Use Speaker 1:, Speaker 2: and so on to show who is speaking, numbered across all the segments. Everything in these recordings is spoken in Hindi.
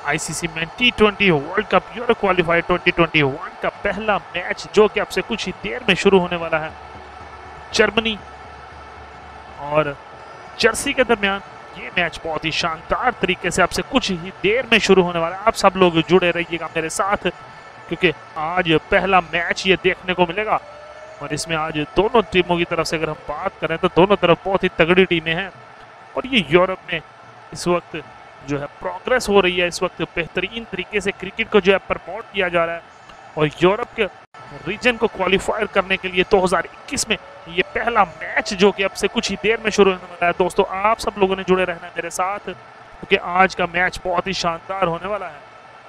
Speaker 1: आईसीसी में T20 world cup euro qualifier 2021 का पहला मैच जो कि अब से कुछ ही देर में शुरू होने वाला है। जर्मनी और जर्सी के दरमियान ये मैच बहुत ही शानदार तरीके से अब से कुछ ही देर में शुरू होने वाला है। आप सब लोग जुड़े रहिएगा मेरे साथ, क्योंकि आज पहला मैच ये देखने को मिलेगा और इसमें आज दोनों टीमों की तरफ से अगर हम बात करें तो दोनों तरफ बहुत ही तगड़ी टीमें हैं और ये यूरोप में इस वक्त जो है प्रोग्रेस हो रही है। इस वक्त बेहतरीन तरीके से क्रिकेट को जो है प्रमोट किया जा रहा है और यूरोप के रीजन को क्वालिफायर करने के लिए 2021 में ये पहला मैच जो कि अब से कुछ ही देर में शुरू होने वाला है। दोस्तों आप सब लोगों ने जुड़े रहना है मेरे साथ, क्योंकि आज का मैच बहुत ही शानदार होने वाला है।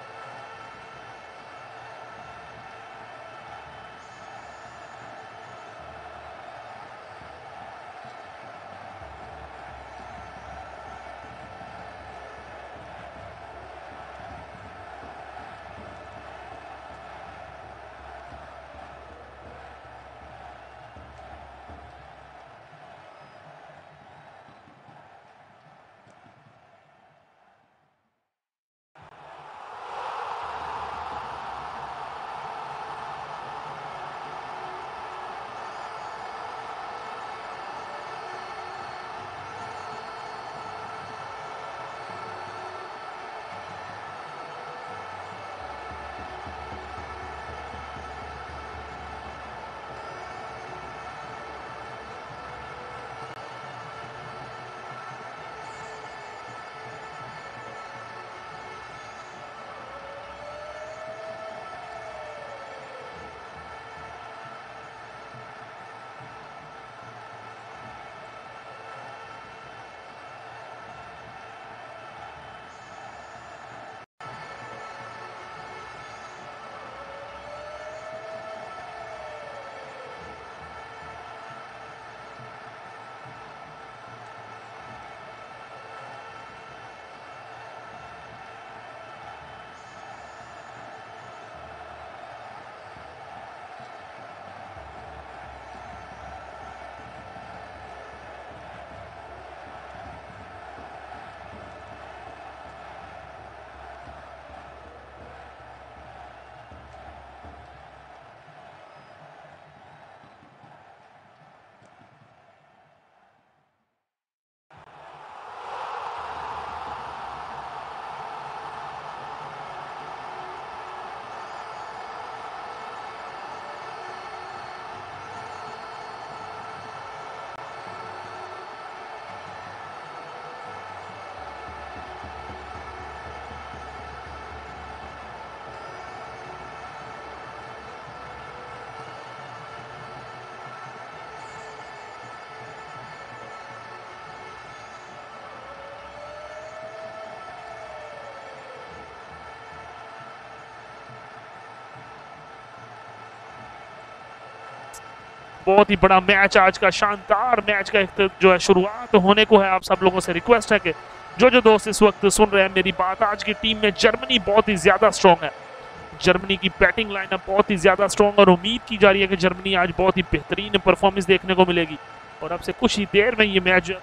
Speaker 1: बहुत ही बड़ा मैच आज का, शानदार मैच का एक जो है शुरुआत होने को है। आप सब लोगों से रिक्वेस्ट है कि जो दोस्त इस वक्त सुन रहे हैं मेरी बात, आज की टीम में जर्मनी बहुत ही ज्यादा स्ट्रॉन्ग है। जर्मनी की बैटिंग लाइनअप बहुत ही ज्यादा स्ट्रॉन्ग और उम्मीद की जा रही है कि जर्मनी आज बहुत ही बेहतरीन परफॉर्मेंस देखने को मिलेगी और अब से कुछ ही देर में ये मैच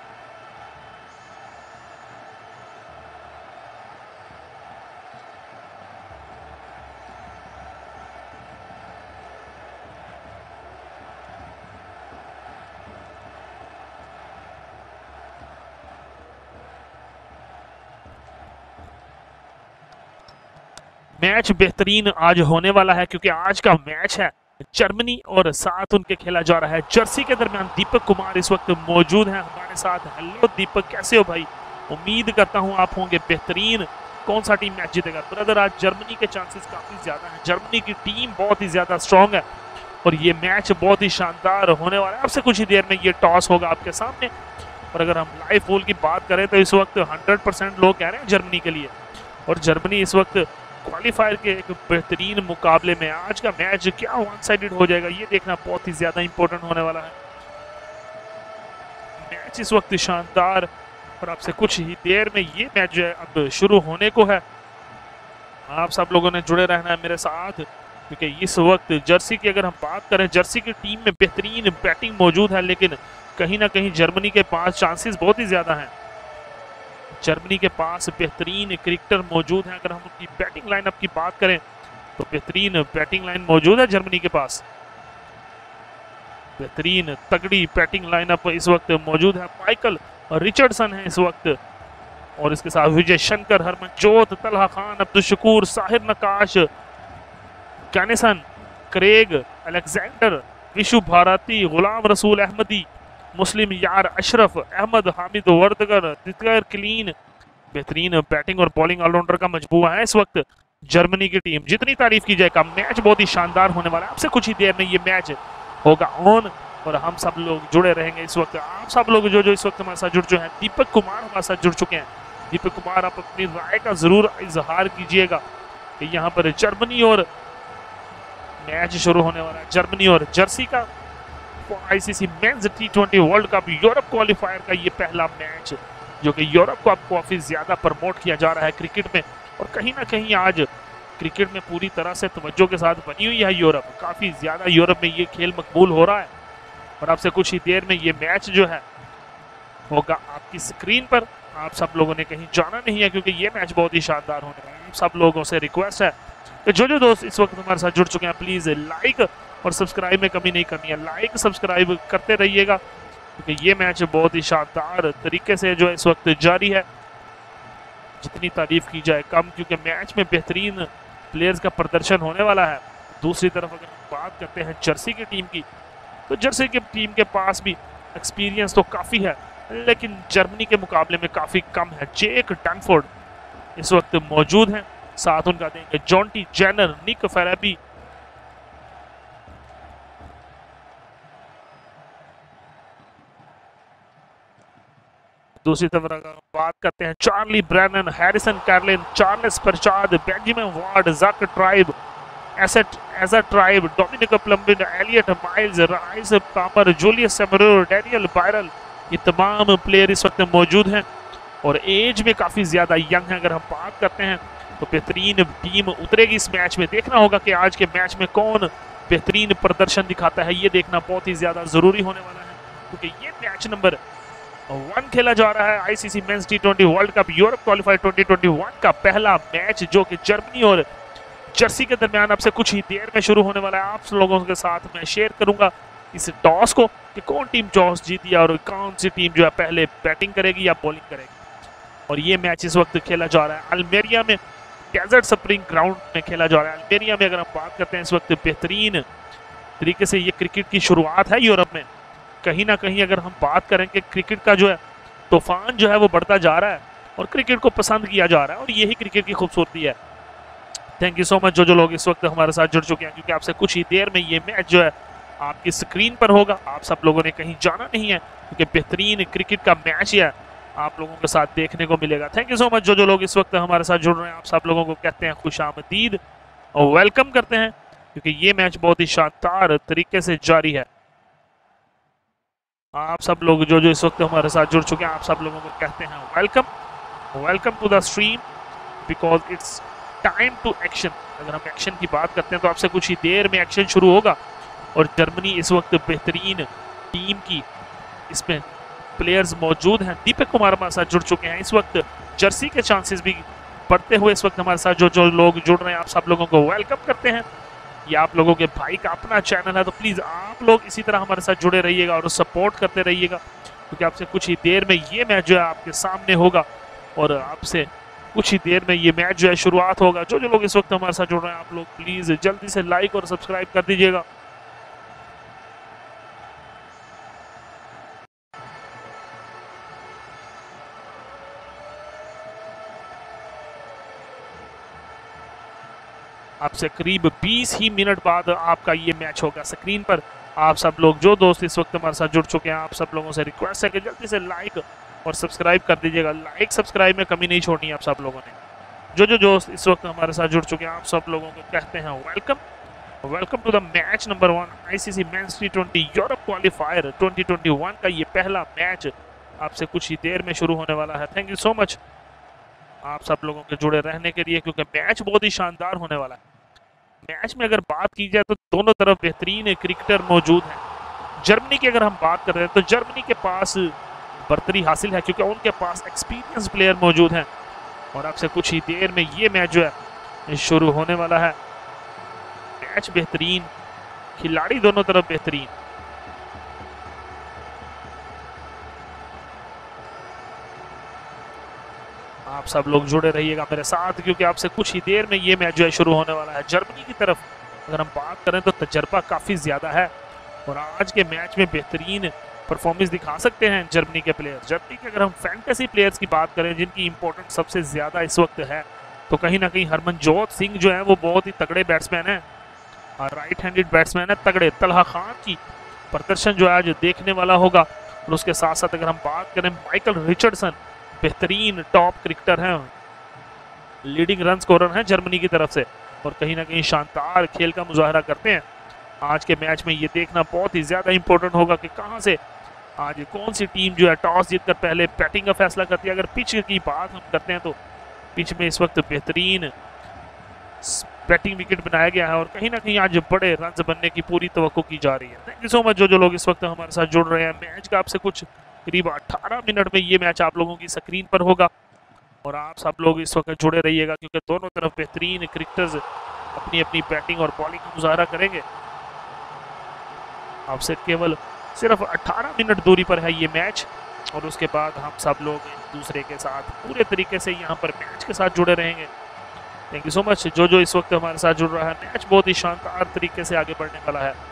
Speaker 1: बेहतरीन आज होने वाला है, क्योंकि आज का मैच है जर्मनी और साथ उनके खेला जा रहा है जर्सी के दरमियान। दीपक कुमार इस वक्त मौजूद हैं हमारे साथ। हेलो दीपक, कैसे हो भाई? उम्मीद करता हूं आप होंगे बेहतरीन। कौन सा टीम मैच जीतेगा? ब्रदर आज जर्मनी के चांसेस काफी ज्यादा हैं। जर्मनी की टीम बहुत ही ज्यादा स्ट्रॉन्ग है और ये मैच बहुत ही शानदार होने वाला है। अब से कुछ ही देर में ये टॉस होगा आपके सामने और अगर हम लाइव पोल की बात करें तो इस वक्त 100% लोग कह रहे हैं जर्मनी के लिए और जर्मनी इस वक्त क्वालिफायर के एक बेहतरीन मुकाबले में। आज का मैच क्या वन साइडेड हो जाएगा ये देखना बहुत ही ज्यादा इंपॉर्टेंट होने वाला है। मैच इस वक्त शानदार और आपसे कुछ ही देर में ये मैच जो है अब शुरू होने को है। आप सब लोगों ने जुड़े रहना है मेरे साथ, क्योंकि इस वक्त जर्सी की अगर हम बात करें, जर्सी की टीम में बेहतरीन बैटिंग मौजूद है, लेकिन कहीं ना कहीं जर्मनी के पास चांसेस बहुत ही ज्यादा हैं। जर्मनी के पास बेहतरीन क्रिकेटर मौजूद हैं। अगर हम उनकी बैटिंग लाइनअप की बात करें तो बेहतरीन बैटिंग लाइन मौजूद है जर्मनी के पास। बेहतरीन तगड़ी बैटिंग लाइनअप इस वक्त मौजूद है। माइकल रिचर्डसन है इस वक्त, और इसके साथ Vijay Shankar, Harmanjot, Talha Khan, Abdul Shakoor, Sahir Naqash, Ganesan, Craig Alexander, Vishu Bharti, Ghulam Rasool Ahmadi, Muslim Yar Ashraf, Ahmad Hamid Wardak, Dieter Klein. बेहतरीन बैटिंग और बॉलिंग ऑलराउंडर का मजबूआ है इस वक्त जर्मनी की टीम। जितनी तारीफ की जाए कम, मैच बहुत ही शानदार होने वाला है। आपसे कुछ ही देर में ये मैच होगा ऑन और हम सब लोग जुड़े रहेंगे इस वक्त। आप सब लोग जो इस वक्त हमारे साथ जुड़ चुके हैं, दीपक कुमार हमारे साथ जुड़ चुके हैं। दीपक कुमार, आप अपनी राय का जरूर इजहार कीजिएगा कि यहाँ पर जर्मनी और मैच शुरू होने वाला है, जर्मनी और जर्सी का ICC men's T20 world cup Europe qualifier का ये पहला मैच, जो कि यूरोप को आपको काफी ज्यादा प्रमोट किया जा रहा है क्रिकेट में, और कहीं ना कहीं आज क्रिकेट में पूरी तरह से तवज्जो के साथ बनी हुई है यूरोप। काफी ज्यादा यूरोप में ये खेल मकबूल हो रहा है, और आपसे कुछ ही देर में ये मैच जो है होगा आपकी स्क्रीन पर। आप सब लोगों ने कहीं जाना नहीं है, क्योंकि ये मैच बहुत ही शानदार होने वाला है। आप सब लोगों से रिक्वेस्ट है कि जो दोस्त इस वक्त हमारे साथ जुड़ चुके हैं, प्लीज लाइक और सब्सक्राइब में कमी नहीं करनी है, लाइक सब्सक्राइब करते रहिएगा, क्योंकि ये मैच बहुत ही शानदार तरीके से जो है इस वक्त जारी है। जितनी तारीफ की जाए कम, क्योंकि मैच में बेहतरीन प्लेयर्स का प्रदर्शन होने वाला है। दूसरी तरफ अगर हम बात करते हैं जर्सी की टीम की, तो जर्सी की टीम के पास भी एक्सपीरियंस तो काफ़ी है, लेकिन जर्मनी के मुकाबले में काफ़ी कम है। जेक डैनफोर्ड इस वक्त मौजूद हैं, साथ उनका देंगे जॉन्टी जेनर, निक फेराबी, दूसरी तरफ अगर बात करते हैं Charlie Brennan, Harrison Carlyon, Charles Perchard, Benjamin Ward, Zak Tribe, Asa Tribe, Dominic Blampied, Elliot Miles, Rhys Palmer, Julius Sumerauer, Daniel Birrell, ये तमाम प्लेयर इस वक्त मौजूद हैं और एज में काफ़ी ज़्यादा यंग हैं। अगर हम बात करते हैं तो बेहतरीन टीम उतरेगी इस मैच में। देखना होगा कि आज के मैच में कौन बेहतरीन प्रदर्शन दिखाता है, ये देखना बहुत ही ज़्यादा ज़रूरी होने वाला है, क्योंकि ये मैच नंबर 1 खेला जा रहा है ICC men's T20 world cup Europe qualifier 2021 का पहला मैच, जो कि जर्मनी और जर्सी के दरमियान अब से कुछ ही देर में शुरू होने वाला है। आप लोगों के साथ मैं शेयर करूंगा इस टॉस को कि कौन टीम टॉस जीती है और कौन सी टीम जो है पहले बैटिंग करेगी या बॉलिंग करेगी। और ये मैच इस वक्त खेला जा रहा है अल्मेरिया में, डेजर्ट स्प्रिंग ग्राउंड में खेला जा रहा है। अल्मेरिया में अगर हम बात करते हैं इस वक्त बेहतरीन तरीके से ये क्रिकेट की शुरुआत है यूरोप में। कहीं ना कहीं अगर हम बात करें कि क्रिकेट का जो है तूफान जो है वो बढ़ता जा रहा है और क्रिकेट को पसंद किया जा रहा है, और यही क्रिकेट की खूबसूरती है। थैंक यू सो मच जो लोग इस वक्त हमारे साथ जुड़ चुके हैं, क्योंकि आपसे कुछ ही देर में ये मैच जो है आपकी स्क्रीन पर होगा। आप सब लोगों ने कहीं जाना नहीं है, क्योंकि बेहतरीन क्रिकेट का मैच है आप लोगों के साथ देखने को मिलेगा। थैंक यू सो मच जो लोग इस वक्त हमारे साथ जुड़ रहे हैं। आप सब लोगों को कहते हैं खुशामदीद और वेलकम करते हैं, क्योंकि ये मैच बहुत ही शानदार तरीके से जारी है। आप सब लोग जो इस वक्त हमारे साथ जुड़ चुके हैं, आप सब लोगों को कहते हैं welcome to the stream, because it's time to action. अगर हम एक्शन की बात करते हैं तो आपसे कुछ ही देर में एक्शन शुरू होगा, और जर्मनी इस वक्त बेहतरीन टीम की इसमें प्लेयर्स मौजूद हैं। दीपक कुमार हमारे साथ जुड़ चुके हैं। इस वक्त जर्सी के चांसेस भी बढ़ते हुए इस वक्त हमारे साथ जो लोग जुड़ रहे हैं, आप सब लोगों को वेलकम करते हैं। ये आप लोगों के भाई का अपना चैनल है, तो प्लीज़ आप लोग इसी तरह हमारे साथ जुड़े रहिएगा और सपोर्ट करते रहिएगा, क्योंकि आपसे कुछ ही देर में ये मैच जो है आपके सामने होगा, और आपसे कुछ ही देर में ये मैच जो है शुरुआत होगा। जो लोग इस वक्त हमारे साथ जुड़ रहे हैं, आप लोग प्लीज़ जल्दी से लाइक और सब्सक्राइब कर दीजिएगा। आपसे करीब 20 ही मिनट बाद आपका ये मैच होगा स्क्रीन पर। आप सब लोग जो दोस्त इस वक्त हमारे साथ जुड़ चुके हैं, आप सब लोगों से रिक्वेस्ट है कि जल्दी से लाइक और सब्सक्राइब कर दीजिएगा। लाइक सब्सक्राइब में कमी नहीं छोड़नी है आप सब लोगों ने। जो दोस्त इस वक्त हमारे साथ जुड़ चुके हैं, आप सब लोगों को कहते हैं welcome to the match number 1 ICC men's T20 Europe qualifier 2021 का ये पहला मैच आपसे कुछ ही देर में शुरू होने वाला है। थैंक यू सो मच आप सब लोगों के जुड़े रहने के लिए, क्योंकि मैच बहुत ही शानदार होने वाला है। मैच में अगर बात की जाए तो दोनों तरफ बेहतरीन क्रिकेटर मौजूद हैं। जर्मनी की अगर हम बात कर रहे हैं तो जर्मनी के पास बर्तरी हासिल है क्योंकि उनके पास एक्सपीरियंस प्लेयर मौजूद हैं। और आपसे कुछ ही देर में ये मैच जो है शुरू होने वाला है। मैच बेहतरीन, खिलाड़ी दोनों तरफ बेहतरीन। आप सब लोग जुड़े रहिएगा मेरे साथ क्योंकि आपसे कुछ ही देर में ये मैच जो है शुरू होने वाला है। जर्मनी की तरफ अगर हम बात करें तो तजर्बा काफी ज्यादा है और आज के मैच में बेहतरीन परफॉर्मेंस दिखा सकते हैं जर्मनी के प्लेयर। जर्मनी के अगर हम फैंटेसी प्लेयर्स की बात करें जिनकी इंपॉर्टेंस सबसे ज्यादा इस वक्त है तो कहीं ना कहीं हरमनजोत सिंह जो है वो बहुत ही तगड़े बैट्समैन है और राइट हैंडेड बैट्समैन है तगड़े। तलहा खान की प्रदर्शन जो है आज देखने वाला होगा। और उसके साथ साथ अगर हम बात करें माइकल रिचर्डसन बेहतरीन टॉप क्रिकेटर हैं, लीडिंग रन स्कोरर हैं जर्मनी की तरफ से और कहीं ना कहीं शानदार खेल का मुजाहरा करते हैं। आज के मैच में ये देखना बहुत ही ज्यादा इंपॉर्टेंट होगा कि कहां से आज कौन सी टीम जो है टॉस जीतकर पहले बैटिंग का फैसला करती है। अगर पिच की बात हम करते हैं तो पिच में इस वक्त बेहतरीन बैटिंग विकेट बनाया गया है और कहीं ना कहीं आज बड़े रन बनने की पूरी तवक्को की जा रही है। थैंक यू सो मच जो लोग इस वक्त हमारे साथ जुड़ रहे हैं। मैच का आपसे कुछ करीब 18 मिनट में ये मैच आप लोगों की स्क्रीन पर होगा और आप सब लोग इस वक्त जुड़े रहिएगा क्योंकि दोनों तरफ बेहतरीन क्रिकेटर्स अपनी अपनी बैटिंग और बॉलिंग का मुजाहरा करेंगे। आपसे केवल सिर्फ 18 मिनट दूरी पर है ये मैच और उसके बाद हम सब लोग एक दूसरे के साथ पूरे तरीके से यहाँ पर मैच के साथ जुड़े रहेंगे। थैंक यू सो मच जो इस वक्त हमारे साथ जुड़ रहा है। मैच बहुत ही शानदार तरीके से आगे बढ़ने वाला है।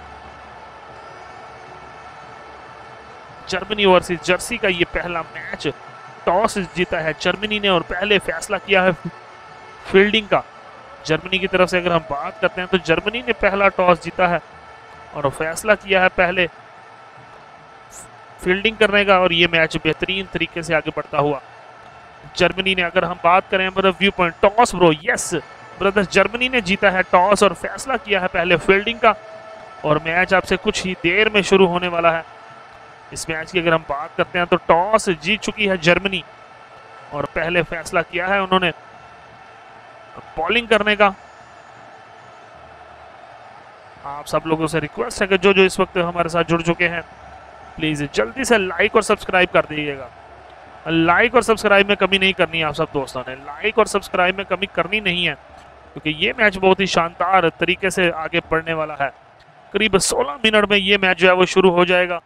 Speaker 1: जर्मनी वर्सेस जर्सी का ये पहला मैच, टॉस जीता है जर्मनी ने और पहले फैसला किया है फील्डिंग का। जर्मनी की तरफ से अगर हम बात करते हैं तो जर्मनी ने पहला टॉस जीता है और फैसला किया है पहले फील्डिंग करने का और ये मैच बेहतरीन तरीके से आगे बढ़ता हुआ। जर्मनी ने अगर हम बात करें view point toss bro, yes brothers, Germany ने जीता है टॉस और फैसला किया है पहले फील्डिंग का और मैच आपसे कुछ ही देर में शुरू होने वाला है। इस मैच की अगर हम बात करते हैं तो टॉस जीत चुकी है जर्मनी और पहले फैसला किया है उन्होंने बॉलिंग करने का। आप सब लोगों से रिक्वेस्ट है कि जो इस वक्त हमारे साथ जुड़ चुके हैं प्लीज जल्दी से लाइक और सब्सक्राइब कर दीजिएगा। लाइक और सब्सक्राइब में कमी नहीं करनी है आप सब दोस्तों ने, लाइक और सब्सक्राइब में कमी करनी नहीं है क्योंकि ये मैच बहुत ही शानदार तरीके से आगे बढ़ने वाला है। करीब 16 मिनट में ये मैच जो है वो शुरू हो जाएगा।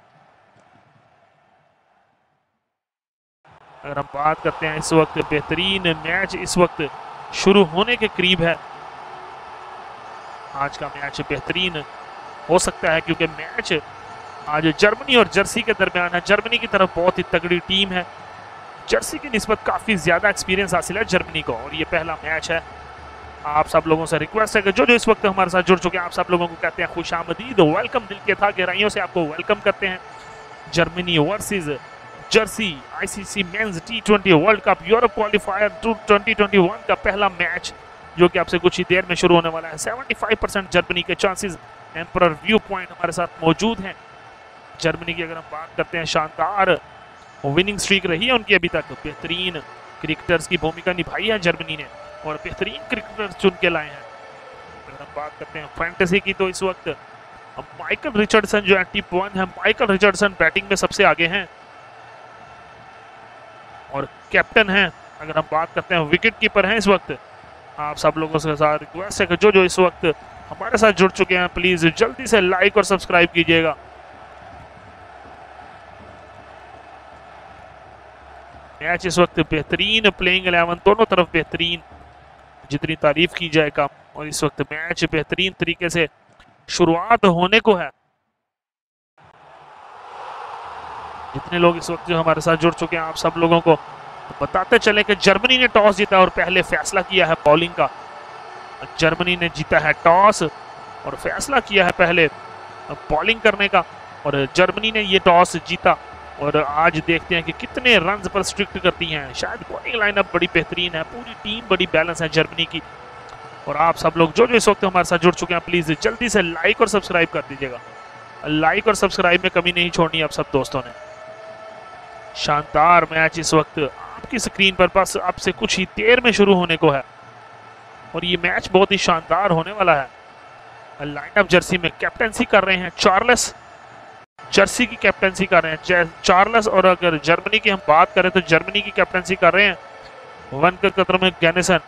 Speaker 1: अगर हम बात करते हैं इस वक्त बेहतरीन मैच इस वक्त शुरू होने के करीब है। आज का मैच बेहतरीन हो सकता है क्योंकि मैच आज जर्मनी और जर्सी के दरमियान है। जर्मनी की तरफ बहुत ही तगड़ी टीम है, जर्सी की निस्बत काफी ज्यादा एक्सपीरियंस हासिल है जर्मनी को और ये पहला मैच है। आप सब लोगों से रिक्वेस्ट है कि जो इस वक्त हमारे साथ जुड़ चुके हैं आप सब लोगों को कहते हैं खुशामदीद, वेलकम, दिल के था गहराइयों से आपको वेलकम करते हैं। Germany versus Jersey ICC men's T20 world cup Europe qualifier 2021 का पहला मैच जो कि आपसे कुछ ही देर में शुरू होने वाला है। 75% जर्मनी के चांसेस एम्परर व्यू पॉइंट हमारे साथ मौजूद हैं। जर्मनी की अगर हम बात करते हैं शानदार विनिंग स्ट्रीक रही है उनकी अभी तक, बेहतरीन क्रिकेटर्स की भूमिका निभाई है जर्मनी ने और बेहतरीन क्रिकेटर्स चुन के लाए हैं। अगर हम बात करते हैं फैंटेसी की तो इस वक्त माइकल रिचर्डसन जो है टिप 1 है। माइकल रिचर्डसन बैटिंग में सबसे आगे हैं और कैप्टन हैं। अगर हम बात करते हैं विकेट कीपर हैं इस वक्त। आप सब लोगों से साथ रिक्वेस्ट है कि जो इस वक्त हमारे साथ जुड़ चुके हैं प्लीज जल्दी से लाइक और सब्सक्राइब कीजिएगा। मैच इस वक्त बेहतरीन, प्लेइंग 11 दोनों तरफ बेहतरीन, जितनी तारीफ की जाए कम। और इस वक्त मैच बेहतरीन तरीके से शुरुआत होने को है। जितने लोग इस वक्त जो हमारे साथ जुड़ चुके हैं आप सब लोगों को बताते चले कि जर्मनी ने टॉस जीता और पहले फैसला किया है बॉलिंग का। जर्मनी ने जीता है टॉस और फैसला किया है पहले बॉलिंग करने का और जर्मनी ने ये टॉस जीता और आज देखते हैं कि कितने रन्स पर स्ट्रिक्ट करती हैं। शायद बॉलिंग लाइनअप बड़ी बेहतरीन है, पूरी टीम बड़ी बैलेंस है जर्मनी की। और आप सब लोग जो इस वक्त हमारे साथ जुड़ चुके हैं प्लीज जल्दी से लाइक और सब्सक्राइब कर दीजिएगा। लाइक और सब्सक्राइब में कमी नहीं छोड़नी आप सब दोस्तों ने। शानदार मैच इस वक्त आपकी स्क्रीन पर बस आपसे कुछ ही देर में शुरू होने को है और ये मैच बहुत ही शानदार होने वाला है। लाइनअप जर्सी में कैप्टेंसी कर रहे हैं चार्ल्स जर्सी की कैप्टनसी कर रहे हैं चार्ल्स। और अगर जर्मनी की हम बात करें तो जर्मनी की कैप्टनसी कर रहे हैं वन के कतर में गैनिसन,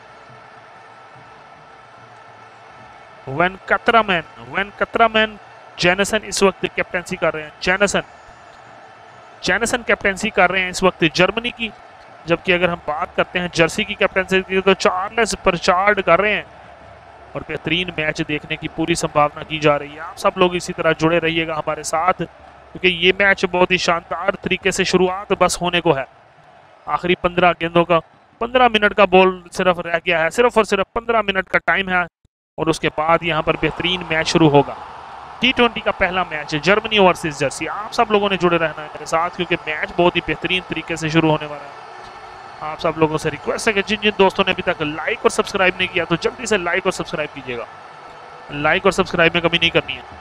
Speaker 1: वेन कतरामैन जेनसन इस वक्त कैप्टनसी कर रहे हैं। जेनसन कैप्टनसी कर रहे हैं इस वक्त जर्मनी की। जबकि अगर हम बात करते हैं जर्सी की कैप्टनसी की तो चार्ल्स परचार्ड कर रहे हैं। और बेहतरीन मैच देखने की पूरी संभावना की जा रही है। आप सब लोग इसी तरह जुड़े रहिएगा हमारे साथ, क्योंकि ये मैच बहुत ही शानदार तरीके से शुरुआत बस होने को है। आखिरी 15 गेंदों का 15 मिनट का बॉल सिर्फ रह गया है, सिर्फ और सिर्फ 15 मिनट का टाइम है। और उसके बाद यहाँ पर बेहतरीन मैच शुरू होगा। T20 का पहला मैच है जर्मनी वर्सेस जर्सी। आप सब लोगों ने जुड़े रहना है मेरे साथ, क्योंकि मैच बहुत ही बेहतरीन तरीके से शुरू होने वाला है। आप सब लोगों से रिक्वेस्ट है कि जिन जिन दोस्तों ने अभी तक लाइक और सब्सक्राइब नहीं किया तो जल्दी से लाइक और सब्सक्राइब कीजिएगा। लाइक और सब्सक्राइब में कमी नहीं करनी है।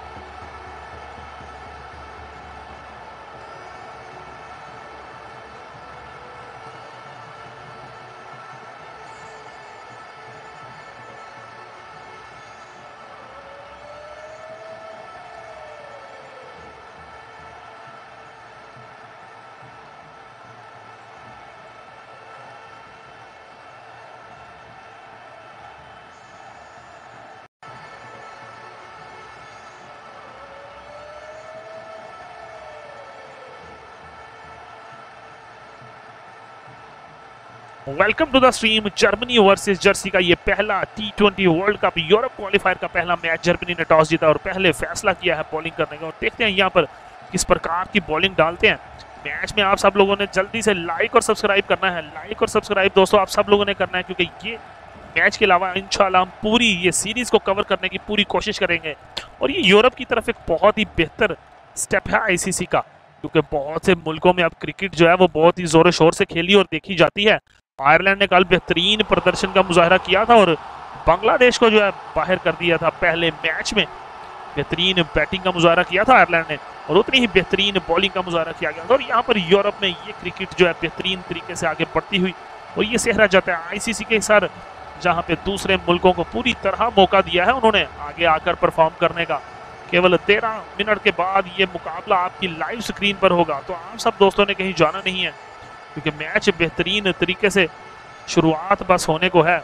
Speaker 1: Welcome to the stream. Germany versus Jersey का ये पहला T20 world cup Europe qualifier का पहला मैच। जर्मनी ने टॉस जीता और पहले फैसला किया है बॉलिंग करने का। और देखते हैं यहाँ पर किस प्रकार की बॉलिंग डालते हैं मैच में। आप सब लोगों ने जल्दी से लाइक और सब्सक्राइब करना है। लाइक और सब्सक्राइब दोस्तों आप सब लोगों ने करना है, क्योंकि ये मैच के अलावा इंशाल्लाह हम पूरी ये सीरीज को कवर करने की पूरी कोशिश करेंगे। और ये यूरोप की तरफ एक बहुत ही बेहतर स्टेप है ICC का, क्योंकि बहुत से मुल्कों में अब क्रिकेट जो है वो बहुत ही जोरों शोर से खेली और देखी जाती है। आयरलैंड ने कल बेहतरीन प्रदर्शन का मुजाहरा किया था और बांग्लादेश को जो है बाहर कर दिया था। पहले मैच में बेहतरीन बैटिंग का मुजाहरा किया था आयरलैंड ने, और उतनी ही बेहतरीन बॉलिंग का मुजाहरा किया गया था। और यहाँ पर यूरोप में ये क्रिकेट जो है बेहतरीन तरीके से आगे बढ़ती हुई और ये सेहरा जाता है ICC के सर, जहाँ पे दूसरे मुल्कों को पूरी तरह मौका दिया है उन्होंने आगे आकर परफॉर्म करने का। केवल 13 मिनट के बाद ये मुकाबला आपकी लाइव स्क्रीन पर होगा, तो आप सब दोस्तों ने कहीं जाना नहीं है, क्योंकि मैच बेहतरीन तरीके से शुरुआत बस होने को है।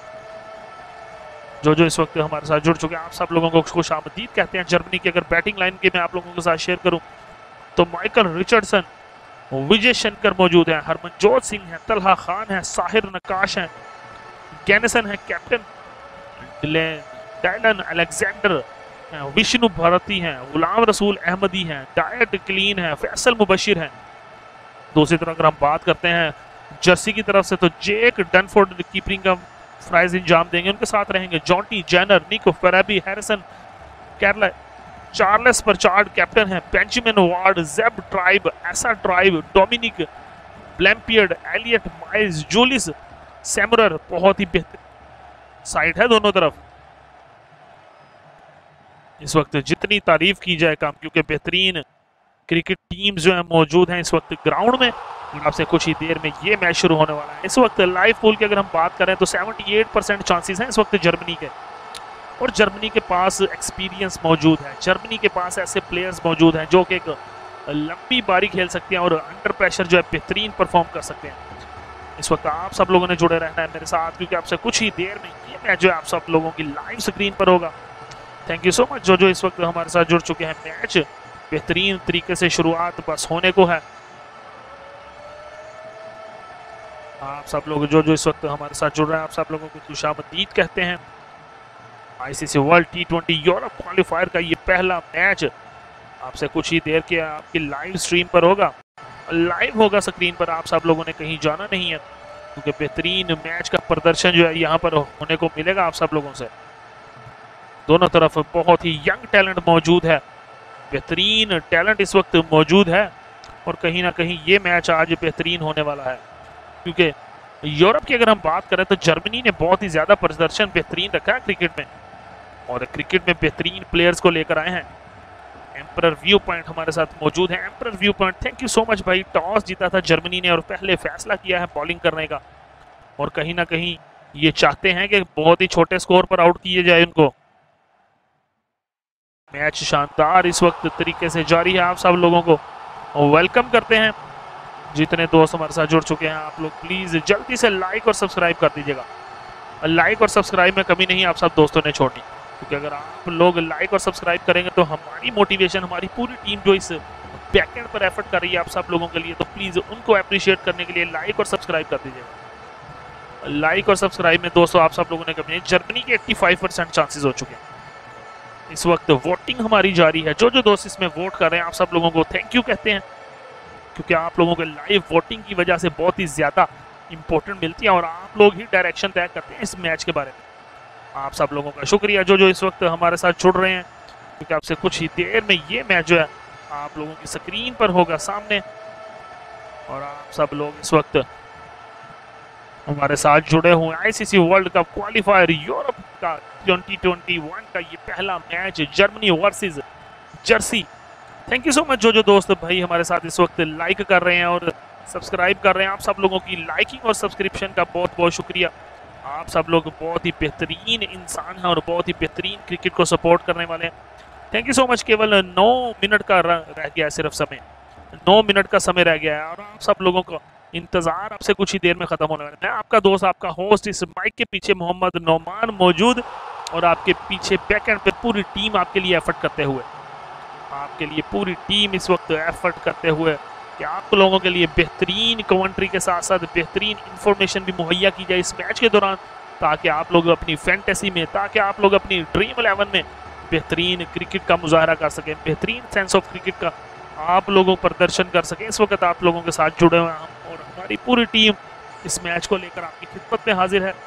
Speaker 1: जो इस वक्त हमारे साथ जुड़ चुके हैं आप सब लोगों को खुश आमदीद कहते हैं। जर्मनी की अगर बैटिंग लाइन के मैं आप लोगों के साथ शेयर करूं तो माइकल रिचर्डसन, विजय शंकर मौजूद हैं, हरमनजोत सिंह है, तलहा खान है, साहिर नकाश है, गैनिसन है captain, Dylan Alexander, Vishnu Bharti हैं, गुलाम रसूल अहमदी हैं, डायट क्लीन है, फैसल मुबशिर हैं। दूसरी तरफ अगर हम बात करते हैं जर्सी की तरफ से तो जेक डनफोर्ड कीपिंग का प्राइज इंजाम देंगे। उनके साथ रहेंगे Jonty Jenner, Nico Ferraby, Harrison Carlyon, Charles Perchard captain है, Benjamin Ward, Zak Tribe, Asa Tribe, Dominic Blampied, Elliot Miles, Julius Sumerauer. बहुत ही बेहतर साइड है दोनों तरफ। इस वक्त जितनी तारीफ की जाए कम, क्योंकि बेहतरीन क्रिकेट टीम जो है मौजूद हैं इस वक्त ग्राउंड में। और आपसे कुछ ही देर में ये मैच शुरू होने वाला है। इस वक्त लाइव पूल की अगर हम बात करें तो 78% चांसेस हैं इस वक्त जर्मनी के। और जर्मनी के पास एक्सपीरियंस मौजूद है, जर्मनी के पास ऐसे प्लेयर्स मौजूद हैं जो कि एक लंबी बारी खेल सकते हैं और अंडर प्रेशर जो है बेहतरीन परफॉर्म कर सकते हैं। इस वक्त आप सब लोगों ने जुड़े रहना है मेरे साथ, क्योंकि आपसे कुछ ही देर में ये मैच जो है आप सब लोगों की लाइव स्क्रीन पर होगा। थैंक यू सो मच जो इस वक्त हमारे साथ जुड़ चुके हैं। मैच बेहतरीन तरीके से शुरुआत बस होने को है। आप सब लोग जो इस वक्त हमारे साथ जुड़ रहे हैं आप सब लोगों को खुशामदीद कहते हैं। ICC world T20 Europe qualifier का ये पहला मैच आपसे कुछ ही देर के आपकी लाइव स्ट्रीम पर होगा, लाइव होगा स्क्रीन पर। आप सब लोगों ने कहीं जाना नहीं है, क्योंकि बेहतरीन मैच का प्रदर्शन जो है यहाँ पर होने को मिलेगा आप सब लोगों से। दोनों तरफ बहुत ही यंग टैलेंट मौजूद है, बेहतरीन टैलेंट इस वक्त मौजूद है। और कहीं ना कहीं ये मैच आज बेहतरीन होने वाला है, क्योंकि यूरोप की अगर हम बात करें तो जर्मनी ने बहुत ही ज्यादा प्रदर्शन बेहतरीन रखा है क्रिकेट में, और क्रिकेट में बेहतरीन प्लेयर्स को लेकर आए हैं। एम्परर व्यू पॉइंट हमारे साथ मौजूद है। Emperor view point thank you so much भाई। टॉस जीता था जर्मनी ने और पहले फैसला किया है बॉलिंग करने का, और कहीं ना कहीं ये चाहते हैं कि बहुत ही छोटे स्कोर पर आउट किए जाए उनको। मैच शानदार इस वक्त तरीके से जारी है। आप सब लोगों को वेलकम करते हैं। जितने दोस्त हमारे साथ जुड़ चुके हैं आप लोग प्लीज जल्दी से लाइक और सब्सक्राइब कर दीजिएगा। लाइक और सब्सक्राइब में कमी नहीं आप सब दोस्तों ने छोड़नी, क्योंकि अगर आप लोग लाइक और सब्सक्राइब करेंगे तो हमारी मोटिवेशन, हमारी पूरी टीम जो इस बैकएंड पर एफर्ट कर रही है आप सब लोगों के लिए, तो प्लीज उनको अप्रिशिएट करने के लिए लाइक और सब्सक्राइब कर दीजिएगा। लाइक और सब्सक्राइब में दोस्तों आप सब लोगों ने कमी नहीं। जर्मनी के 85% चांसेस हो चुके हैं। इस वक्त वोटिंग हमारी जारी है। जो जो दोस्त इसमें वोट कर रहे हैं आप सब लोगों को थैंक यू कहते हैं, क्योंकि आप लोगों के लाइव वोटिंग की वजह से बहुत ही ज्यादा इंपॉर्टेंट मिलती है और आप लोग ही डायरेक्शन तय करते हैं इस मैच के बारे में। आप सब लोगों का शुक्रिया जो जो इस वक्त हमारे साथ जुड़ रहे हैं, क्योंकि आपसे कुछ ही देर में ये मैच जो है आप लोगों की स्क्रीन पर होगा सामने, और आप सब लोग इस वक्त हमारे साथ जुड़े हुए हैं। ICC world cup qualifier Europe का 2021 का ये पहला match Germany versus Jersey. Thank you so much जो जो दोस्त भाई हमारे साथ इस वक्त लाइक कर रहे हैं और सब्सक्राइब कर रहे हैं। आप सब लोगों की लाइकिंग और सब्सक्रिप्शन का बहुत बहुत शुक्रिया। आप सब लोग बहुत ही बेहतरीन इंसान हैं और बहुत ही बेहतरीन क्रिकेट को सपोर्ट करने वाले हैं। Thank you so much. केवल 9 मिनट का रह गया है, सिर्फ समय 9 मिनट का समय रह गया है और आप सब लोगों का इंतजार आपसे कुछ ही देर में खत्म होने वाला है। मैं आपका दोस्त, आपका होस्ट, इस माइक के पीछे मोहम्मद नौमान मौजूद, और आपके पीछे बैकएंड पे पूरी टीम आपके लिए एफर्ट करते हुए, आपके लिए पूरी टीम इस वक्त एफर्ट करते हुए कि आप लोगों के लिए बेहतरीन कमेंट्री के साथ साथ बेहतरीन इंफॉर्मेशन भी मुहैया की जाए इस मैच के दौरान, ताकि आप लोग अपनी फैंटेसी में, ताकि आप लोग अपनी ड्रीम 11 में बेहतरीन क्रिकेट का मुजाहरा कर सकें, बेहतरीन सेंस ऑफ क्रिकेट का आप लोगों प्रदर्शन कर सकें। इस वक्त आप लोगों के साथ जुड़े हुए हैं हम, और हमारी पूरी टीम इस मैच को लेकर आपकी खिदमत में हाजिर है।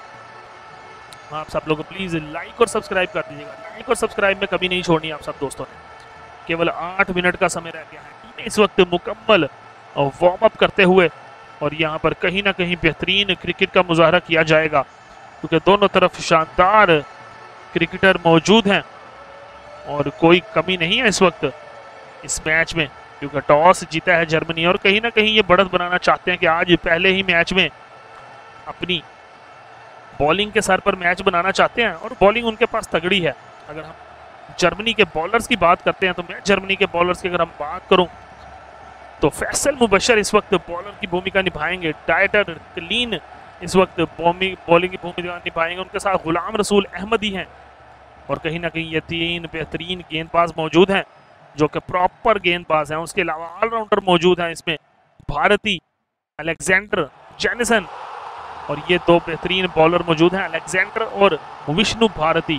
Speaker 1: आप सब लोग प्लीज लाइक और सब्सक्राइब कर दीजिएगा। लाइक और सब्सक्राइब में कभी नहीं छोड़नी आप सब दोस्तों ने। केवल 8 मिनट का समय रह गया है। टीम इस वक्त मुकम्मल वार्म अप करते हुए, और यहाँ पर कहीं ना कहीं बेहतरीन क्रिकेट का मुजाहरा किया जाएगा, क्योंकि दोनों तरफ शानदार क्रिकेटर मौजूद हैं और कोई कमी नहीं है इस वक्त इस मैच में, क्योंकि टॉस जीता है जर्मनी और कहीं ना कहीं ये बढ़त बनाना चाहते हैं कि आज पहले ही मैच में अपनी बॉलिंग के सर पर मैच बनाना चाहते हैं, और बॉलिंग उनके पास तगड़ी है। अगर हम जर्मनी के बॉलर्स की बात करते हैं तो मैं जर्मनी के बॉलर्स की अगर हम बात करूं तो फैसल मुबशर इस वक्त बॉलर की भूमिका निभाएंगे, डाइटर क्लीन इस वक्त बॉलिंग की भूमिका निभाएंगे, उनके साथ गुलाम रसूल अहमदी हैं, और कहीं ना कहीं ये 3 बेहतरीन गेंदबाज मौजूद हैं जो कि प्रॉपर गेंदबाज हैं। उसके अलावा ऑलराउंडर मौजूद हैं इसमें, भारती, अलेक्जेंडर जेनिसन, और ये 2 बेहतरीन बॉलर मौजूद हैं, अलेक्जेंडर और विष्णु भारती।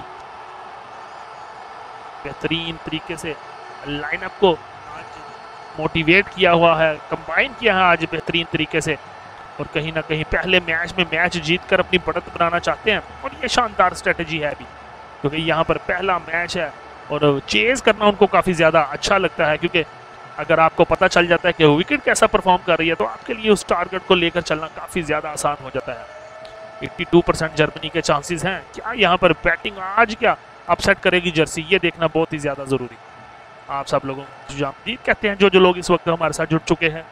Speaker 1: बेहतरीन तरीके से लाइनअप को आज मोटिवेट किया हुआ है, कंबाइन किया है आज बेहतरीन तरीके से, और कहीं ना कहीं पहले मैच में मैच जीतकर अपनी बढ़त बनाना चाहते हैं, और ये शानदार स्ट्रेटजी है अभी, क्योंकि यहाँ पर पहला मैच है और चेज करना उनको काफ़ी ज़्यादा अच्छा लगता है, क्योंकि अगर आपको पता चल जाता है कि विकेट कैसा परफॉर्म कर रही है तो आपके लिए उस टारगेट को लेकर चलना काफ़ी ज़्यादा आसान हो जाता है। 82% जर्मनी के चांसेस हैं। क्या यहाँ पर बैटिंग आज क्या अपसेट करेगी जर्सी, ये देखना बहुत ही ज़्यादा ज़रूरी। आप सब लोगों को जीत कहते हैं जो जो लोग इस वक्त हमारे साथ जुड़ चुके हैं।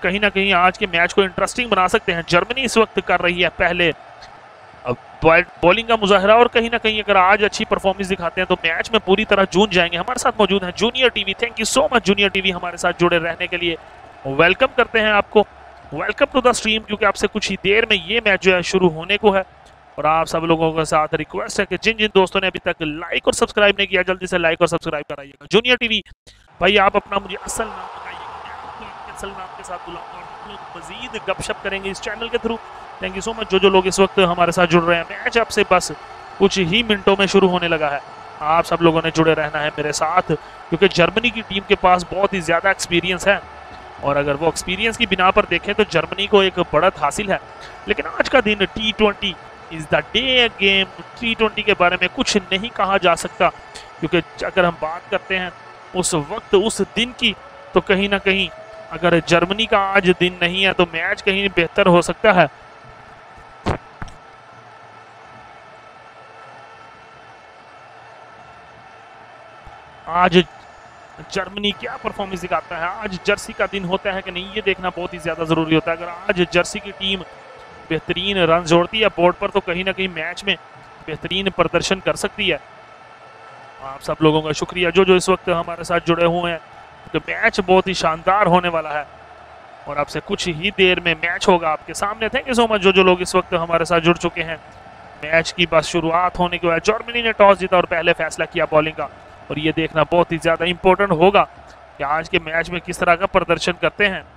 Speaker 1: कहीं ना कहीं आज के मैच को इंटरेस्टिंग बना सकते हैं। जर्मनी इस वक्त कर रही है पहले बॉलिंग का मुजाहरा, और कहीं ना कहीं अगर आज अच्छी परफॉर्मेंस दिखाते हैं तो मैच में पूरी तरह जून जाएंगे। हमारे साथ मौजूद है junior TV. Thank you so much junior TV हमारे साथ जुड़े रहने के लिए। वेलकम करते हैं आपको, वेलकम टू द स्ट्रीम, क्योंकि आपसे कुछ ही देर में ये मैच जो है शुरू होने को है। और आप सब लोगों के साथ रिक्वेस्ट है कि जिन जिन दोस्तों ने अभी तक लाइक और सब्सक्राइब नहीं किया, जल्दी से लाइक और सब्सक्राइब कराइएगा। जूनियर टीवी भाई, आप अपना मुझे असल नाम बताइएगा, मैं आपको असल नाम के साथ बुलाऊंगा और हम लोग मजीद गपशप करेंगे इस चैनल के through. Thank you so much जो लोग इस वक्त हमारे साथ जुड़ रहे हैं। मैच आपसे बस कुछ ही मिनटों में शुरू होने लगा है। आप सब लोगों ने जुड़े रहना है मेरे साथ, क्योंकि जर्मनी की टीम के पास बहुत ही ज़्यादा एक्सपीरियंस है, और अगर वो एक्सपीरियंस की बिना पर देखें तो जर्मनी को एक बढ़त हासिल है। लेकिन आज का दिन T20 is the day game. T20 के बारे में कुछ नहीं कहा जा सकता, क्योंकि अगर हम बात करते हैं उस वक्त उस दिन की, तो कहीं ना कहीं अगर जर्मनी का आज दिन नहीं है तो मैच कहीं बेहतर हो सकता है। आज जर्मनी क्या परफॉर्मेंस दिखाता है, आज जर्सी का दिन होता है कि नहीं, ये देखना बहुत ही ज्यादा जरूरी होता है। अगर आज जर्सी की टीम बेहतरीन रन जोड़ती है बोर्ड पर, तो कहीं ना कहीं मैच में बेहतरीन प्रदर्शन कर सकती है। आप सब लोगों का शुक्रिया जो इस वक्त हमारे साथ जुड़े हुए हैं, तो मैच बहुत ही शानदार होने वाला है और आपसे कुछ ही देर में मैच होगा आपके सामने। थैंक यू सो मच जो लोग इस वक्त हमारे साथ जुड़ चुके हैं। मैच की बस शुरुआत होने के बाद जर्मनी ने टॉस जीता और पहले फैसला किया बॉलिंग का, और ये देखना बहुत ही ज्यादा इंपॉर्टेंट होगा कि आज के मैच में किस तरह का प्रदर्शन करते हैं।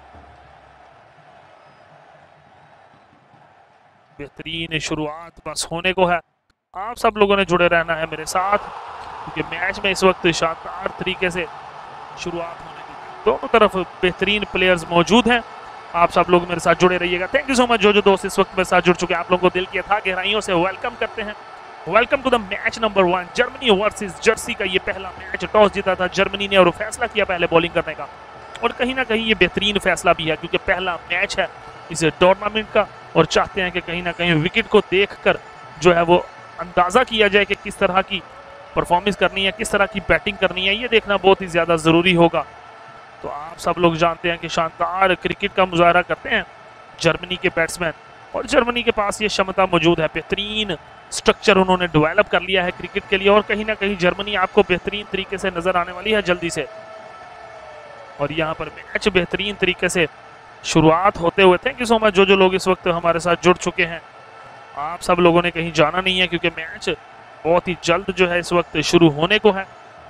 Speaker 1: बेहतरीन शुरुआत बस होने को है। आप सब लोगों ने जुड़े रहना है मेरे साथ, क्योंकि मैच में इस वक्त शानदार तरीके से शुरुआत होने की, दोनों तरफ बेहतरीन प्लेयर्स मौजूद हैं। आप सब लोग मेरे साथ जुड़े रहिएगा। थैंक यू सो मच जो दोस्त इस वक्त मेरे साथ जुड़ चुके हैं, आप लोगों को दिल की था गहराइयों से वेलकम करते हैं। Welcome to the match number 1, Germany versus Jersey का ये पहला मैच। टॉस जीता था जर्मनी ने और फैसला किया पहले बॉलिंग करने का, और कहीं ना कहीं ये बेहतरीन फैसला भी है, क्योंकि पहला मैच है इस टूर्नामेंट का, और चाहते हैं कि कहीं ना कहीं विकेट को देखकर जो है वो अंदाजा किया जाए कि किस तरह की परफॉर्मेंस करनी है, किस तरह की बैटिंग करनी है, ये देखना बहुत ही ज्यादा जरूरी होगा। तो आप सब लोग जानते हैं कि शानदार क्रिकेट का मुजाहरा करते हैं जर्मनी के बैट्समैन, और जर्मनी के पास ये क्षमता मौजूद है। बेहतरीन स्ट्रक्चर उन्होंने डेवलप कर लिया है क्रिकेट के लिए, और कहीं ना कहीं जर्मनी आपको बेहतरीन तरीके से नजर आने वाली है जल्दी से। और यहाँ पर मैच बेहतरीन तरीके से शुरुआत होते हुए, थैंक यू सो मच जो लोग इस वक्त हमारे साथ जुड़ चुके हैं। आप सब लोगों ने कहीं जाना नहीं है, क्योंकि मैच बहुत ही जल्द जो है इस वक्त शुरू होने को है।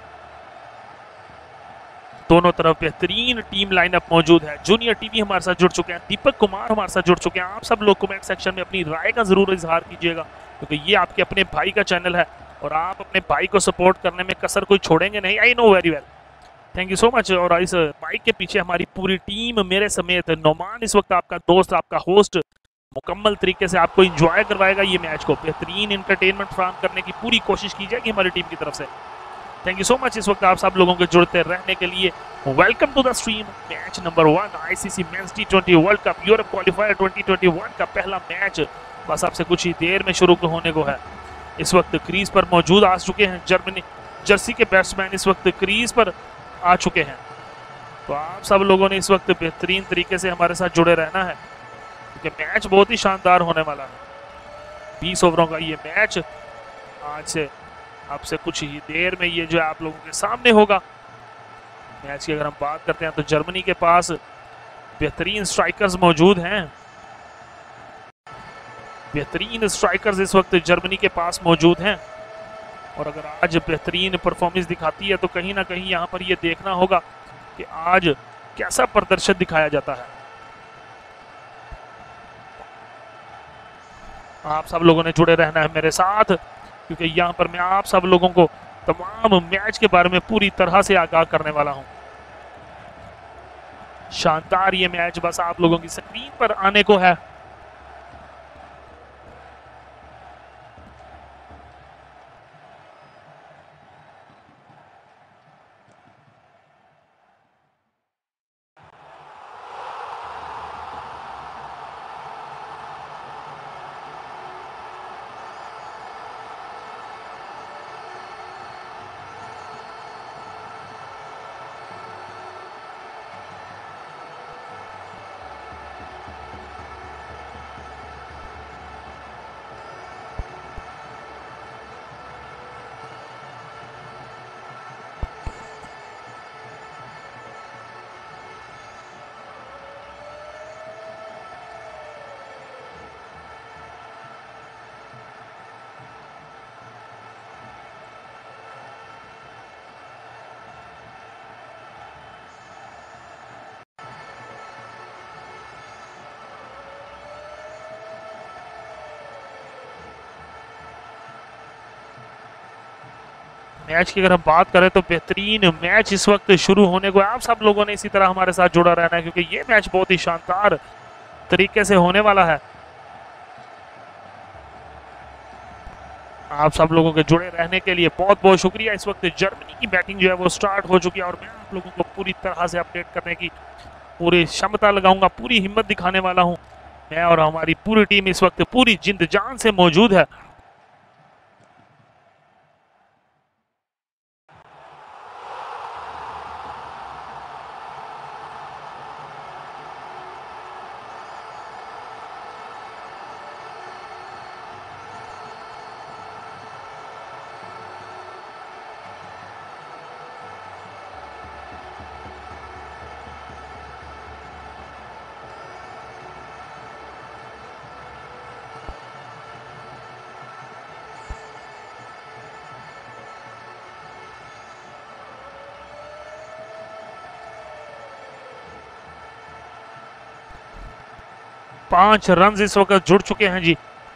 Speaker 1: दोनों तरफ बेहतरीन टीम लाइनअप मौजूद है। जूनियर टीवी हमारे साथ जुड़ चुके हैं, दीपक कुमार हमारे साथ जुड़ चुके हैं। आप सब लोग कमेंट सेक्शन में अपनी राय का जरूर इजहार कीजिएगा, क्योंकि ये आपके अपने भाई का चैनल है और आप अपने भाई को सपोर्ट करने में कसर कोई छोड़ेंगे नहीं। I know very well, thank you so much. और इस बाइक के पीछे हमारी पूरी टीम मेरे समेत, नोमान इस वक्त आपका दोस्त, आपका होस्ट, मुकम्मल तरीके से आपको इंजॉय करवाएगा ये मैच को। बेहतरीन एंटरटेनमेंट फराहम करने की पूरी कोशिश की जाएगी हमारी टीम की तरफ से। थैंक यू सो मच इस वक्त आप सब लोगों के जुड़ते रहने के लिए। Welcome to the stream. Match number 1 ICC men's T20 world cup Europe qualifier 2021 का पहला मैच बस आपसे कुछ ही देर में शुरू होने को है। इस वक्त क्रीज पर मौजूद आ चुके हैं जर्मनी जर्सी के बैट्समैन, इस वक्त क्रीज पर आ चुके हैं। तो आप सब लोगों ने इस वक्त बेहतरीन तरीके से हमारे साथ जुड़े रहना है, क्योंकि मैच बहुत ही शानदार होने वाला है। 20 ओवरों का ये मैच आज से आपसे कुछ ही देर में ये जो आप लोगों के सामने होगा। मैच की अगर हम बात करते हैं तो जर्मनी के पास बेहतरीन स्ट्राइकर्स मौजूद हैं। बेहतरीन स्ट्राइकर्स इस वक्त जर्मनी के पास मौजूद हैं, और अगर आज बेहतरीन परफॉर्मेंस दिखाती है तो कहीं ना कहीं यहाँ पर ये देखना होगा कि आज कैसा प्रदर्शन दिखाया जाता है। आप सब लोगों ने जुड़े रहना है मेरे साथ, क्योंकि यहाँ पर मैं आप सब लोगों को तमाम मैच के बारे में पूरी तरह से आगाह करने वाला हूं। शानदार ये मैच बस आप लोगों की स्क्रीन पर आने को है। मैच की अगर हम बात करें तो बेहतरीन मैच इस वक्त शुरू होने को है। आप सब लोगों ने इसी तरह हमारे साथ जुड़ा रहना है क्योंकि ये मैच बहुत ही शानदार तरीके से होने वाला है। आप सब लोगों के जुड़े रहने के लिए बहुत बहुत शुक्रिया। इस वक्त जर्मनी की बैटिंग जो है वो स्टार्ट हो चुकी है और मैं आप लोगों को पूरी तरह से अपडेट करने की पूरी क्षमता लगाऊंगा, पूरी हिम्मत दिखाने वाला हूं। मैं और हमारी पूरी टीम इस वक्त पूरी जिंद जान से मौजूद है। पांच रन इस वक्त जुड़ चुके हैं जी।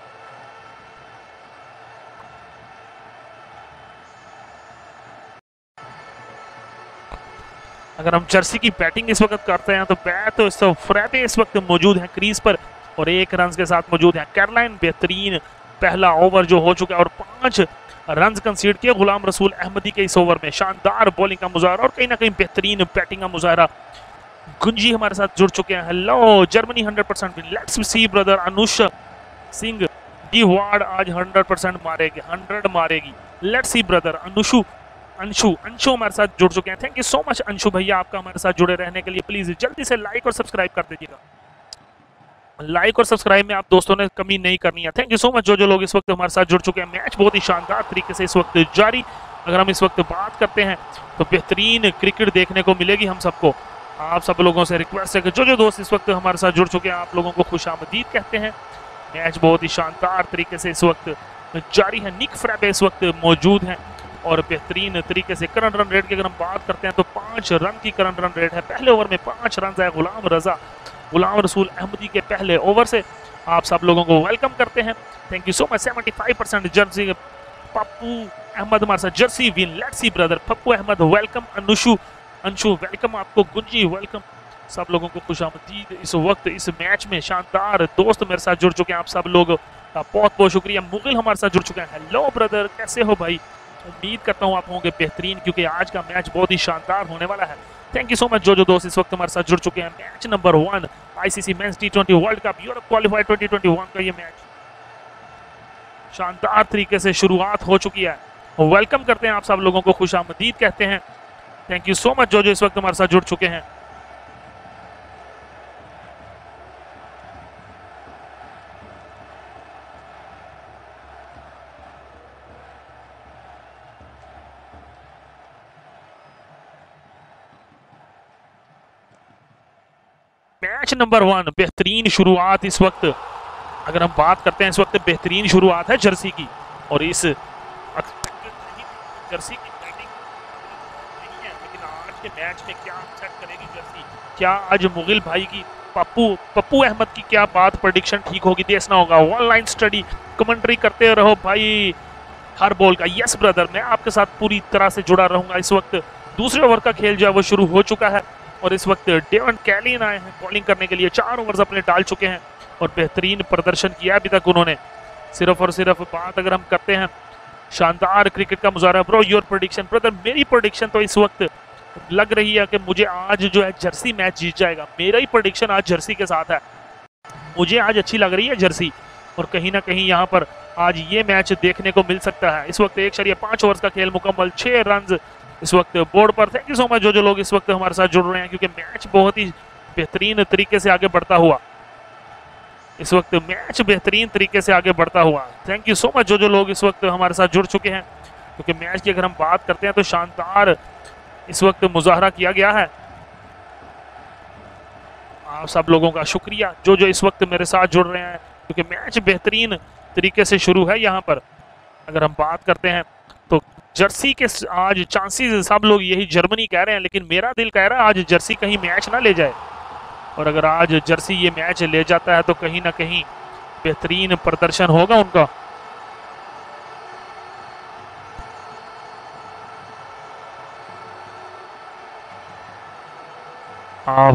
Speaker 1: अगर हम जर्सी की बैटिंग इस वक्त करते हैं तो बैट फ्रैबे इस वक्त मौजूद हैं क्रीज पर और 1 रन के साथ मौजूद हैं कैरोलाइन। बेहतरीन पहला ओवर जो हो चुका है और 5 रन कंसीड किए गुलाम रसूल अहमदी के इस ओवर में। शानदार बॉलिंग का मुजाहरा और कहीं ना कहीं बेहतरीन बैटिंग का मुजाहरा। गुंजी हमारे साथ जुड़ चुके हैं। Hello Germany 100% let's see brother Anush Singh डी वार्ड आज 100% मारेगी, 100 मारेगी। Let's see brother Anshu Anshu हमारे साथ जुड़ चुके हैं। Thank you so much Anshu भैया आपका हमारे साथ जुड़े रहने के लिए। प्लीज जल्दी से लाइक और सब्सक्राइब कर दीजिएगा। लाइक और सब्सक्राइब में आप दोस्तों ने कमी नहीं करनी है। थैंक यू सो मच जो लोग इस वक्त हमारे साथ जुड़ चुके हैं। मैच बहुत ही शानदार तरीके से इस वक्त जारी। अगर हम इस वक्त बात करते हैं तो बेहतरीन क्रिकेट देखने को मिलेगी हम सबको। आप सब लोगों से रिक्वेस्ट है कि जो दोस्त इस वक्त हमारे साथ जुड़ चुके हैं आप लोगों को खुशामदीद कहते हैं। मैच बहुत ही शानदार तरीके से इस वक्त जारी है। निक फ्रैबे इस वक्त मौजूद हैं और बेहतरीन तरीके से करंट रन रेट की अगर हम बात करते हैं तो 5 रन की करंट रन रेट है। पहले ओवर में 5 रन है गुलाम रसूल अहमदी के पहले ओवर से। आप सब लोगों को वेलकम करते हैं। Thank you so much. 75% Jersey Pappu Ahmed हमारे साथ Jersey win. Let's see brother Pappu Ahmed welcome. Anshu welcome आपको। गुंजी वेलकम। सब लोगों को खुशामदीद इस वक्त इस मैच में। शानदार दोस्त मेरे साथ जुड़ चुके हैं आप सब लोग का बहुत बहुत शुक्रिया। मुगिल हमारे साथ जुड़ चुके हैं। हेलो ब्रदर कैसे हो भाई? उम्मीद करता हूँ आप होंगे बेहतरीन क्योंकि आज का मैच बहुत ही शानदार होने वाला है। थैंक यू सो मच जो दोस्त इस वक्त हमारे साथ जुड़ चुके हैं। Match number 1 ICC men's T20 world cup Europe qualifier 2021 का ये मैच शानदार तरीके से शुरुआत हो चुकी है। वेलकम करते हैं आप सब लोगों को, खुशामदीद कहते हैं। थैंक यू सो मच जो इस वक्त हमारे साथ जुड़ चुके हैं। मैच नंबर 1 बेहतरीन शुरुआत इस वक्त अगर हम बात करते हैं इस वक्त बेहतरीन शुरुआत है जर्सी की और इस जर्सी की बैटिंग नहीं है लेकिन आज के मैच में क्या सेट करेगी जर्सी। क्या आज मुगिल भाई की पप्पू अहमद की क्या बात प्रेडिक्शन ठीक होगी देखना होगा। वन लाइन स्टडी कमेंट्री करते रहो भाई हर बॉल का। यस ब्रदर मैं आपके साथ पूरी तरह से जुड़ा रहूंगा। इस वक्त दूसरे ओवर का खेल जो है वो शुरू हो चुका है और इस वक्त डेवन कैलिन आए हैं बॉलिंग करने के लिए। 4 ओवर्स अपने डाल चुके हैं और बेहतरीन प्रदर्शन किया अभी तक उन्होंने। सिर्फ और सिर्फ बात अगर हम करते हैं शानदार क्रिकेट का मुजाहरा। ब्रो योर प्रेडिक्शन ब्रदर मेरी प्रेडिक्शन तो इस वक्त लग रही है कि मुझे आज जो है जर्सी मैच जीत जाएगा। मेरा ही प्रेडिक्शन आज जर्सी के साथ है। मुझे आज अच्छी लग रही है जर्सी और कहीं ना कहीं यहाँ पर आज ये मैच देखने को मिल सकता है। इस वक्त 1.5 ओवर्स का खेल मुकम्मल, 6 रन इस वक्त बोर्ड पर। थैंक यू सो मच जो लोग इस वक्त हमारे साथ जुड़ रहे हैं क्योंकि मैच बहुत ही बेहतरीन तरीके से आगे बढ़ता हुआ इस वक्त मैच बेहतरीन तरीके से आगे बढ़ता हुआ। थैंक यू सो मच जो लोग इस वक्त हमारे साथ जुड़ चुके हैं क्योंकि मैच की अगर हम बात करते हैं तो शानदार इस वक्त मुजाहरा किया गया है। आप सब लोगों का शुक्रिया जो इस वक्त मेरे साथ जुड़ रहे हैं क्योंकि मैच बेहतरीन तरीके से शुरू है। यहाँ पर अगर हम बात करते हैं तो जर्सी के आज चांसेस सब लोग यही जर्मनी कह रहे हैं लेकिन मेरा दिल कह रहा है आज जर्सी कहीं मैच ना ले जाए और अगर आज जर्सी ये मैच ले जाता है तो कहीं ना कहीं बेहतरीन प्रदर्शन होगा उनका। आप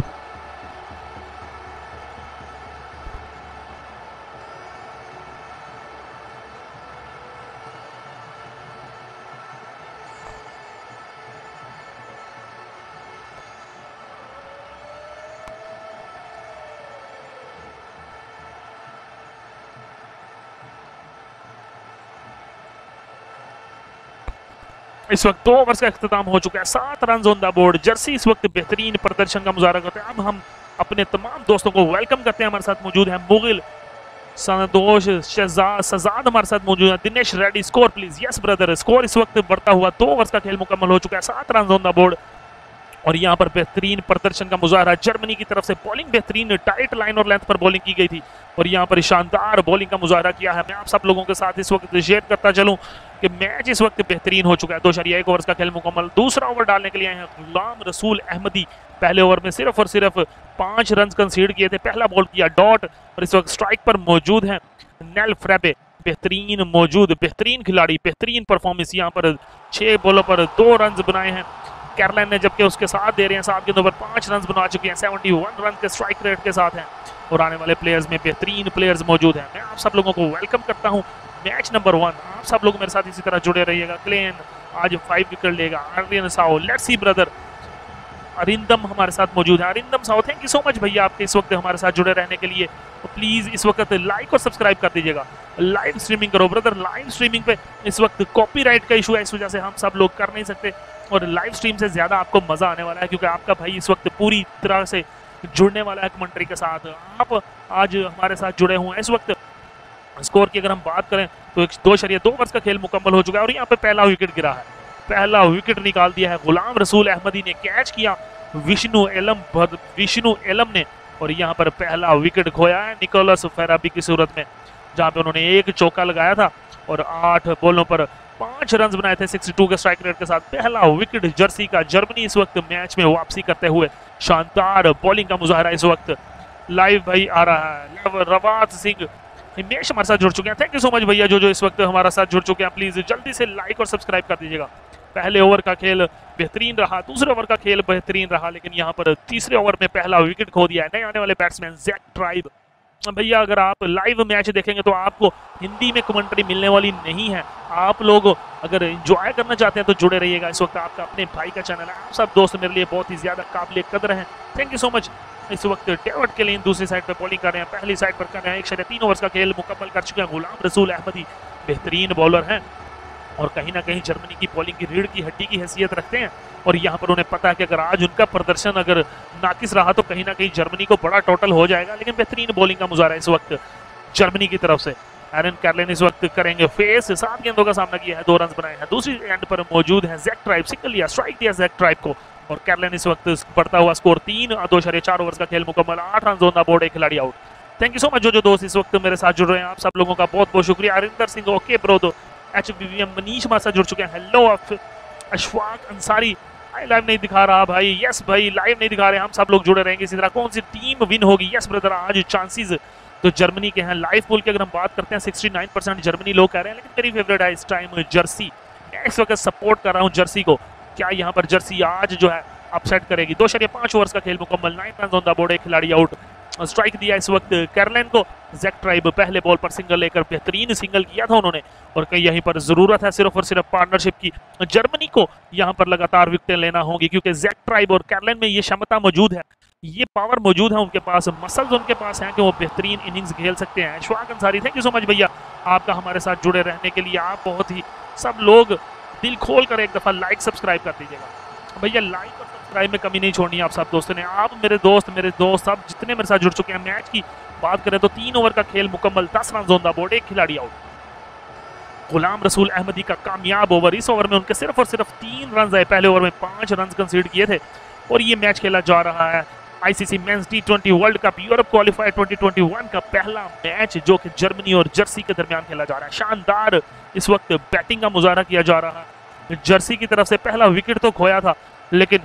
Speaker 1: इस वक्त 2 ओवर्स का इख्तिताम हो चुका है, 7 run on the board. Jersey इस वक्त बेहतरीन प्रदर्शन का मुजाहरा करते हैं। अब हम अपने तमाम दोस्तों को वेलकम करते हैं। हमारे साथ मौजूद है मुगिल, संतोष, शहजाद, सजाद हमारे साथ मौजूद है, Dinesh Reddy. Score please. Yes brother, score इस वक्त बढ़ता हुआ 2 ओवर्स का खेल मुकम्मल हो चुका है, 7 रन ऑन द बोर्ड। और यहाँ पर बेहतरीन प्रदर्शन का मुजाहरा जर्मनी की तरफ से। बॉलिंग बेहतरीन, टाइट लाइन और लेंथ पर बॉलिंग की गई थी और यहाँ पर शानदार बॉलिंग का मुजाहरा किया है। मैं आप सब लोगों के साथ इस वक्त शेयर करता चलूं कि मैच इस वक्त बेहतरीन हो चुका है। 2.1 ओवर्स का खेल मुकम्मल। दूसरा ओवर डालने के लिए आए हैं गुलाम रसूल अहमदी। पहले ओवर में सिर्फ और सिर्फ 5 रन कंसीड किए थे। पहला बॉल किया डॉट और इस वक्त स्ट्राइक पर मौजूद है नेल फ्रेबे। बेहतरीन मौजूद, बेहतरीन खिलाड़ी, बेहतरीन परफॉर्मेंस। यहाँ पर 6 बॉलों पर 2 रन बनाए हैं कैरोलाइन ने, जबकि उसके साथ दे रहे हैं 7 गेंदों पर 5 रन बना चुके हैं। 71 रन के स्ट्राइक रेट के साथ हैं और आने वाले प्लेयर्स में बेहतरीन प्लेयर्स मौजूद हैं। मैं आप सब लोगों को वेलकम करता हूं मैच नंबर 1। आप सब लोग मेरे साथ इसी तरह जुड़े रहिएगा। क्लेन आज 5 विकेट लेगा। आर्यन साओ, लेट्स सी ब्रदर। अरिंदम हमारे साथ मौजूद है। अरिंदम साओ, थैंक यू सो मच भैया आपके इस वक्त हमारे साथ जुड़े रहने के लिए। तो प्लीज इस वक्त लाइक और सब्सक्राइब कर दीजिएगा। लाइव स्ट्रीमिंग करो ब्रदर। लाइव स्ट्रीमिंग पे इस वक्त कॉपीराइट का इशू है, इस वजह से हम सब लोग कर नहीं सकते और लाइव स्ट्रीम से ज्यादा आपको मजा आने वाला है क्योंकि आपका भाई इस वक्त पूरी तरह से जुड़ने वाला है कमेंट्री के साथ। आप आज हमारे साथ जुड़े हुए हैं। इस वक्त स्कोर की अगर हम बात करें तो 2.2 ओवर्स का खेल मुकम्मल हो चुका है और यहाँ पे पहला विकेट गिरा है। पहला विकेट निकाल दिया है गुलाम रसूल अहमदी ने। कैच किया विष्णु एलम ने और यहाँ पर पहला विकेट खोया है निकोलस फेराबी की सूरत में, जहाँ पे उन्होंने एक चौका लगाया था और 8 बॉलों पर 5 रन बनाए थे 62 के स्ट्राइक रेट के साथ। पहला विकेट जर्सी का। जर्मनी इस वक्त मैच में वापसी करते हुए शानदार बॉलिंग का मुजाहरा इस वक्त लाइव भाई आ रहा है। रवात सिंह हिमेश हमारे साथ जुड़ चुके हैं। थैंक यू सो मच भैया जो इस वक्त हमारे साथ जुड़ चुके हैं। प्लीज जल्दी से लाइक और सब्सक्राइब कर दीजिएगा। पहले ओवर का खेल बेहतरीन रहा, दूसरे ओवर का खेल बेहतरीन रहा, लेकिन यहाँ पर तीसरे ओवर में पहला विकेट खो दिया है नए आने वाले बैट्समैन जैक ट्राइब। भैया अगर आप लाइव मैच देखेंगे तो आपको हिंदी में कमेंट्री मिलने वाली नहीं है। आप लोग अगर एंजॉय करना चाहते हैं तो जुड़े रहिएगा। इस वक्त आपका अपने भाई का चैनल है। आप सब दोस्त मेरे लिए बहुत ही ज्यादा काबिल कदर हैं। Thank you so much. इस वक्त डेविड के लिए दूसरी साइड पर बॉलिंग कर रहे हैं, पहली साइड पर कर रहे हैं। 1.3 ओवर्स का खेल मुकम्मल कर चुके हैं गुलाम रसूल अहमदी। बेहतरीन बॉलर हैं और कहीं ना कहीं जर्मनी की बॉलिंग की रीढ़ की हड्डी की हैसियत रखते हैं और यहाँ पर उन्हें पता है कि अगर आज उनका प्रदर्शन अगर नाकिस रहा तो कहीं ना कहीं जर्मनी को बड़ा टोटल हो जाएगा। लेकिन बेहतरीन बॉलिंग का मुजाहरा इस वक्त जर्मनी की तरफ से। एरन कैरोलाइन इस वक्त करेंगे फेस। 7 गेंदों का सामना किया है, 2 रन बनाए हैं। दूसरी एंड पर मौजूद है जैक ट्राइब। सिंगल लिया, स्ट्राइक दिया जैक ट्राइब को और कैरोलाइन इस वक्त बढ़ता हुआ स्कोर 3। 2.4 ओवर्स का खेल मुकम्मल, 8 रन ऑन द बोर्ड, एक खिलाड़ी out. Thank you so much जो दोस्त इस वक्त मेरे साथ जुड़ रहे हैं। आप सब लोगों का बहुत बहुत शुक्रिया। अरिंदर सिंह ओके ब्रो, तो HBVM मनीष हमारे साथ जुड़ चुके हैं। हेलो अशफाक अंसारी, लाइव नहीं दिखा रहा भाई। यस भाई लाइव नहीं दिखा रहे, हम सब लोग जुड़े रहेंगे इसी तरह। कौन सी टीम विन होगी? यस ब्रदर, आज चांसेस तो जर्मनी के हैं। लाइव पोल की अगर हम बात करते हैं 69% जर्मनी लोग कह रहे हैं, लेकिन मेरी फेवरेट है इस टाइम जर्सी। मैं इस वक्त सपोर्ट कर रहा हूं जर्सी को। क्या यहाँ पर जर्सी आज जो है अपसेट करेगी? 2.5 ओवर्स का खेल मुकम्मल, 9 रन ऑन द बोर्ड, एक खिलाड़ी आउट। स्ट्राइक दिया इस वक्त कैरोलाइन को। जैक ट्राइब पहले बॉल पर सिंगल लेकर बेहतरीन सिंगल किया था उन्होंने और कहीं यहीं पर जरूरत है सिर्फ और सिर्फ पार्टनरशिप की। जर्मनी को यहाँ पर लगातार विकेटें लेना होंगी क्योंकि जैक ट्राइब और कैरोलाइन में ये क्षमता मौजूद है, ये पावर मौजूद है उनके पास, मसल्स उनके पास हैं कि वो बेहतरीन इनिंग्स खेल सकते हैं। Ashfaq Ansari, thank you so much भैया आपका हमारे साथ जुड़े रहने के लिए। आप बहुत ही सब लोग दिल खोल कर एक दफा लाइक सब्सक्राइब कर दीजिएगा भैया। लाइक और सब्सक्राइब में कमी नहीं छोड़नी आप सब दोस्तों ने। आप मेरे दोस्त सब जितने मेरे साथ जुड़ चुके हैं। मैच की बात करें तो 3 ओवर का खेल मुकम्मल, 10 रन ऑन द बोर्ड, एक खिलाड़ी आउट। गुलाम रसूल अहमदी का कामयाब ओवर। इस ओवर में उनके सिर्फ और सिर्फ 3 रन आए। पहले ओवर में 5 रन कंसीड किए थे और ये मैच खेला जा रहा है ICC men's T20 world cup Europe qualifier 2021 का पहला मैच जो कि जर्मनी और जर्सी के दरमियान खेला जा रहा है। शानदार इस वक्त बैटिंग का मुजाहरा किया जा रहा है। जर्सी की तरफ से पहला विकेट तो खोया था, लेकिन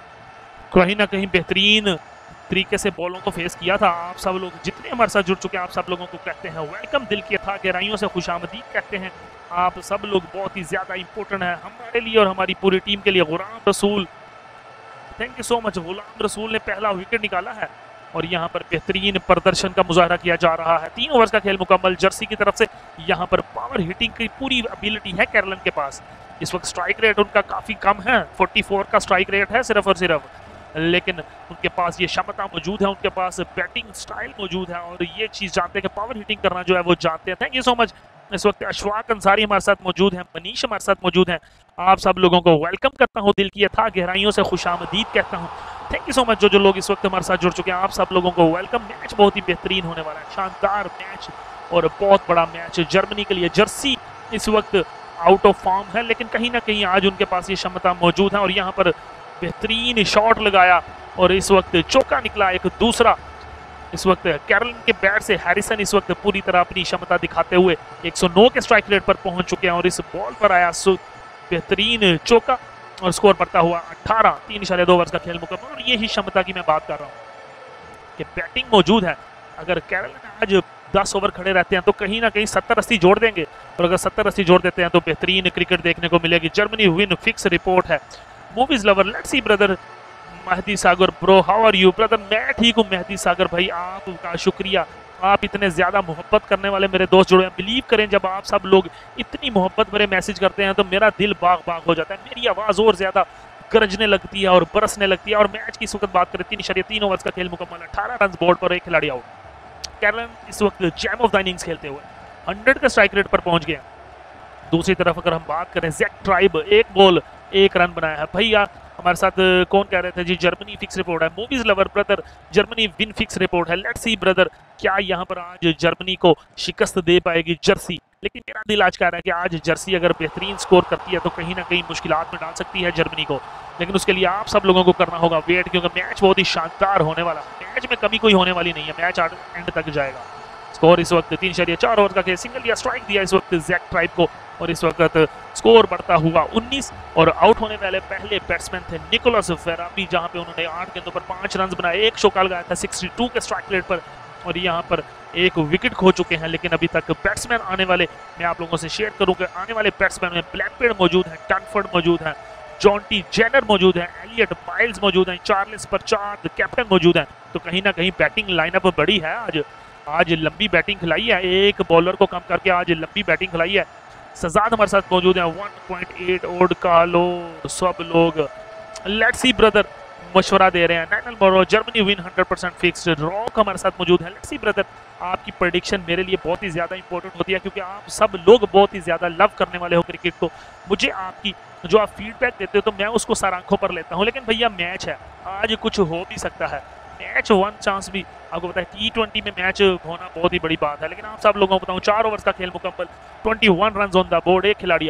Speaker 1: कहीं ना कहीं बेहतरीन तरीके से बॉलों को फेस किया था। आप सब लोग जितने हमारे साथ जुड़ चुके हैं, आप सब लोगों को कहते हैं वेलकम, दिल की अथाह गहराइयों से खुशामदीद कहते हैं। आप सब लोग बहुत ही ज्यादा इंपॉर्टेंट है हमारे लिए और हमारी पूरी टीम के लिए। Ghulam Rasool thank you so much. Ghulam Rasool ने पहला विकेट निकाला है और यहाँ पर बेहतरीन प्रदर्शन का मुजाहरा किया जा रहा है। 3 ओवर्स का खेल मुकम्मल जर्सी की तरफ से। यहाँ पर पावर हिटिंग की पूरी एबिलिटी है कैरलन के पास। इस वक्त स्ट्राइक रेट उनका काफी कम है, 44 का स्ट्राइक रेट है सिर्फ और सिर्फ, लेकिन उनके पास ये क्षमता मौजूद है, उनके पास बैटिंग स्टाइल मौजूद है और ये चीज जानते हैं कि पावर हिटिंग करना जो है वो जानते हैं। Thank you so much. इस वक्त अशफाक अंसारी हमारे साथ मौजूद हैं, मनीष हमारे साथ मौजूद हैं। आप सब लोगों को वेलकम करता हूँ, दिल की अथाह गहराइयों से खुशामदीद कहता हूँ। थैंक यू सो मच जो लोग इस वक्त हमारे साथ जुड़ चुके हैं, आप सब लोगों को वेलकम। मैच बहुत ही बेहतरीन होने वाला है, शानदार मैच और बहुत बड़ा मैच जर्मनी के लिए। जर्सी इस वक्त आउट ऑफ फॉर्म है, लेकिन कहीं ना कहीं आज उनके पास ये क्षमता मौजूद है और यहाँ पर बेहतरीन शॉट लगाया और इस वक्त चौका निकला एक दूसरा। इस वक्त कैरलन के बैट से हैरिसन इस वक्त पूरी तरह अपनी क्षमता दिखाते हुए 109 के स्ट्राइक रेट पर पहुंच चुके हैं और इस बॉल पर आया बेहतरीन चौका और स्कोर पड़ता हुआ 18। 3.2 ओवर्स का खेल मुकम्मल। और यही क्षमता की मैं बात कर रहा हूँ कि बैटिंग मौजूद है। अगर कैरलन आज 10 ओवर खड़े रहते हैं तो कहीं ना कहीं 70-80 जोड़ देंगे और अगर 70-80 जोड़ देते हैं तो बेहतरीन क्रिकेट देखने को मिलेगी। जर्मनी विन फिक्स रिपोर्ट है। Movies lover, let's see brother Mehdi Sagar bro, how are you brother? मैं ठीक हूँ मेहदी सागर भाई, आपका शुक्रिया। आप इतने ज़्यादा मोहब्बत करने वाले मेरे दोस्त जुड़े हैं। बिलीव करें, जब आप सब लोग इतनी मोहब्बत भरे मैसेज करते हैं तो मेरा दिल बाग बाग हो जाता है, मेरी आवाज़ और ज़्यादा गरजने लगती है और बरसने लगती है। और मैच की इस वक्त बात करें, 3 ओवर्स का खेल मुकम्मल, 18 रन बोर्ड पर, 1 खिलाड़ी आउट। कैरलन इस वक्त जैम ऑफ द इनिंग्स खेलते हुए 100 के स्ट्राइक रेट पर पहुंच गया। दूसरी तरफ अगर हम बात करें, जैक ट्राइब 1 बॉल 1 रन बनाया है। भैया हमारे साथ कौन कह रहे थे जी? जर्मनी फिक्स रिपोर्ट है। Movies lover brother, Germany win fix report है। लेट्स सी ब्रदर, क्या यहाँ पर आज जर्मनी को शिकस्त दे पाएगी जर्सी? लेकिन मेरा दिल आज कह रहा है कि आज जर्सी अगर बेहतरीन स्कोर करती है तो कहीं ना कहीं मुश्किलात में डाल सकती है जर्मनी को। लेकिन उसके लिए आप सब लोगों को करना होगा वेट, क्योंकि मैच बहुत ही शानदार होने वाला है। मैच में कमी कोई होने वाली नहीं है, मैच एंड तक जाएगा। स्कोर इस वक्त 3.4 ओवर का खेल, सिंगल या स्ट्राइक दिया इस वक्त जैक ट्राइब को और इस वक्त स्कोर बढ़ता हुआ 19। और आउट होने वाले पहले बैट्समैन थे निकोलस फेराबी, जहां पे उन्होंने 8 गेंदों पर 5 रन बनाए, 1 चौका लगाया था 62 के स्ट्राइक रेट पर और यहां पर 1 विकेट खो चुके हैं। लेकिन अभी तक बैट्समैन आने वाले मैं आप लोगों से शेयर करूं कि आने वाले बैट्समैन में ब्लैकबेड मौजूद है, टनफर्ड मौजूद है, जॉन्टी जेनर मौजूद है, एलियट माइल्स मौजूद हैं, चार्ल्स परचार्ड कैप्टन मौजूद हैं। तो कहीं ना कहीं बैटिंग लाइनअप बड़ी है। आज लंबी बैटिंग खिलाई है, एक बॉलर को कम करके आज लंबी बैटिंग खिलाई है। सजाद हमारे साथ मौजूद है, 1.8 ओड का लो सब लोग। लेट्स सी ब्रदर मशवरा दे रहे हैं। नाइनल बोरो, जर्मनी विन 100% फिक्स्ड। रॉक हमारे साथ मौजूद है। लेट्स सी ब्रदर, आपकी प्रेडिक्शन मेरे लिए बहुत ही ज़्यादा इंपॉर्टेंट होती है, क्योंकि आप सब लोग बहुत ही ज़्यादा लव करने वाले हो क्रिकेट को। मुझे आपकी जो आप फीडबैक देते हो तो मैं उसको सर आंखों पर लेता हूँ। लेकिन भैया मैच है, आज कुछ हो भी सकता है। मैच 1 चांस भी आपको पता है, T20 में मैच होना बहुत ही बड़ी बात है। लेकिन आप सब लोगों को बताऊं, 4 ओवर्स का खेल मुकम्मल, 21 रन ऑन द बोर्ड, 1 खिलाड़ी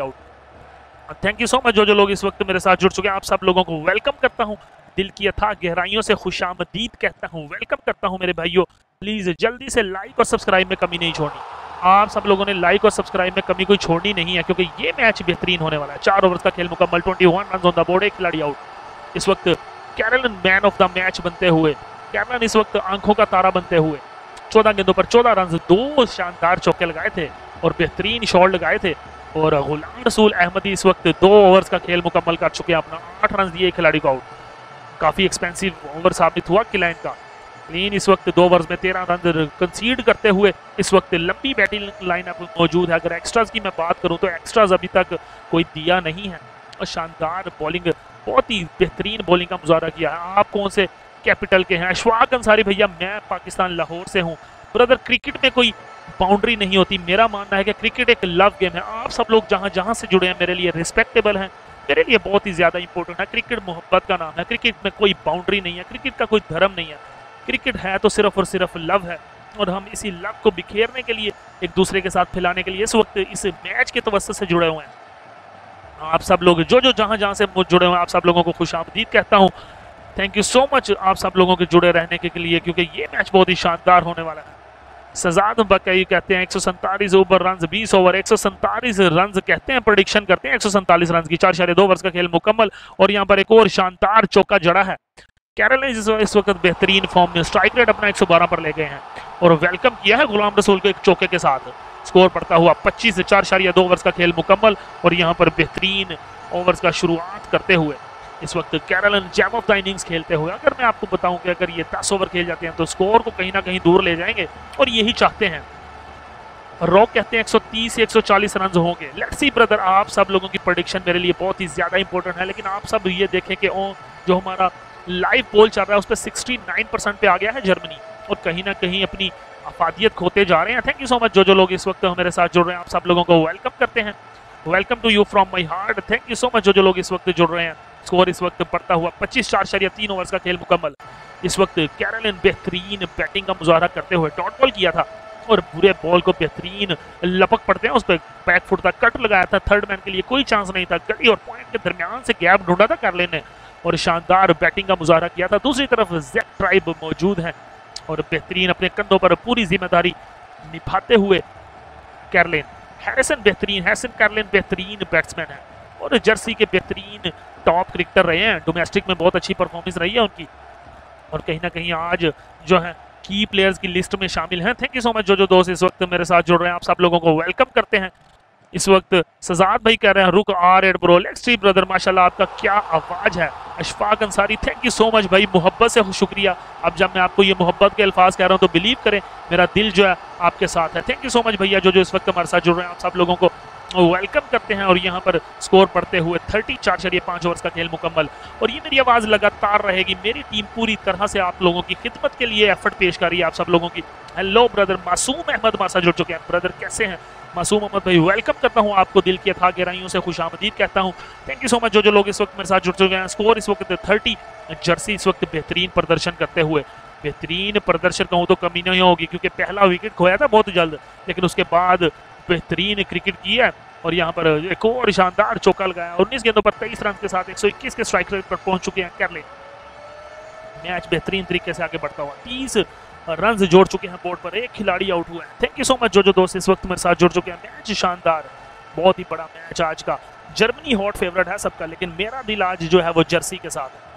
Speaker 1: out. Thank you so much जो लोग इस वक्त मेरे साथ जुड़ चुके हैं, आप सब लोगों को वेलकम करता हूं, दिल की अथाह गहराइयों से खुशामदीद कहता हूं, वेलकम करता हूं मेरे भाइयों। प्लीज जल्दी से लाइक और सब्सक्राइब में कमी नहीं छोड़नी। आप सब लोगों ने लाइक और सब्सक्राइब में कमी कोई छोड़नी नहीं है, क्योंकि ये मैच बेहतरीन होने वाला है। 4 ओवर्स का खेल मुकम्मल, 21 रन ऑन द बोर्ड, 1 खिलाड़ी आउट। इस वक्त Carlyon man of the match बनते हुए, कैरलन इस वक्त आंखों का तारा बनते हुए 14 गेंदों पर 14 रन, 2 शानदार चौके लगाए थे और बेहतरीन शॉट लगाए थे। और गुलाम रसूल अहमदी इस वक्त 2 ओवर्स का खेल मुकम्मल कर चुके हैं, अपना 8 रन दिए, खिलाड़ी को आउट। काफी एक्सपेंसिव ओवर साबित हुआ क्लाइंट का। क्लीन इस वक्त 2 ओवर्स में 13 रन कंसीड करते हुए इस वक्त लंबी बैटिंग लाइनअप मौजूद है। अगर एक्स्ट्राज की मैं बात करूं तो एक्स्ट्राज अभी तक कोई दिया नहीं है और शानदार बॉलिंग, बहुत ही बेहतरीन बॉलिंग का मुजाहरा किया है। आप कौन से कैपिटल के हैं? अशफाक अंसारी भैया, मैं पाकिस्तान लाहौर से हूं। ब्रदर, क्रिकेट में कोई बाउंड्री नहीं होती। मेरा मानना है कि क्रिकेट एक लव गेम है। आप सब लोग जहां जहां से जुड़े हैं मेरे लिए रिस्पेक्टेबल हैं, मेरे लिए बहुत ही ज्यादा इंपॉर्टेंट है। क्रिकेट मोहब्बत का नाम है, क्रिकेट में कोई बाउंड्री नहीं है, क्रिकेट का कोई धर्म नहीं है। क्रिकेट है तो सिर्फ और सिर्फ लव है और हम इसी लव को बिखेरने के लिए, एक दूसरे के साथ फैलाने के लिए इस वक्त इस मैच के तवज्जुह से जुड़े हुए हैं। आप सब लोग जो जहां जहां से जुड़े हुए हैं, आप सब लोगों को खुशामदीद कहता हूं। थैंक यू सो मच आप सब लोगों के जुड़े रहने के लिए, क्योंकि ये मैच बहुत ही शानदार होने वाला है। सजाद बकई कहते हैं 147 ओवर रन, 20 ओवर 147 रन कहते हैं, प्रेडिक्शन करते हैं 147 रन की। 4.2 ओवर्स का खेल मुकम्मल और यहाँ पर एक और शानदार चौका जड़ा है। कैरल इस वक्त बेहतरीन फॉर्म में, स्ट्राइक रेट अपना 112 पर ले गए हैं और वेलकम किया है गुलाम रसूल को एक चौके के साथ। स्कोर पड़ता हुआ 25 से 4.2 ओवर्स का खेल मुकम्मल और यहाँ पर बेहतरीन ओवर्स का शुरुआत करते हुए इस वक्त Carlyon jam of the innings खेलते हुए। अगर मैं आपको बताऊं कि अगर ये 10 ओवर खेल जाते हैं तो स्कोर को कहीं ना कहीं दूर ले जाएंगे और यही चाहते हैं। रॉक कहते हैं 130 से 140 रन होंगे। लेट्स सी ब्रदर, आप सब लोगों की प्रेडिक्शन मेरे लिए बहुत ही ज्यादा इंपॉर्टेंट है, लेकिन आप सब ये देखें कि जो हमारा लाइव पोल चल रहा है उस पर 69% पे आ गया है जर्मनी और कहीं ना कहीं अपनी अफादियत खोते जा रहे हैं। थैंक यू सो मच जो लोग इस वक्त मेरे साथ जुड़ रहे हैं, आप सब लोगों को वेलकम करते हैं। Welcome to you from my heart. Thank you so much जो लोग इस वक्त जुड़ रहे हैं। स्कोर इस वक्त बढ़ता हुआ 25-4 3 ओवर्स का खेल मुकम्मल। इस वक्त कैरोलिन बेहतरीन बैटिंग का मुजाहरा करते हुए डॉट बॉल किया था और बुरे बॉल को बेहतरीन लपक पड़ते हैं उस पर बैक फुट तक कट लगाया था। थर्ड मैन के लिए कोई चांस नहीं था। गली और पॉइंट के दरमियान से गैप ढूंढा था कैरोलिन ने और शानदार बैटिंग का मुजाहरा किया था। दूसरी तरफ जैक ट्राइब मौजूद है और बेहतरीन अपने कंधों पर पूरी जिम्मेदारी निभाते हुए कैरोलिन। हैरिसन कैरोलिन बेहतरीन बैट्समैन है और जर्सी के बेहतरीन टॉप क्रिकेटर रहे हैं। डोमेस्टिक में बहुत अच्छी परफॉर्मेंस रही है उनकी और कहीं ना कहीं आज जो है की प्लेयर्स की लिस्ट में शामिल हैं। थैंक यू सो मच जो दोस्त इस वक्त मेरे साथ जुड़ रहे हैं, आप सब लोगों को वेलकम करते हैं। इस वक्त सजाद भाई कह रहे हैं रुक R8 bro. Let's see brother, माशाल्लाह आपका क्या आवाज है। Ashfaq Ansari thank you so much भाई, मोहब्बत से शुक्रिया। अब जब मैं आपको ये मोहब्बत के अल्फाज कह रहा हूँ तो बिलीव करें मेरा दिल जो है आपके साथ है। थैंक यू सो मच भैया जो इस वक्त हमारे साथ जुड़ रहे हैं, आप सब लोगों को वेलकम करते हैं। और यहाँ पर स्कोर पढ़ते हुए 34.5 ओवर्स का खेल मुकम्मल और ये मेरी आवाज़ लगातार रहेगी। मेरी टीम पूरी तरह से आप लोगों की खिदमत के लिए एफर्ट पेश कर रही है आप सब लोगों की। हेलो ब्रदर, मासूम अहमद हमारे साथ जुड़ चुके हैं। ब्रदर कैसे हैं मासूम अहमद भाई, वेलकम करता हूं आपको दिल की अथाह गहराइयों से खुशामदीद कहता हूं। थैंक यू सो मच जो लोग इस वक्त मेरे साथ जुड़ चुके हैं। स्कोर इस वक्त 30। जर्सी इस वक्त बेहतरीन प्रदर्शन करते हुए, बेहतरीन प्रदर्शन कहूँ तो कमी नहीं होगी क्योंकि पहला विकेट खोया था बहुत जल्द, लेकिन उसके बाद बेहतरीन क्रिकेट की है और यहाँ पर एक और शानदार चौका लगाया। 19 गेंदों पर 23 रन के साथ 121 के स्ट्राइक रेट पर पहुंच चुके हैं कैरोलिन। मैच बेहतरीन तरीके से आगे बढ़ता हुआ 30 रन जोड़ चुके हैं बोर्ड पर, एक खिलाड़ी आउट हुआ है। थैंक यू सो मच जो दोस्त इस वक्त मेरे साथ जुड़ चुके हैं। मैच शानदार, बहुत ही बड़ा मैच आज का। जर्मनी हॉट फेवरेट है सबका, लेकिन मेरा दिल आज जो है वो जर्सी के साथ है।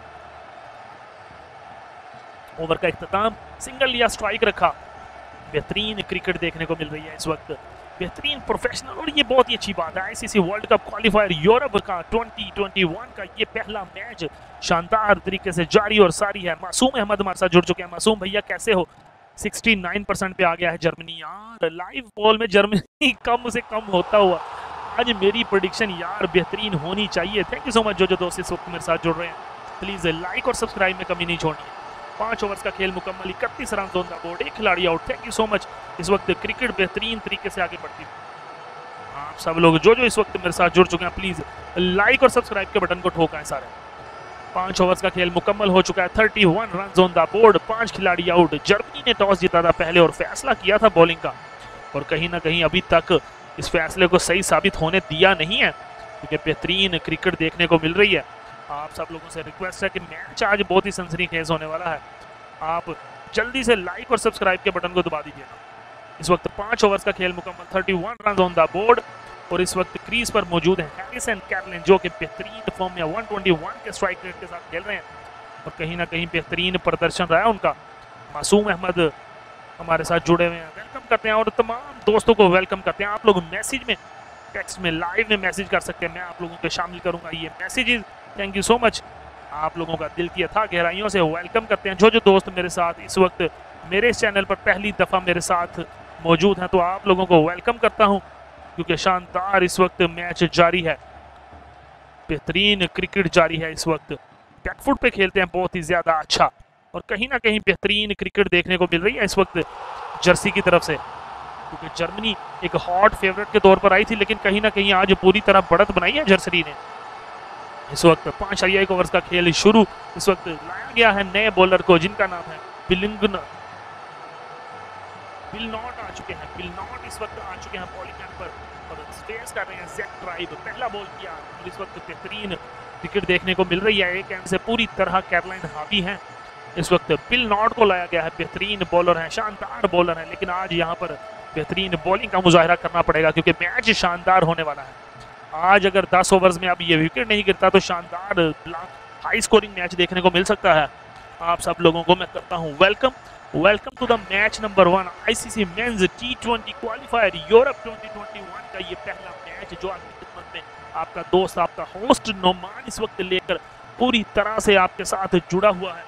Speaker 1: ओवर का इख्तिताम, सिंगल लिया, स्ट्राइक रखा। बेहतरीन क्रिकेट देखने को मिल रही है इस वक्त, बेहतरीन प्रोफेशनल। और ये बहुत ही अच्छी बात है, ICC world cup qualifier Europe का 2021 का ये पहला मैच शानदार तरीके से जारी और सारी है। मासूम अहमद हमारे साथ जुड़ चुके हैं। मासूम भैया कैसे हो? 69% पे आ गया है जर्मनी। यार लाइव बॉल में जर्मनी कम से कम होता हुआ आज मेरी प्रेडिक्शन यार बेहतरीन होनी चाहिए। थैंक यू सो मच जो दोस्त इस वक्त मेरे साथ जुड़ रहे हैं। प्लीज लाइक और सब्सक्राइब में कमी नहीं छोड़नी है। 5 ओवर्स का खेल मुकम्मल, 31 रन ऑन द बोर्ड, एक खिलाड़ी out. Thank you so much. इस वक्त क्रिकेट बेहतरीन तरीके से आगे बढ़ती है। आप सब लोग जो इस वक्त मेरे साथ जुड़ चुके हैं प्लीज लाइक और सब्सक्राइब के बटन को ठोकाएं सारे। 5 ओवर्स का खेल मुकम्मल हो चुका है, 31 रन ऑन द बोर्ड, 5 खिलाड़ी आउट। जर्मनी ने टॉस जीता था पहले और फैसला किया था बॉलिंग का और कहीं ना कहीं अभी तक इस फैसले को सही साबित होने दिया नहीं है क्योंकि बेहतरीन क्रिकेट देखने को मिल रही है। आप सब लोगों से रिक्वेस्ट है कि मैच आज बहुत ही सनसनीखेज होने वाला है। आप जल्दी से लाइक और सब्सक्राइब के बटन को दबा दीजिएगा। इस वक्त 5 ओवर्स का खेल मुकम्मल, 31 रन ऑन द बोर्ड और इस वक्त क्रीज पर मौजूद है हैरिसन कैरोलिन जो कि बेहतरीन फॉर्म में 121 के स्ट्राइक रेट के साथ खेल रहे हैं और कहीं ना कहीं बेहतरीन प्रदर्शन रहा है उनका। मासूम अहमद हमारे साथ जुड़े हुए हैं, वेलकम करते हैं और तमाम दोस्तों को वेलकम करते हैं। आप लोग मैसेज में, टेक्स्ट में, लाइव में मैसेज कर सकते हैं, मैं आप लोगों को शामिल करूंगा ये messages. Thank you so much, आप लोगों का दिल की अथाह गहराइयों से वेलकम करते हैं। जो दोस्त मेरे साथ इस वक्त मेरे इस चैनल पर पहली दफ़ा मेरे साथ मौजूद हैं तो आप लोगों को वेलकम करता हूं क्योंकि शानदार इस वक्त मैच जारी है, बेहतरीन क्रिकेट जारी है। इस वक्त बैकफुट पे खेलते हैं बहुत ही ज़्यादा अच्छा और कहीं ना कहीं बेहतरीन क्रिकेट देखने को मिल रही है इस वक्त जर्सी की तरफ से क्योंकि जर्मनी एक हॉट फेवरेट के तौर पर आई थी लेकिन कहीं ना कहीं आज पूरी तरह बढ़त बनाई है जर्सी ने। इस वक्त 5 ओवर्स का खेल शुरू, इस वक्त लाया गया है नए बॉलर को जिनका नाम है बिल नॉट आ चुके हैं। बिल नॉट इस वक्त आ चुके हैं बॉलिंग पर और फेस कर रहे हैं जैक ट्राइब। पहला बॉल किया और इस वक्त बेहतरीन विकेट देखने को मिल रही है। एक एंड से पूरी तरह कैरोलिन हावी है। इस वक्त बिल नॉट को लाया गया है, बेहतरीन बॉलर है, शानदार बॉलर है, लेकिन आज यहाँ पर बेहतरीन बॉलिंग का मुजाहरा करना पड़ेगा क्योंकि मैच शानदार होने वाला है। आज अगर 10 ओवर्स में अब ये विकेट नहीं गिरता तो शानदार हाई स्कोरिंग मैच देखने को मिल सकता है। आप सब लोगों को मैं करता हूँ welcome to the match number 1 ICC men's T20 qualifier Europe 2021 का ये पहला मैच जो आपकी खिदमत में आपका दोस्त, आपका होस्ट नोमान इस वक्त लेकर पूरी तरह से आपके साथ जुड़ा हुआ है।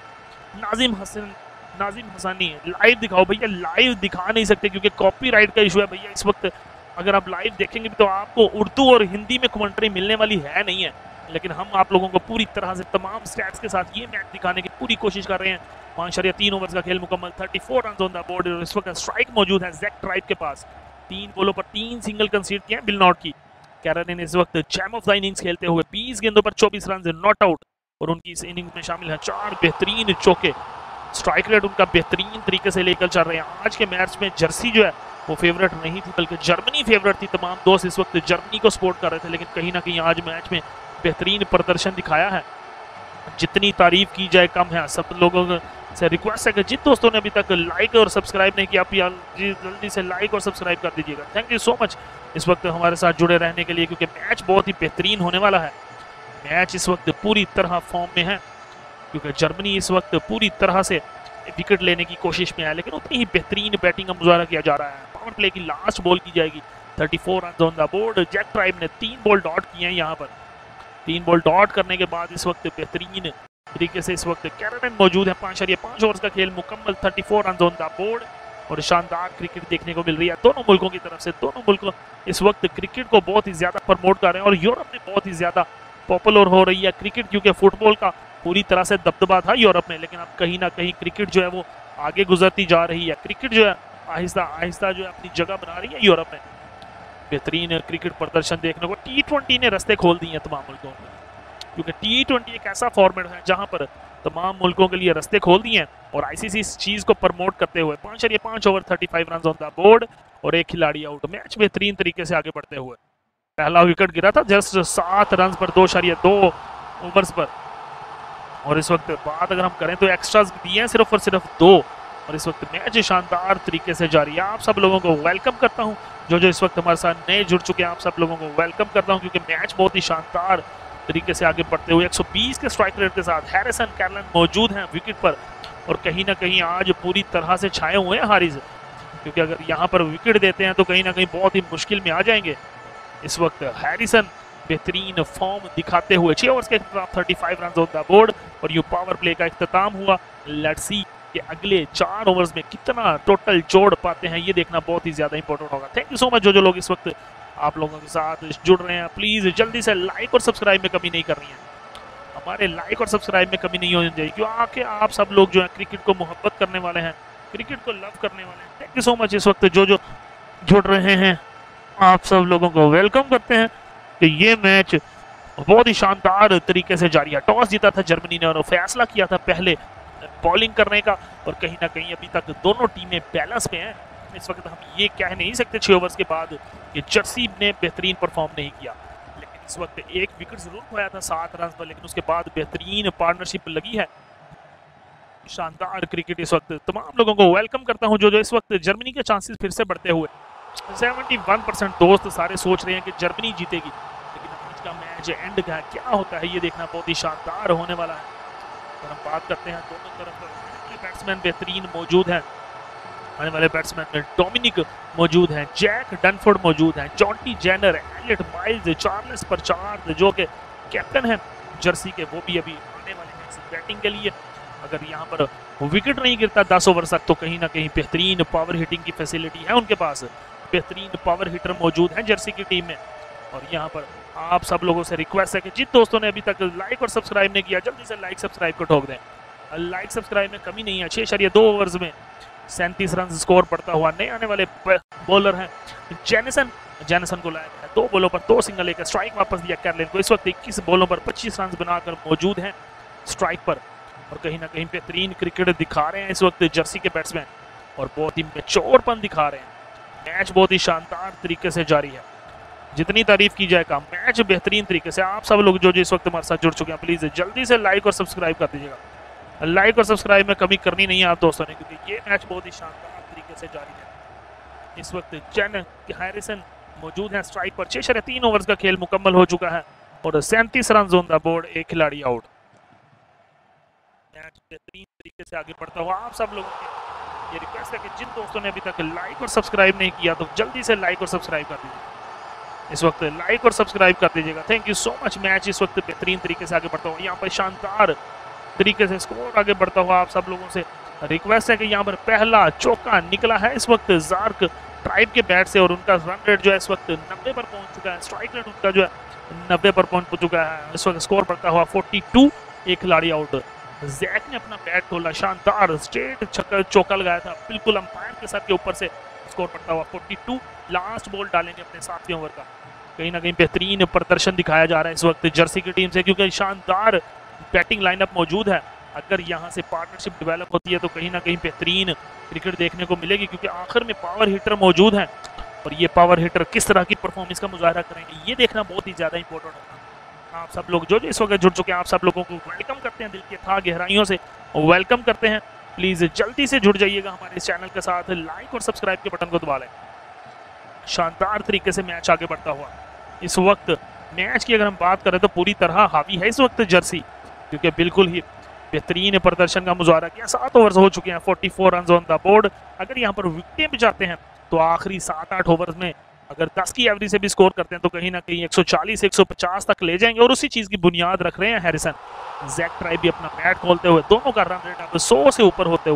Speaker 1: नाजिम हसानी लाइव दिखाओ भैया, लाइव दिखा नहीं सकते क्योंकि कॉपीराइट का इशू है भैया इस वक्त। अगर आप लाइव देखेंगे तो आपको उर्दू और हिंदी में कमेंट्री मिलने वाली है नहीं है, लेकिन हम आप लोगों को पूरी तरह से तमाम स्टैट्स के साथ ये मैच दिखाने की पूरी कोशिश कर रहे हैं। 5.3 ओवर्स का खेल मुकम्मल, 34 रन ऑन द बोर्ड। इस वक्त स्ट्राइक मौजूद है जैक ट्राइब के पास। 3 बॉलों पर 3 सिंगल कंसीड किए हैं बिल नॉट की। कैरन इस वक्त जैम ऑफ द इनिंग्स खेलते हुए 20 गेंदों पर 24 रन नॉट आउट, और उनकी इस इनिंग्स में शामिल है 4 बेहतरीन चौके। स्ट्राइक रेट उनका बेहतरीन तरीके से लेकर चल रहे हैं। आज के मैच में जर्सी जो है वो फेवरेट नहीं थी, बल्कि जर्मनी फेवरेट थी। तमाम दोस्त इस वक्त जर्मनी को सपोर्ट कर रहे थे, लेकिन कहीं ना कहीं आज मैच में बेहतरीन प्रदर्शन दिखाया है। जितनी तारीफ की जाए कम है। सब लोगों से रिक्वेस्ट है कि जिन दोस्तों ने अभी तक लाइक और सब्सक्राइब नहीं किया, आप जल्दी से लाइक और सब्सक्राइब कर दीजिएगा। थैंक यू सो मच इस वक्त हमारे साथ जुड़े रहने के लिए, क्योंकि मैच बहुत ही बेहतरीन होने वाला है। मैच इस वक्त पूरी तरह फॉर्म में है, क्योंकि जर्मनी इस वक्त पूरी तरह से विकेट लेने की कोशिश में है, लेकिन उतनी ही बेहतरीन बैटिंग का मुजाहरा किया जा रहा है। पावर प्ले की लास्ट बॉल की जाएगी। 34 run on the board. Jack Tribe ने 3 बॉल डॉट किए हैं यहाँ पर। 3 बॉल डॉट करने के बाद इस वक्त बेहतरीन तरीके से इस वक्त कैरन मौजूद है। 5.5 ओवर्स का खेल मुकम्मल, 34 रन ऑन द बोर्ड, और शानदार क्रिकेट देखने को मिल रही है दोनों मुल्कों की तरफ से। दोनों मुल्क इस वक्त क्रिकेट को बहुत ही ज्यादा प्रमोट कर रहे हैं, और यूरोप में बहुत ही ज्यादा पॉपुलर हो रही है क्रिकेट, क्योंकि फुटबॉल का पूरी तरह से दबदबा था यूरोप में, लेकिन अब कहीं ना कहीं क्रिकेट जो है वो आगे गुजरती जा रही है। क्रिकेट जो है आहिस्ता आहिस्ता जो है अपनी जगह बना रही है यूरोप में। बेहतरीन क्रिकेट प्रदर्शन देखने को T20 ने रास्ते खोल दिए हैं तमाम मुल्कों में, क्योंकि T20 एक ऐसा फॉर्मेट है जहां पर तमाम मुल्कों के लिए रास्ते खोल दिए हैं, और आईसीसी इस चीज को प्रमोट करते हुए 5.5 over 35 run on the board और 1 खिलाड़ी आउट। मैच बेहतरीन तरीके से आगे बढ़ते हुए। पहला विकेट गिरा था जस्ट 7 रन पर 2.2 ओवर्स पर, और इस वक्त बात अगर हम करें तो एक्स्ट्रास दिए हैं सिर्फ और सिर्फ 2, और इस वक्त मैच शानदार तरीके से जारी है। आप सब लोगों को वेलकम करता हूं, जो इस वक्त हमारे साथ नए जुड़ चुके हैं, आप सब लोगों को वेलकम करता हूं, क्योंकि मैच बहुत ही शानदार तरीके से आगे बढ़ते हुए 120 के स्ट्राइक रेट के साथ हैरिसन कैरलन मौजूद हैं विकेट पर, और कहीं ना कहीं आज पूरी तरह से छाए हुए हैं हारिस, क्योंकि अगर यहाँ पर विकेट देते हैं तो कहीं ना कहीं बहुत ही मुश्किल में आ जाएंगे। इस वक्त हैरिसन बेहतरीन फॉर्म दिखाते हुए 6 ओवर्स के 35 रन ऑन द बोर्ड, और यू पावर प्ले का इख्तिताम हुआ। लेट्स सी कि अगले 4 ओवर्स में कितना टोटल जोड़ पाते हैं, ये देखना बहुत ही ज्यादा इंपॉर्टेंट होगा। थैंक यू सो मच जो लोग इस वक्त आप लोगों के साथ जुड़ रहे हैं। प्लीज जल्दी से लाइक और सब्सक्राइब में कमी नहीं करनी है, हमारे लाइक और सब्सक्राइब में कमी नहीं होनी चाहिए, क्यों आके आप सब लोग जो है क्रिकेट को मोहब्बत करने वाले हैं, क्रिकेट को लव करने वाले हैं। थैंक यू सो मच इस वक्त जो जुड़ रहे हैं, आप सब लोगों को वेलकम करते हैं कि ये मैच बहुत ही शानदार तरीके से जारी है। टॉस जीता था जर्मनी ने और फैसला किया था पहले बॉलिंग करने का, और कहीं ना कहीं अभी तक दोनों टीमें बैलेंस में हैं। इस वक्त हम ये कह नहीं सकते 6 ओवर्स के बाद कि जर्सी ने बेहतरीन परफॉर्म नहीं किया, लेकिन इस वक्त एक विकेट जरूर खोया था 7 रन पर, लेकिन उसके बाद बेहतरीन पार्टनरशिप लगी है। शानदार क्रिकेट इस वक्त। तमाम लोगों को वेलकम करता हूं जो इस वक्त जर्मनी के चांसेस फिर से बढ़ते हुए 71% दोस्त सारे सोच रहे हैं कि जर्मनी जीतेगी, लेकिन आज का मैच एंड का क्या होता है ये देखना बहुत ही शानदार होने वाला है। अगर हम बात करते हैं दोनों तरफ बैट्समैन बेहतरीन मौजूद हैं। आने वाले बैट्समैन में डोमिनिक मौजूद हैं, जैक डनफोर्ड मौजूद हैं, Jonty Jenner, Elliot Miles, Charles Perchard जो कि कैप्टन हैं जर्सी के, वो भी अभी आने वाले हैं बैटिंग के लिए। अगर यहाँ पर विकेट नहीं गिरता 10 ओवर तक तो कहीं ना कहीं बेहतरीन पावर हिटिंग की फैसिलिटी है उनके पास, बेहतरीन पावर हिटर मौजूद हैं जर्सी की टीम में। और यहाँ पर आप सब लोगों से रिक्वेस्ट है कि जिन दोस्तों ने अभी तक लाइक और सब्सक्राइब नहीं किया, जल्दी से लाइक सब्सक्राइब को ठोक दें। लाइक सब्सक्राइब में कमी नहीं है। 6.2 ओवर्स में 37 रन स्कोर पड़ता हुआ नए आने वाले बॉलर हैं जेनिसन को लाया गया 2 बॉलों पर 2 सिंगल लेकर स्ट्राइक वापस दिया कैरलिन को। इस वक्त 21 बॉलों पर 25 रन बनाकर मौजूद हैं स्ट्राइक पर, और कहीं ना कहीं बेहतरीन क्रिकेट दिखा रहे हैं इस वक्त जर्सी के बैट्समैन, और बहुत ही मैच्योरपन दिखा रहे हैं। मैच बहुत ही शानदार तरीके से जारी है, जितनी तारीफ की जाए कम। मैच बेहतरीन तरीके से। आप सब लोग जो इस वक्त हमारे साथ जुड़ चुके हैं, प्लीज जल्दी से लाइक और सब्सक्राइब कर दीजिएगा। लाइक और सब्सक्राइब में कमी करनी नहीं है आप दोस्तों ने, क्योंकि ये मैच बहुत ही शानदार तरीके से जारी है। इस वक्त जैन हैरिसन मौजूद है स्ट्राइक पर। 6.3 ओवर्स का खेल मुकम्मल हो चुका है और 37 रन ऑन द बोर्ड, 1 खिलाड़ी आउट। मैच बेहतरीन तरीके से आगे बढ़ता हुआ। आप सब लोगों की ये रिक्वेस्ट है कि जिन दोस्तों ने अभी तक लाइक और सब्सक्राइब नहीं किया तो जल्दी से लाइक और सब्सक्राइब कर दीजिए। इस वक्त लाइक और सब्सक्राइब कर दीजिएगा। Thank you so much. Match इस वक्त बेहतरीन तरीके से आगे बढ़ता हुआ, यहाँ पर शानदार तरीके से स्कोर आगे बढ़ता हुआ। आप सब लोगों से रिक्वेस्ट है कि यहाँ पर पहला चौका निकला है इस वक्त जार्क ट्राइब के बैट से, और उनका रन रेट जो है इस वक्त 90 पर पहुंच चुका है। स्ट्राइक रेट उनका जो है 90 पर पहुंच चुका है। इस वक्त स्कोर बढ़ता हुआ 42, एक खिलाड़ी आउट। जैक ने अपना बैट खोला, शानदार स्ट्रेट छक्का चौका लगाया था बिल्कुल अंपायर के साथ के ऊपर से। स्कोर बढ़ता हुआ 42। लास्ट बॉल डालेंगे अपने 7वें ओवर का। कहीं ना कहीं बेहतरीन प्रदर्शन दिखाया जा रहा है इस वक्त जर्सी की टीम से, क्योंकि शानदार बैटिंग लाइनअप मौजूद है। अगर यहाँ से पार्टनरशिप डेवलप होती है तो कहीं ना कहीं बेहतरीन क्रिकेट देखने को मिलेगी, क्योंकि आखिर में पावर हिटर मौजूद हैं, और ये पावर हिटर किस तरह की परफॉर्मेंस का मुजाहरा करेंगे ये देखना बहुत ही ज़्यादा इंपॉर्टेंट होगा। आप सब लोग जो इस वक्त जुड़ चुके हैं, आप सब लोगों को वेलकम करते हैं, दिल के था गहराइयों से वेलकम करते हैं। प्लीज़ जल्दी से जुड़ जाइएगा हमारे इस चैनल के साथ, लाइक और सब्सक्राइब के बटन को दबा लें। शानदार तरीके से मैच आगे बढ़ता हुआ इस वक्त। मैच की अगर हम बात करें तो पूरी तरह हावी है इस वक्त जर्सी, क्योंकि बिल्कुल ही बेहतरीन प्रदर्शन का मुजाहरा किया। 7 ओवर्स हो चुके हैं, 44 रन ऑन द बोर्ड। अगर यहाँ पर विकेटें भी जाते हैं तो आखिरी 7-8 ओवर्स में अगर 10 की एवरेज से भी स्कोर करते हैं तो कहीं ना कहीं 140-150 तक ले जाएंगे, और उसी चीज़ की बुनियाद रख रहे हैं हैरिसन। जैक ट्राइब भी अपना बैट खोलते हुए, दोनों का रन रेट अब 100 से ऊपर होते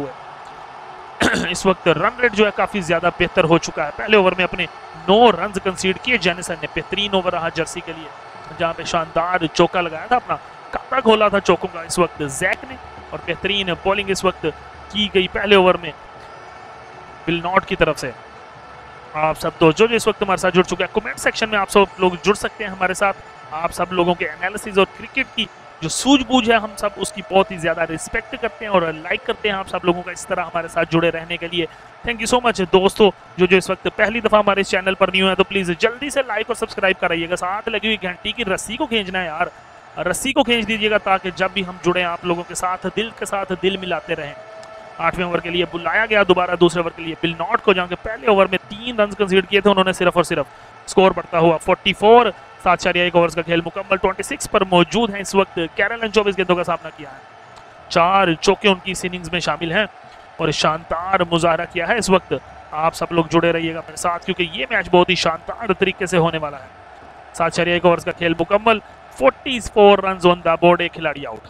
Speaker 1: हुए इस वक्त रन रेट जो है काफ़ी ज़्यादा बेहतर हो चुका है। पहले ओवर में अपने 9 रन कंसीड किए जेनिसन ने। बेहतरीन ओवर रहा जर्सी के लिए, जहाँ पे शानदार चौका लगाया था, अपना खाता खोला था चौकों का इस वक्त जैक ने, और बेहतरीन बॉलिंग इस वक्त की गई पहले ओवर में बिल नॉट की तरफ से। आप सब तो जो इस वक्त हमारे साथ जुड़ चुके हैं, कमेंट सेक्शन में आप सब लोग जुड़ सकते हैं हमारे साथ। आप सब लोगों के एनालिसिस और क्रिकेट की जो सूझबूझ है हम सब उसकी बहुत ही ज़्यादा रिस्पेक्ट करते हैं और लाइक करते हैं आप सब लोगों का इस तरह हमारे साथ जुड़े रहने के लिए। थैंक यू सो मच दोस्तों। जो इस वक्त पहली दफ़ा हमारे इस चैनल पर न्यू है तो प्लीज़ जल्दी से लाइक और सब्सक्राइब कराइएगा। साथ लगी हुई घंटी की रस्सी को खींचना है यार, रस्सी को खींच दीजिएगा, ताकि जब भी हम जुड़े आप लोगों के साथ दिल मिलाते रहें। 8वें ओवर के लिए बुलाया गया दोबारा दूसरे ओवर के लिए बिल नॉट को, जहाँ के पहले ओवर में 3 रन कंसीड किए थे उन्होंने सिर्फ और सिर्फ। स्कोर बढ़ता हुआ 44, 7.1 ओवर्स का खेल मुकम्मल। 26 पर मौजूद हैं इस वक्त। कैरल ने 24 गेंदों का सामना किया है, 4 चौके उनकी इस इनिंग्स में शामिल हैं, और शानदार मुजाहरा किया है इस वक्त। आप सब लोग जुड़े रहिएगा मेरे साथ, क्योंकि ये मैच बहुत ही शानदार तरीके से होने वाला है। 7.1 ओवर्स का खेल मुकम्मल, 44 रन ऑन द बोर्ड, एक खिलाड़ी आउट।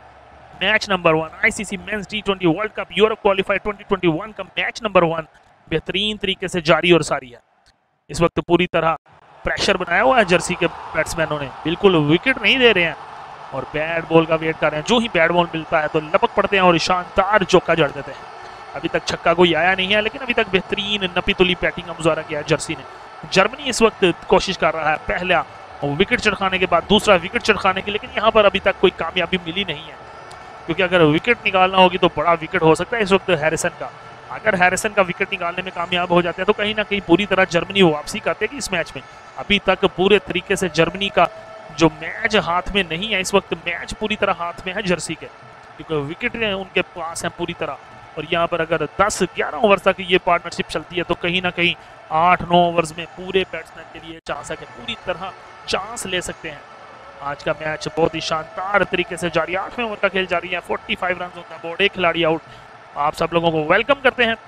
Speaker 1: Match number 1 ICC men's T20 world cup Europe qualifier 2021 का मैच नंबर 1 बेहतरीन तरीके से जारी और सारी है। इस वक्त पूरी तरह प्रेशर बनाया हुआ है जर्सी के बैट्समैनों ने, बिल्कुल विकेट नहीं दे रहे हैं और बैट बॉल का वेट कर रहे हैं। जो ही बैट बॉल मिलता है तो लपक पड़ते हैं और शानदार चौका जड़ देते हैं। अभी तक छक्का कोई आया नहीं है, लेकिन अभी तक बेहतरीन नपी तुली बैटिंग का मुजाहरा किया है जर्सी ने। जर्मनी इस वक्त कोशिश कर रहा है पहला विकेट चढ़खाने के बाद दूसरा विकेट चढ़खाने की, लेकिन यहाँ पर अभी तक कोई कामयाबी मिली नहीं है, क्योंकि अगर विकेट निकालना होगी तो बड़ा विकेट हो सकता है इस वक्त हैरिसन का। अगर हैरिसन का विकेट निकालने में कामयाब हो जाते हैं तो कहीं ना कहीं पूरी तरह जर्मनी वापसी करतेगी इस मैच में। अभी तक पूरे तरीके से जर्मनी का जो मैच हाथ में नहीं है, इस वक्त मैच पूरी तरह हाथ में है जर्सी के, क्योंकि विकेट उनके पास है पूरी तरह। और यहाँ पर अगर 10-11 ओवर तक ये पार्टनरशिप चलती है तो कहीं ना कहीं 8-9 ओवर्स में पूरे बैट्समैन के लिए चांस है कि पूरी तरह चांस ले सकते हैं। आज का मैच बहुत ही शानदार तरीके से जारी, 8वें ओवर का खेल जारी है। 45 रन ऑन द बोर्ड, एक खिलाड़ी आउट। आप सब लोगों को वेलकम करते हैं।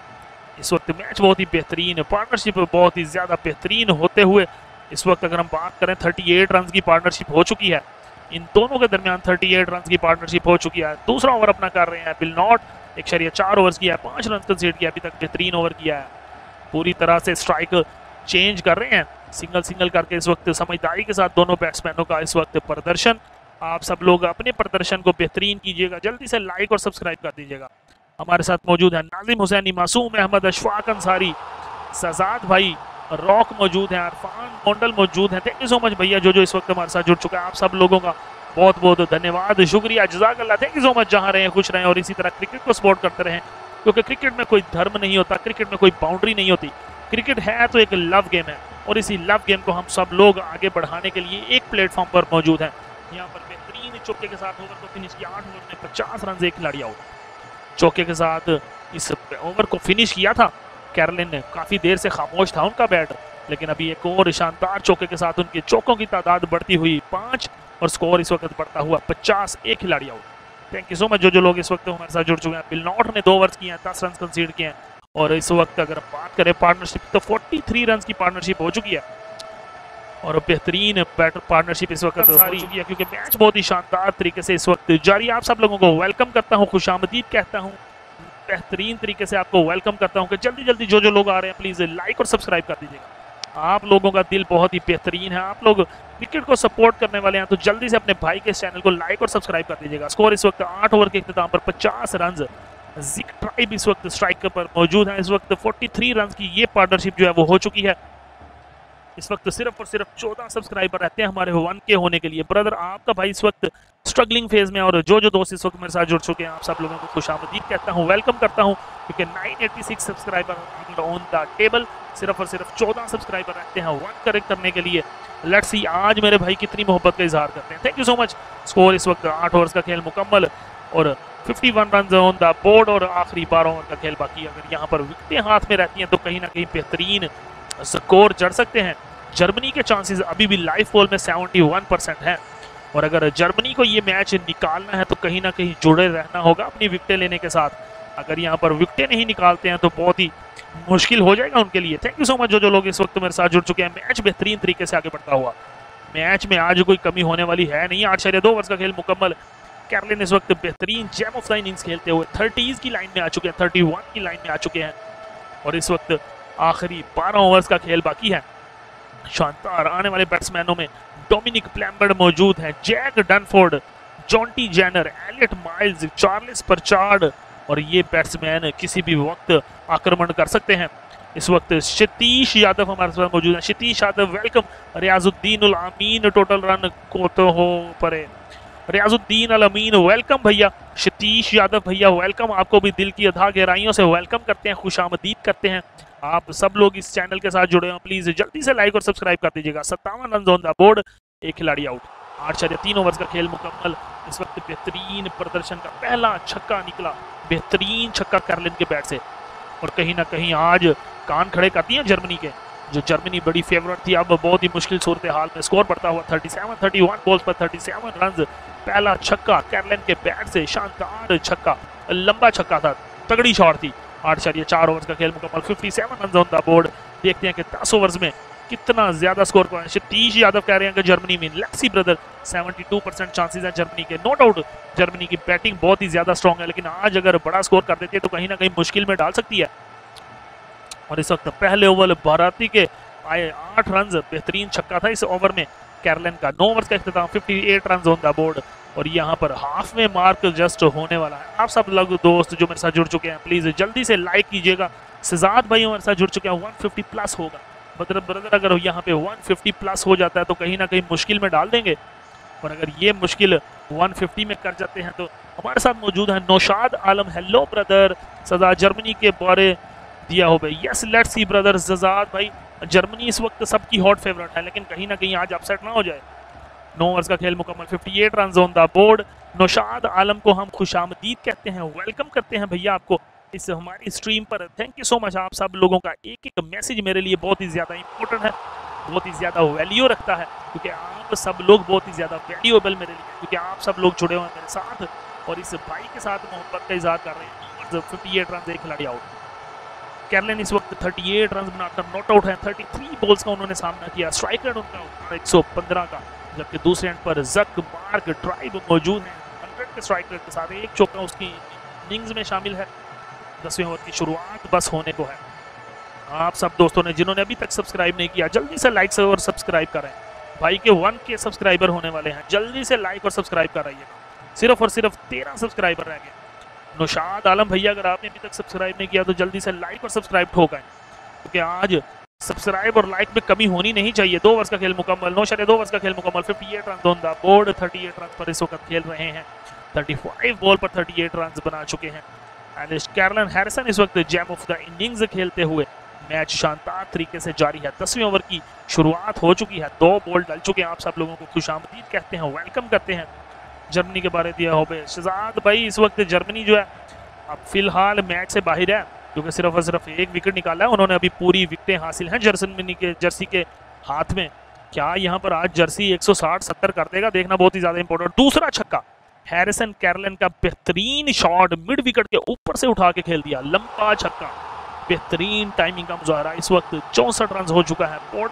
Speaker 1: इस वक्त मैच बहुत ही बेहतरीन, पार्टनरशिप बहुत ही ज़्यादा बेहतरीन होते हुए इस वक्त अगर हम बात करें 38 रन की पार्टनरशिप हो चुकी है इन दोनों के दरमियान। 38 रन की पार्टनरशिप हो चुकी है। दूसरा ओवर अपना कर रहे हैं बिल नॉट, 1.4 ओवर्स किया है, 5 रन कंसीड किया, अभी तक बेहतरीन ओवर किया है। पूरी तरह से स्ट्राइक चेंज कर रहे हैं, सिंगल करके इस वक्त समझदारी के साथ दोनों बैट्समैनों का इस वक्त प्रदर्शन। आप सब लोग अपने प्रदर्शन को बेहतरीन कीजिएगा, जल्दी से लाइक और सब्सक्राइब कर दीजिएगा। हमारे साथ मौजूद है नाजिम हुसैनी, मासूम अहमद, अशफाक अंसारी, सजाद भाई, रॉक मौजूद हैं, अरफान मोंडल मौजूद हैं। थैंक यू सो मच भैया जो इस वक्त हमारे साथ जुड़ चुका है। आप सब लोगों का बहुत बहुत धन्यवाद, शुक्रिया, जज़ाकल्लाह। Thank you so much. जहाँ रहें खुश रहें और इसी तरह क्रिकेट को सपोर्ट करते रहें, क्योंकि क्रिकेट में कोई धर्म नहीं होता, क्रिकेट में कोई बाउंड्री नहीं होती। क्रिकेट है तो एक लव गेम है, और इसी लव गेम को हम सब लोग आगे बढ़ाने के लिए एक प्लेटफॉर्म पर मौजूद हैं। यहाँ पर बेहतरीन चौके के साथ ओवर को फिनिश किया, 8 ओवर में 50 रन, एक खिलाड़ी आउट। चौके के साथ इस ओवर को फिनिश किया था कैरलिन ने। काफ़ी देर से खामोश था उनका बैट, लेकिन अभी एक और शानदार चौके के साथ उनके चौकों की तादाद बढ़ती हुई 5 और स्कोर इस वक्त बढ़ता हुआ 50, एक खिलाड़ी out. Thank you so much जो लोग इस वक्त हमारे साथ जुड़ चुके हैं। बिल नॉट ने 2 ओवर्स किए हैं, 10 रन कंसीड किए हैं, और इस वक्त अगर बात करें पार्टनरशिप तो 43 रन की पार्टनरशिप हो चुकी है। और बेहतरीन बैटर पार्टनरशिप इस वक्त हो चुकी है, क्योंकि मैच बहुत ही शानदार तरीके से इस वक्त जारी है। आप सब लोगों को वेलकम करता हूं, खुशामदीद कहता हूं, बेहतरीन तरीके से आपको वेलकम करता हूं कि जल्दी जल्दी जो लोग आ रहे हैं प्लीज लाइक और सब्सक्राइब कर दीजिएगा। आप लोगों का दिल बहुत ही बेहतरीन है, आप लोग क्रिकेट को सपोर्ट करने वाले हैं, तो जल्दी से अपने भाई के चैनल को लाइक और सब्सक्राइब कर दीजिएगा। स्कोर इस वक्त 8 ओवर के इख्तिताम पर 50 रन। ज़िक ट्राइब इस वक्त स्ट्राइक पर मौजूद है। इस वक्त 43 रन की ये पार्टनरशिप जो है वो हो चुकी है। इस वक्त सिर्फ और सिर्फ 14 सब्सक्राइबर रहते हैं हमारे 1K होने के लिए। ब्रदर आपका भाई इस वक्त स्ट्रगलिंग फेज में, और जो दोस्त इस वक्त मेरे साथ जुड़ चुके हैं आप सब लोगों को खुशामदीद कहता हूं, वेलकम करता हूं, क्योंकि 986 सब्सक्राइबर ऑन द टेबल। सिर्फ और सिर्फ 14 सब्सक्राइबर रहते हैं 1 करेक्ट करने के लिए। लेट्स सी आज मेरे भाई कितनी मोहब्बत का इजहार करते हैं। Thank you so much. Score इस वक्त 8 ओवर्स का खेल मुकम्मल और 51 रन ऑन द बोर्ड और आखिरी 12 ओवर का खेल बाकी। अगर यहाँ पर विकेटें हाथ में रहती हैं तो कहीं ना कहीं बेहतरीन स्कोर जड़ सकते हैं। जर्मनी के चांसेस अभी भी लाइव बॉल में 71% है, और अगर जर्मनी को ये मैच निकालना है तो कहीं ना कहीं जुड़े रहना होगा अपनी विकेटें लेने के साथ। अगर यहाँ पर विकेटें नहीं निकालते हैं तो बहुत ही मुश्किल हो जाएगा उनके लिए। थैंक यू सो मच जो लोग इस वक्त मेरे साथ जुड़ चुके हैं। मैच बेहतरीन तरीके से आगे बढ़ता हुआ, मैच में आज कोई कमी होने वाली है नहीं। 8.2 ओवर्स का खेल मुकम्मल। कैरलिन इस वक्त बेहतरीन जैम ऑफ द इनिंग्स खेलते हुए 30s की लाइन में आ चुके हैं, 31 की लाइन में आ चुके हैं, और इस वक्त आखिरी 12 ओवर्स का खेल बाकी है। शानदार आने वाले बैट्समैनों में डोमिनिक प्लैम्बर्ड मौजूद हैं, Jack Dunford, Jonty Jenner, Elliot Miles, Charles Perchard, और ये बैट्समैन किसी भी वक्त आक्रमण कर सकते हैं। इस वक्त क्षितीश यादव हमारे साथ मौजूद हैं। Kshitish Yadav welcome. Riyazuddin ul Amin total run को तो हो परे। रियाजुद्दीन अल अमीन वेलकम भैया। क्षितीश यादव भैया वेलकम, आपको भी दिल की अथाह गहराइयों से वेलकम करते हैं, खुशामदीद करते हैं। आप सब लोग इस चैनल के साथ जुड़े हैं, प्लीज जल्दी से लाइक और सब्सक्राइब कर दीजिएगा। 57 रन ऑन द बोर्ड, एक खिलाड़ी आउट। 8.3 ओवर्स का खेल मुकम्मल। इस वक्त बेहतरीन प्रदर्शन का पहला छक्का निकला, बेहतरीन छक्का कैरलिन के बैट से, और कहीं ना कहीं आज कान खड़े करती हैं जर्मनी के। जो जर्मनी बड़ी फेवरेट थी अब बहुत ही मुश्किल सूरत हाल में स्कोर बढ़ता हुआ 31 बॉल्स पर 37 रन। पहला छक्का कैरलिन के बैट से, शानदार छक्का, लंबा छक्का था, तगड़ी शॉट थी। 8.4 ओवर्स का खेल मुकम्मल। 57 रन ऑन द बोर्ड। देखते हैं कि 10 ओवर्स में कितना ज्यादा स्कोर को। क्षितीश यादव कह रहे हैं कि जर्मनी में लेक्सी ब्रदर 72% चांसेस हैं जर्मनी के। नो डाउट जर्मनी की बैटिंग बहुत ही ज्यादा स्ट्रॉन्ग है, लेकिन आज अगर बड़ा स्कोर कर देती है तो कहीं ना कहीं मुश्किल में डाल सकती है। और इस वक्त पहले ओवर भारती के आए 8 रन, बेहतरीन छक्का था इस ओवर में कैरलिन का। 9 ओवर्स का इख्तिताम, 58 रन ऑन द बोर्ड, और यहाँ पर हाफ में मार्क जस्ट होने वाला है। आप सब लोग दोस्त जो मेरे साथ जुड़ चुके हैं प्लीज जल्दी से लाइक कीजिएगा। सिजाद भाई हमारे साथ जुड़ चुके हैं, 150 प्लस होगा। ब्रदर अगर यहाँ पे 150 प्लस हो जाता है तो कहीं ना कहीं मुश्किल में डाल देंगे, और अगर ये मुश्किल 150 में कर जाते हैं तो हमारे साथ मौजूद है नौशाद आलम। हेलो ब्रदर, सजा जर्मनी के बारे दिया हो भाई। Yes let's see brother. Sajjad भाई जर्मनी इस वक्त सबकी हॉट फेवरेट है, लेकिन कहीं ना कहीं आज अपसेट ना हो जाए। 9 ओवर्स का खेल मुकम्मल। 58 run on the board. Naushad Alam को हम खुशामदीद कहते हैं, वेलकम करते हैं भैया आपको इस हमारी स्ट्रीम पर। Thank you so much. आप सब लोगों का एक एक मैसेज मेरे लिए बहुत ही ज़्यादा इंपॉर्टेंट है, बहुत ही ज़्यादा वैल्यू रखता है, क्योंकि आप सब लोग बहुत ही ज़्यादा वैल्यूएबल मेरे लिए, क्योंकि आप सब लोग जुड़े हुए हैं मेरे साथ और इस भाई के साथ मोहब्बत का इजहार कर रहे हैं। 58 रन, एक खिलाड़ी आउट। कैरलिन इस वक्त 38 रन बनाकर नॉट आउट है। 33 बॉल्स का उन्होंने सामना किया। स्ट्राइक रेट उनका 115 का, जबकि दूसरे एंड पर जक मार्क ट्राइब मौजूद है 100 के स्ट्राइक रेट के साथ। एक चौका उसकी इनिंग्स में शामिल है। 10वें ओवर की शुरुआत बस होने को है। आप सब दोस्तों ने जिन्होंने अभी तक सब्सक्राइब नहीं किया जल्दी से लाइक और सब्सक्राइब करें। भाई के 1K सब्सक्राइबर होने वाले हैं, जल्दी से लाइक और सब्सक्राइब कराइएगा। सिर्फ और सिर्फ 13 सब्सक्राइबर रह गए। नौशाद आलम भैया अगर आपने अभी तक सब्सक्राइब नहीं किया तो जल्दी से लाइक और सब्सक्राइब ठोकाएं, क्योंकि आज सब्सक्राइब और लाइक में कमी होनी नहीं चाहिए। 2 ओवर्स का खेल मुकम्मल। 9.2 ओवर्स का खेल मुकम्मल। 58 run on the board. 38 run पर इस वक्त खेल रहे हैं। 35 बॉल पर 38 रन बना चुके हैं। एलिस कैरलन हैरिसन इस वक्त जैम ऑफ द इनिंग्स खेलते हुए मैच शानदार तरीके से जारी है। 10वें ओवर की शुरुआत हो चुकी है। 2 बॉल डल चुके हैं। आप सब लोगों को खुशामदीद कहते हैं, वेलकम करते हैं। जर्मनी के बारे दिया हो बे शहजाद भाई। इस वक्त जर्मनी जो है अब फिलहाल मैच से बाहर है, क्योंकि सिर्फ और सिर्फ एक विकेट निकाला है उन्होंने। अभी पूरी विकेटें हासिल हैं जर्सी के हाथ में। क्या यहाँ पर आज जर्सी 160-70 कर देगा, देखना बहुत ही ज्यादा इंपॉर्टेंट। दूसरा छक्का हैरिसन कैरलन का, बेहतरीन शॉट मिड विकेट के ऊपर से उठा के खेल दिया, लंबा छक्का, बेहतरीन टाइमिंग का मुजाहरा। इस वक्त 64 रन हो चुका है बोर्ड पर।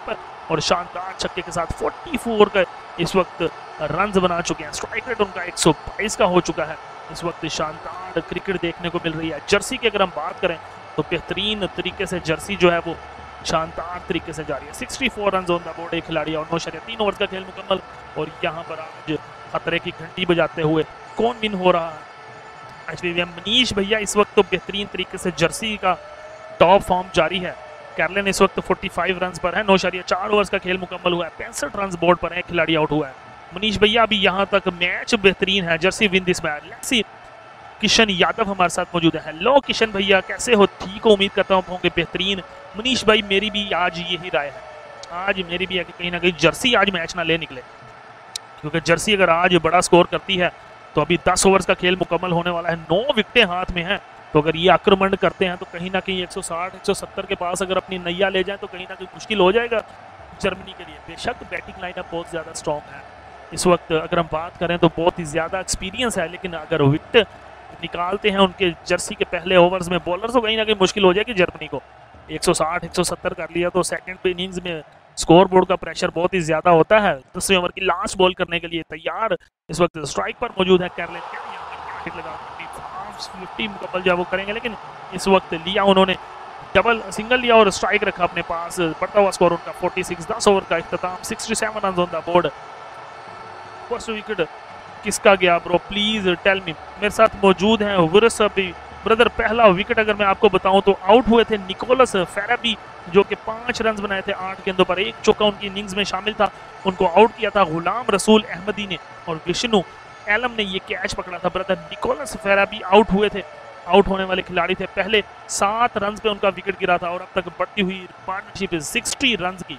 Speaker 1: और शानदार छक्के के साथ 44 का इस वक्त रन बना चुके हैं। स्ट्राइक रेट उनका 122 का हो चुका है। इस वक्त शानदार क्रिकेट देखने को मिल रही है। जर्सी की अगर हम बात करें तो बेहतरीन तरीके से जर्सी जो है वो शानदार तरीके से जा रही है। 64 रन ऑन द बोर्ड एक खिलाड़ी और 9.3 ओवर का खेल मुकम्मल। और यहाँ पर आज खतरे की घंटी बजाते हुए कौन विन हो रहा है? एचवीवीएम मनीष भैया इस वक्त तो बेहतरीन तरीके से जर्सी का टॉप फॉर्म जारी है। कैरलन इस वक्त 45 रन पर है। 9.4 ओवर्स का खेल मुकम्मल हुआ है। 65 रन बोर्ड पर है। खिलाड़ी आउट हुआ है। मनीष भैया अभी यहाँ तक मैच बेहतरीन है। Jersey win this match. Let's see Kishan Yadav हमारे साथ मौजूद है। हेलो किशन भैया, कैसे हो? ठीक हो? उम्मीद करता हूँ होंगे बेहतरीन। मनीष भाई मेरी भी आज यही राय है। आज मेरी भी है कि कहीं ना कहीं जर्सी आज मैच ना ले निकले, क्योंकि जर्सी अगर आज बड़ा स्कोर करती है तो अभी 10 ओवर्स का खेल मुकम्मल होने वाला है। 9 विकेटें हाथ में हैं, तो अगर ये आक्रमण करते हैं तो कहीं ना कहीं 160-170 के पास अगर अपनी नैया ले जाए तो कहीं ना कहीं मुश्किल हो जाएगा जर्मनी के लिए। बेशक बैटिंग लाइनअप बहुत ज़्यादा स्ट्रॉन्ग है इस वक्त। अगर हम बात करें तो बहुत ही ज़्यादा एक्सपीरियंस है, लेकिन अगर विकेट निकालते हैं उनके जर्सी के पहले ओवर्स में बॉलर तो कहीं ना कहीं मुश्किल हो जाएगी जर्मनी को। 160-170 कर लिया तो सेकंड इनिंग्स में स्कोर बोर्ड का प्रेशर बहुत ही ज्यादा होता है। 10वें ओवर की लास्ट बॉल करने के लिए तैयार इस वक्त स्ट्राइक पर मौजूद है कैरलन। हिट लगा 50 मुकम्मल जो वो करेंगे, लेकिन इस वक्त लिया उन्होंने डबल सिंगल लिया और स्ट्राइक रखा अपने पास। बढ़ता हुआ स्कोर उनका 46। 10 ओवर का इख्तिताम। 67 run on the board. First wicket किसका गया ब्रो? Please tell me. मेरे साथ मौजूद हैं विरस अभी ब्रदर। पहला विकेट अगर मैं आपको बताऊं तो आउट हुए थे निकोलस फेराबी, जो कि 5 रन बनाए थे 8 गेंदों पर। एक चौका उनकी इनिंग्स में शामिल था। उनको आउट किया था गुलाम रसूल अहमदी ने, और विष्णु एलम ने ये कैच पकड़ा था। ब्रदर निकोलस फेराबी आउट हुए थे। आउट होने वाले खिलाड़ी थे। पहले 7 रन पे उनका विकेट गिरा था और अब तक बढ़ती हुई पार्टनरशिप 60 रन की।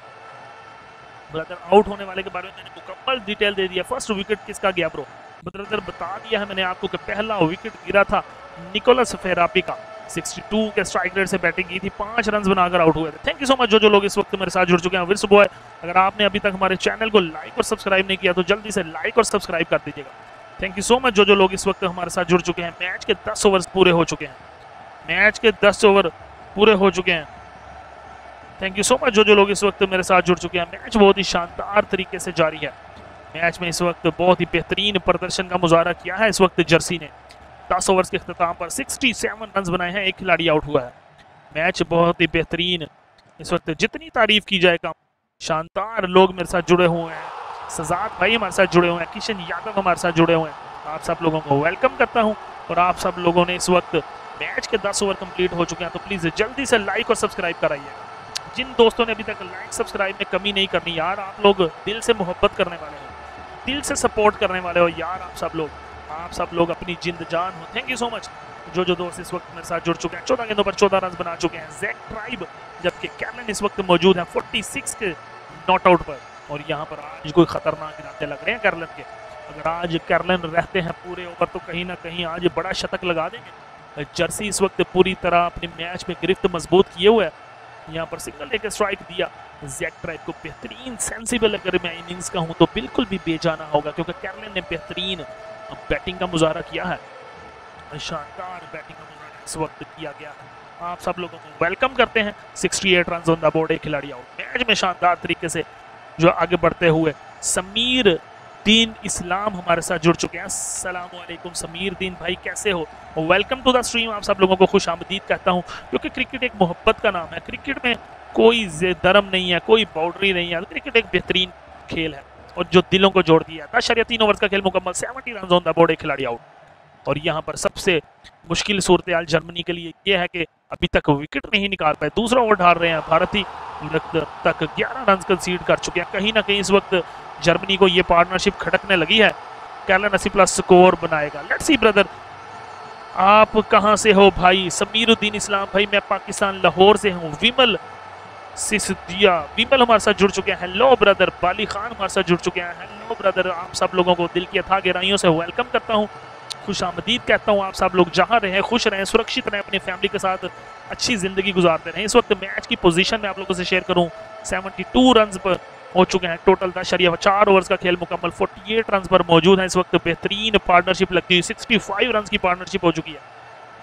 Speaker 1: ब्रदर आउट होने वाले के बारे में मैंने मुकम्मल डिटेल दे दिया। फर्स्ट विकेट किसका गया ब्रो? ब्रदर बता दिया है मैंने आपको कि पहला विकेट गिरा था निकोलस फेरापी का। 62 के स्ट्राइक रेट से बैटिंग की थी। 5 रन बनाकर आउट हुए थे। थैंक यू सो मच जो लोग इस वक्त मेरे साथ जुड़ चुके हैं। विर्स बॉय, अगर आपने अभी तक हमारे चैनल को लाइक और सब्सक्राइब नहीं किया तो जल्दी से लाइक और सब्सक्राइब कर दीजिएगा। थैंक यू सो मच जो लोग इस वक्त हमारे साथ जुड़ चुके हैं। मैच के 10 ओवर पूरे हो चुके हैं। मैच के 10 ओवर पूरे हो चुके हैं। थैंक यू सो मच जो लोग इस वक्त मेरे साथ जुड़ चुके हैं। मैच बहुत ही शानदार तरीके से जारी है। मैच में इस वक्त बहुत ही बेहतरीन प्रदर्शन का मुजाहरा किया है इस वक्त जर्सी ने। 10 ओवर्स के अख्तिताम पर 67 रन बनाए हैं। एक खिलाड़ी आउट हुआ है। मैच बहुत ही बेहतरीन इस वक्त, जितनी तारीफ की जाए कम। शानदार लोग मेरे साथ जुड़े हुए हैं। सजाद भाई हमारे साथ जुड़े हुए हैं। किशन यादव हमारे साथ जुड़े हुए हैं। आप सब लोगों को वेलकम करता हूं। और आप सब लोगों ने इस वक्त मैच के 10 ओवर कंप्लीट हो चुके हैं, तो प्लीज जल्दी से लाइक और सब्सक्राइब कराइए। जिन दोस्तों ने अभी तक लाइक सब्सक्राइब में कमी नहीं करनी यार, आप लोग दिल से मोहब्बत करने वाले हो, दिल से सपोर्ट करने वाले हो यार। आप सब लोग अपनी जिंद जान हो। थैंक यू सो मच जो दोस्त इस वक्त मेरे साथ जुड़ चुके हैं। 14 गेंदों पर 14 रन बना चुके हैं जैक ट्राइब, जबकि कैरलन इस वक्त मौजूद है 46 के नॉट आउट पर। और यहाँ पर आज कोई खतरनाक इरादे लग रहे हैं कैरलन के। अगर आज कैरलन रहते हैं पूरे ओवर तो कहीं ना कहीं आज बड़ा शतक लगा देंगे। जर्सी इस वक्त पूरी तरह अपने मैच में गिरफ्त मजबूत किए हुए है। यहाँ पर सिंगल लेकर स्ट्राइक दिया जैक ट्राइब को। बेहतरीन सेंसिबल अगर मैं इनिंग्स का हूँ तो बिल्कुल भी बेजाना होगा, क्योंकि कैरलन ने बेहतरीन बैटिंग का मुजाहरा किया है। शानदार बैटिंग का मुजाहरा इस वक्त किया गया है। आप सब लोगों को वेलकम करते हैं। 68 रन ऑन द बोर्ड। एक खिलाड़ी आउट। मैच में शानदार तरीके से जो आगे बढ़ते हुए समीर दीन इस्लाम हमारे साथ जुड़ चुके हैं। अस्सलाम वालेकुम समीर दीन भाई, कैसे हो? Welcome to the stream. आप सब लोगों को खुश आमदीद कहता हूं, क्योंकि क्रिकेट एक मोहब्बत का नाम है। क्रिकेट में कोई धर्म नहीं है, कोई बाउंड्री नहीं है। क्रिकेट एक बेहतरीन खेल है और जो दिलों को जोड़ दिया। 10.3 ओवर का खेल मुकम्मल। 70 रन ऑन द बोर्ड। एक खिलाड़ी आउट। और यहाँ पर सबसे मुश्किल सूरत हाल जर्मनी के लिए यह है कि अभी तक विकेट नहीं निकाल पाए। दूसरा ओवर डाल रहे हैं भारतीय तक 11 रन कंसीड कर चुके हैं। कहीं ना कहीं इस वक्त जर्मनी को ये पार्टनरशिप खटकने लगी है। कैरलन 80+ स्कोर बनाएगा। लेट्स सी ब्रदर, आप कहां से हो भाई? समीरुद्दीन इस्लाम भाई, मैं पाकिस्तान लाहौर से हूं। विमल सिसदिया, विमल हमारे साथ जुड़ चुके हैं। Hello brother. बाली खान हमारे साथ जुड़ चुके हैं। Hello brother. आप सब लोगों को दिल की अथाह गहराइयों से वेलकम करता हूं, खुश आमदीद कहता हूं। आप सब लोग जहां रहें खुश रहें, सुरक्षित रहें, अपनी फैमिली के साथ अच्छी जिंदगी गुजारते रहें। इस वक्त मैच की पोजीशन में आप लोगों से शेयर करूं, 72 रन पर हो चुके हैं टोटल। 10.4 ओवर्स का खेल मुकम्मल। 48 रन पर मौजूद है इस वक्त। बेहतरीन पार्टनरशिप लगती है। 65 रन की पार्टनरशिप हो चुकी है।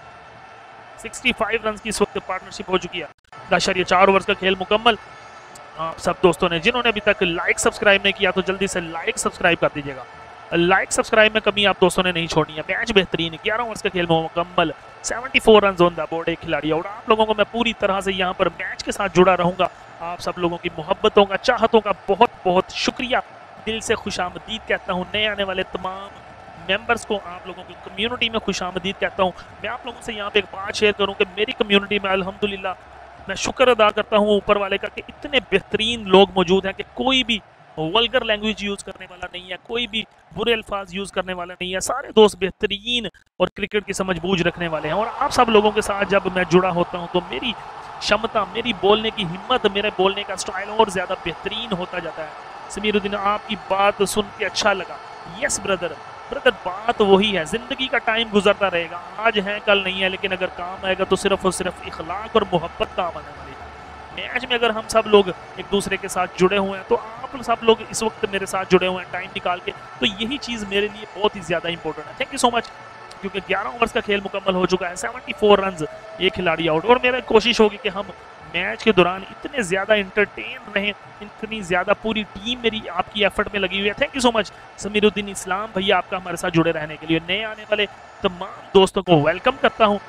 Speaker 1: 65 रन की इस वक्त पार्टनरशिप हो चुकी है। 10.4 ओवर्स का खेल मुकम्मल। आप सब दोस्तों ने जिन्होंने अभी तक लाइक सब्सक्राइब नहीं किया तो जल्दी से लाइक सब्सक्राइब कर दीजिएगा। लाइक सब्सक्राइब में कमी आप दोस्तों ने नहीं छोड़नी है। मैच बेहतरीन, 11 ओवर्स का खेल मुकम्मल, 74 रन ऑन द बोर्ड, एक खिलाड़ी आउट। आप लोगों को मैं पूरी तरह से यहाँ पर मैच के साथ जुड़ा रहूंगा। आप सब लोगों की मोहब्बतों का, चाहतों का बहुत बहुत शुक्रिया। दिल से खुशामदीद कहता हूँ नए आने वाले तमाम मेंबर्स को, आप लोगों की कम्युनिटी में खुशामदीद कहता हूँ। मैं आप लोगों से यहाँ पे एक बात शेयर करूँ कि मेरी कम्युनिटी में अल्हम्दुलिल्लाह मैं शुक्र अदा करता हूँ ऊपर वाले का कि इतने बेहतरीन लोग मौजूद हैं कि कोई भी वल्गर लैंग्वेज यूज करने वाला नहीं है, कोई भी बुरे अल्फाज यूज करने वाला नहीं है। सारे दोस्त बेहतरीन और क्रिकेट की समझ बूझ रखने वाले हैं। और आप सब लोगों के साथ जब मैं जुड़ा होता हूँ तो मेरी क्षमता, मेरी बोलने की हिम्मत, मेरे बोलने का स्टाइल और ज्यादा बेहतरीन होता जाता है। समीरुद्दीन, आपकी बात सुन के अच्छा लगा। यस ब्रदर, बात वही है, जिंदगी का टाइम गुजरता रहेगा, आज है कल नहीं है, लेकिन अगर काम आएगा तो सिर्फ और सिर्फ इखलाक और मोहब्बत काम आने वाली है। मैच में अगर हम सब लोग एक दूसरे के साथ जुड़े हुए हैं, तो आप सब लोग इस वक्त मेरे साथ जुड़े हुए हैं टाइम निकाल के, तो यही चीज़ मेरे लिए बहुत ही ज़्यादा इंपॉर्टेंट है। Thank you so much. क्योंकि 11 ओवर्स का खेल मुकम्मल हो चुका है, 74 रन, एक खिलाड़ी आउट। और मेरा कोशिश होगी कि हम मैच के दौरान इतने ज़्यादा इंटरटेन रहें, इतनी ज़्यादा पूरी टीम मेरी आपकी एफर्ट में लगी हुई है। Thank you so much Samiruddin Islam भैया, आपका हमारे साथ जुड़े रहने के लिए। नए आने वाले तमाम दोस्तों को वेलकम करता हूँ,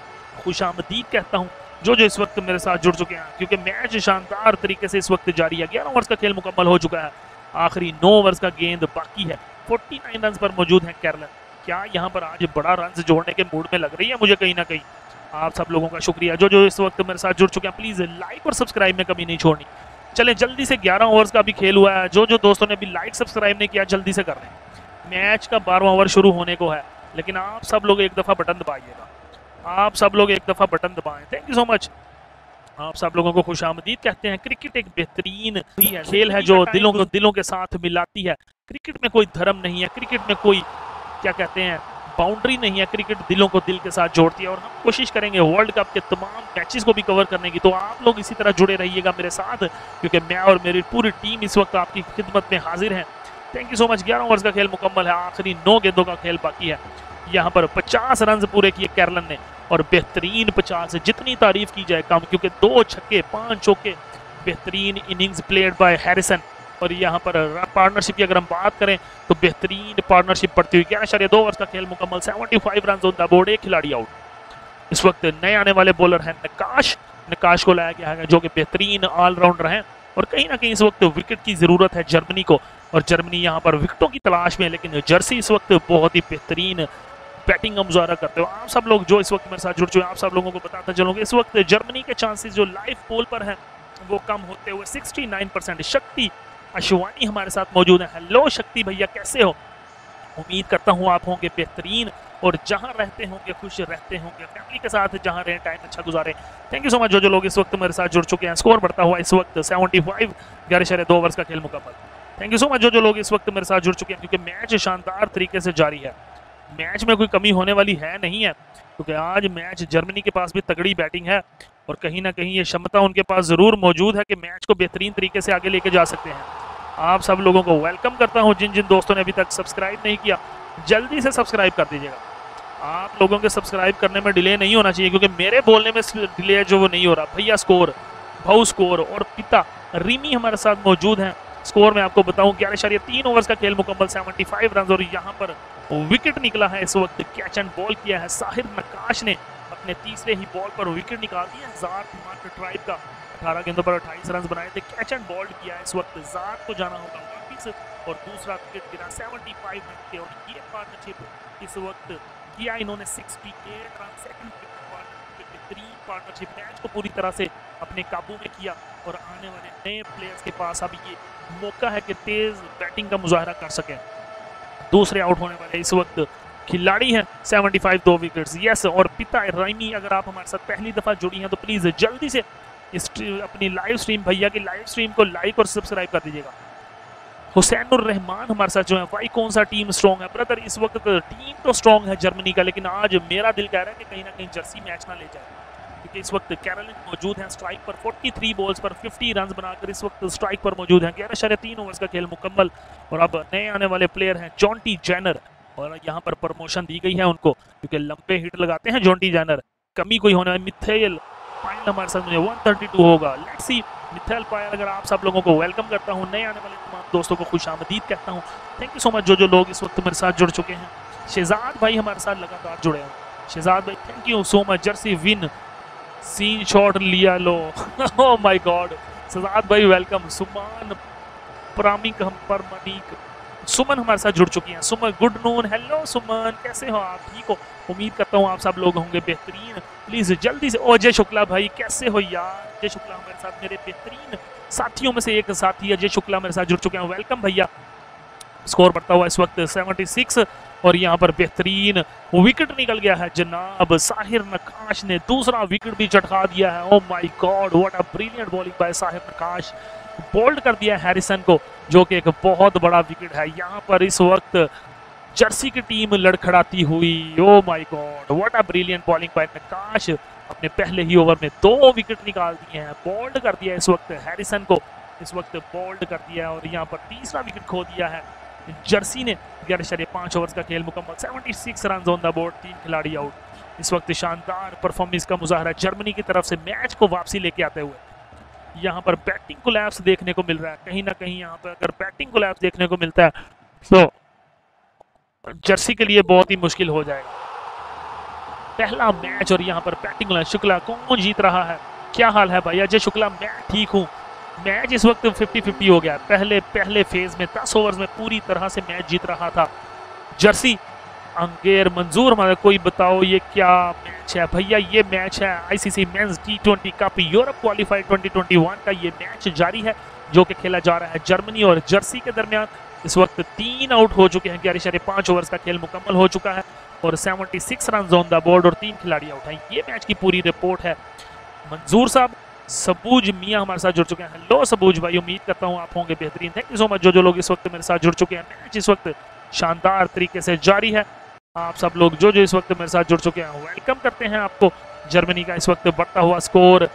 Speaker 1: खुशामदीद कहता हूँ जो इस वक्त मेरे साथ जुड़ चुके हैं, क्योंकि मैच शानदार तरीके से इस वक्त जारी है। 11 ओवर्स का खेल मुकम्मल हो चुका है, आखिरी 9 ओवर्स का गेंद बाकी है। 49 रन पर मौजूद है कैरलन। क्या यहाँ पर आज बड़ा रन जोड़ने के मूड में लग रही है मुझे कहीं ना कहीं। आप सब लोगों का शुक्रिया जो इस वक्त मेरे साथ जुड़ चुके हैं। प्लीज लाइक और सब्सक्राइब में कमी नहीं छोड़नी। चले जल्दी से, 11 ओवर्स का भी खेल हुआ है। जो दोस्तों ने अभी लाइक सब्सक्राइब नहीं किया जल्दी से कर लें। मैच का 12वां ओवर शुरू होने को है, लेकिन आप सब लोग एक दफा बटन दबाइएगा, आप सब लोग एक दफा बटन दबाएं। Thank you so much. आप सब लोगों को खुशामदीद कहते हैं। क्रिकेट एक बेहतरीन खेल है जो दिलों के साथ मिलाती है। क्रिकेट में कोई धर्म नहीं है, क्रिकेट में कोई क्या कहते हैं बाउंड्री नहीं है, क्रिकेट दिलों को दिल के साथ जोड़ती है। और हम कोशिश करेंगे वर्ल्ड कप के तमाम मैचेस को भी कवर करने की, तो आप लोग इसी तरह जुड़े रहिएगा मेरे साथ, क्योंकि मैं और मेरी पूरी टीम इस वक्त आपकी खिदमत में हाजिर है। Thank you so much. 11 overs का खेल मुकम्मल है, आखिरी 9 गेंदों का खेल बाकी है। यहाँ पर 50 रन पूरे किए कैरलन ने, और बेहतरीन 50, जितनी तारीफ की जाए कम, क्योंकि 2 छक्के 5 चौके, बेहतरीन इनिंग्स प्लेड बाय हैरिसन। और यहाँ पर पार्टनरशिप की अगर हम बात करें तो बेहतरीन पार्टनरशिप पड़ती हुई। 11.2 ओवर्स का खेल मुकम्मल, 75 रन ऑन द बोर्ड, एक खिलाड़ी आउट। इस वक्त नए आने वाले बॉलर हैं नकाश को लाया गया है, जो कि बेहतरीन ऑलराउंडर हैं। और कहीं ना कहीं इस वक्त विकेट की जरूरत है जर्मनी को, और जर्मनी यहाँ पर विकेटों की तलाश में है, लेकिन जर्सी इस वक्त बहुत ही बेहतरीन बैटिंग का मुजाहरा करते हो। आप सब लोग जो इस वक्त मेरे साथ जुड़ चुके हैं, आप सब लोगों को बताता चलूंगा इस वक्त जर्मनी के चांसेस जो लाइव पोल पर हैं वो कम होते हुए 69%। शक्ति अशवानी हमारे साथ मौजूद है। हेलो शक्ति भैया, कैसे हो? उम्मीद करता हूँ आप होंगे बेहतरीन, और जहाँ रहते होंगे खुश रहते होंगे, फैमिली के साथ जहाँ रहें टाइम अच्छा गुजारें। थैंक यू सो मच जो लोग इस वक्त मेरे साथ जुड़ चुके हैं। स्कोर बढ़ता हुआ इस वक्त 75, 11.2 ओवर्स का खेल मुकम्मल। थैंक यू सो मच जो लोग इस वक्त मेरे साथ जुड़ चुके हैं, क्योंकि मैच शानदार तरीके से जारी है। मैच में कोई कमी होने वाली है नहीं है, क्योंकि आज मैच जर्मनी के पास भी तगड़ी बैटिंग है, और कहीं ना कहीं ये क्षमता उनके पास जरूर मौजूद है कि मैच को बेहतरीन तरीके से आगे लेके जा सकते हैं। आप सब लोगों को वेलकम करता हूं। जिन दोस्तों ने अभी तक सब्सक्राइब नहीं किया जल्दी से सब्सक्राइब कर दीजिएगा। आप लोगों के सब्सक्राइब करने में डिले नहीं होना चाहिए, क्योंकि मेरे बोलने में डिले जो वो नहीं हो रहा। भैया स्कोर, भाऊ स्कोर और पिता रिमी हमारे साथ मौजूद हैं। स्कोर में आपको बताऊं 11.3 ओवर्स का खेल मुकम्मल, 75 रन, और यहाँ पर विकेट निकला है। इस वक्त कैच एंड बॉल किया है साहिर नकाश ने, अपने तीसरे ही बॉल पर विकेट निकाल दिया। ज़ात मार्क ट्राइब का 18 गेंदों पर 28 रन बनाए थे, कैच एंड बॉल्ड किया है। इस वक्त ज़ात को जाना होगा वापिस, और दूसरा विकेट गिरा 75 रन थे। और ये पार्टनरशिप इस वक्त किया इन्होंने 68 रन, सेकंड बेहतरीन पार्टनरशिप, मैच को पूरी तरह से अपने काबू में किया। और आने वाले नए प्लेयर्स के पास अब ये मौका है कि तेज बैटिंग का मुजाहरा कर सकें। दूसरे आउट होने वाले इस वक्त खिलाड़ी हैं 75, 2 विकेट्स। यस, और पिता राइमी, अगर आप हमारे साथ पहली दफा जुड़ी हैं तो प्लीज जल्दी से अपनी लाइव स्ट्रीम, भैया की लाइव स्ट्रीम को लाइक और सब्सक्राइब कर दीजिएगा। हुसैनुर रहमान हमारे साथ जो है, भाई कौन सा टीम स्ट्रॉन्ग है? ब्रदर इस वक्त टीम तो स्ट्रॉन्ग है जर्मनी का, लेकिन आज मेरा दिल कह रहा है कि कहीं ना कहीं जर्सी मैच ना ले जाए, क्योंकि इस वक्त कैरोलिन मौजूद है स्ट्राइक पर, 43 बॉल्स पर 50 रन बनाकर इस वक्त स्ट्राइक पर मौजूद हैं। 11.3 ओवर्स का खेल मुकम्मल, और अब नए आने वाले प्लेयर हैं जॉन्टी जैनर, और यहाँ पर प्रमोशन दी गई है उनको, क्योंकि लंबे हिट लगाते हैं जॉन्टी जैनर। कमी कोई होने वाली मिथेल फाइनल हमारे साथ 132 होगा। लेट्स सी मिथल पायर अगर आप सब लोगों को वेलकम करता हूँ, नए आने वाले तमाम दोस्तों को खुशामदीद कहता हूँ। थैंक यू सो मच जो लोग इस वक्त मेरे साथ जुड़ चुके हैं। शहजाद भाई हमारे साथ लगातार जुड़े हैं। शहजाद भाई thank you so much. Jersey win scene shot लिया लो ओह माय गॉड। शहजाद भाई वेलकम। सुमान प्रामिक हम पर मनीक सुमन हमारे साथ जुड़ चुकी हैं। सुमन गुड नून, हेलो सुमन, कैसे हो आप? ठीक हो? उम्मीद करता हूँ आप सब लोग होंगे बेहतरीन। प्लीज जल्दी से अजय शुक्ला भाई कैसे हो यार? अजय शुक्ला हमारे साथ, मेरे बेहतरीन साथियों में से एक साथी अजय शुक्ला मेरे साथ जुड़ चुके हैं। वेलकम भैया। स्कोर बढ़ता हुआ इस वक्त 76 और यहाँ पर बेहतरीन विकेट निकल गया है जनाब। साहिर नकाश ने दूसरा विकेट भी चटका दिया है। Oh my god, what a brilliant bowling by Sahir Naqash. Bowled कर दिया हैरिसन को, जो कि एक बहुत बड़ा विकेट है। यहाँ पर इस वक्त जर्सी की टीम लड़खड़ाती हुई। Oh my god, what a brilliant bowling by Naqash. अपने पहले ही ओवर में 2 विकेट निकाल दिए हैं। बोल्ड कर दिया इस वक्त हैरिसन को, इस वक्त बोल्ड कर दिया और यहाँ पर तीसरा विकेट खो दिया है जर्सी ने। 11.5 ओवर्स का खेल मुकम्मल, 76 रन ऑन द बोर्ड, 3 खिलाड़ी आउट। इस वक्त शानदार परफॉर्मेंस का मुजाहरा जर्मनी की तरफ से मैच को वापसी लेके आते हुए। यहाँ पर बैटिंग कोलैप्स देखने को मिल रहा है कहीं ना कहीं। यहाँ पर अगर बैटिंग कोलैप्स देखने को मिलता है तो जर्सी के लिए बहुत ही मुश्किल हो जाएगा पहला मैच। और यहाँ पर बैटिंग कोलैप्स, शुक्ला कौन जीत रहा है? क्या हाल है भाई? अजय शुक्ला मैं ठीक हूँ। मैच इस वक्त 50-50 हो गया। पहले फेज में 10 ओवर्स में पूरी तरह से मैच जीत रहा था जर्सी। अंगेर मंजूर हमारे, कोई बताओ ये क्या मैच है भैया? ये मैच है ICC men's T20 cup Europe qualified 2021 का ये मैच जारी है, जो कि खेला जा रहा है जर्मनी और जर्सी के दरमियान। इस वक्त 3 आउट हो चुके हैं। 11.5 ओवर्स का खेल मुकम्मल हो चुका है और 76 रन ऑन द बोर्ड और 3 खिलाड़ी आउट हैं। ये मैच की पूरी रिपोर्ट है मंजूर साहब। सबूज मियां हमारे साथ जुड़ चुके हैं। हेलो सबूज भाई, उम्मीद करता हूँ आप होंगे बेहतरीन। थैंक यू सो मच जो लोग इस वक्त मेरे साथ जुड़ चुके हैं। मैच इस वक्त शानदार तरीके से जारी है। आप सब लोग जो इस वक्त मेरे साथ जुड़ चुके हैं वेलकम करते हैं आपको। जर्मनी का इस वक्त बढ़ता हुआ स्कोर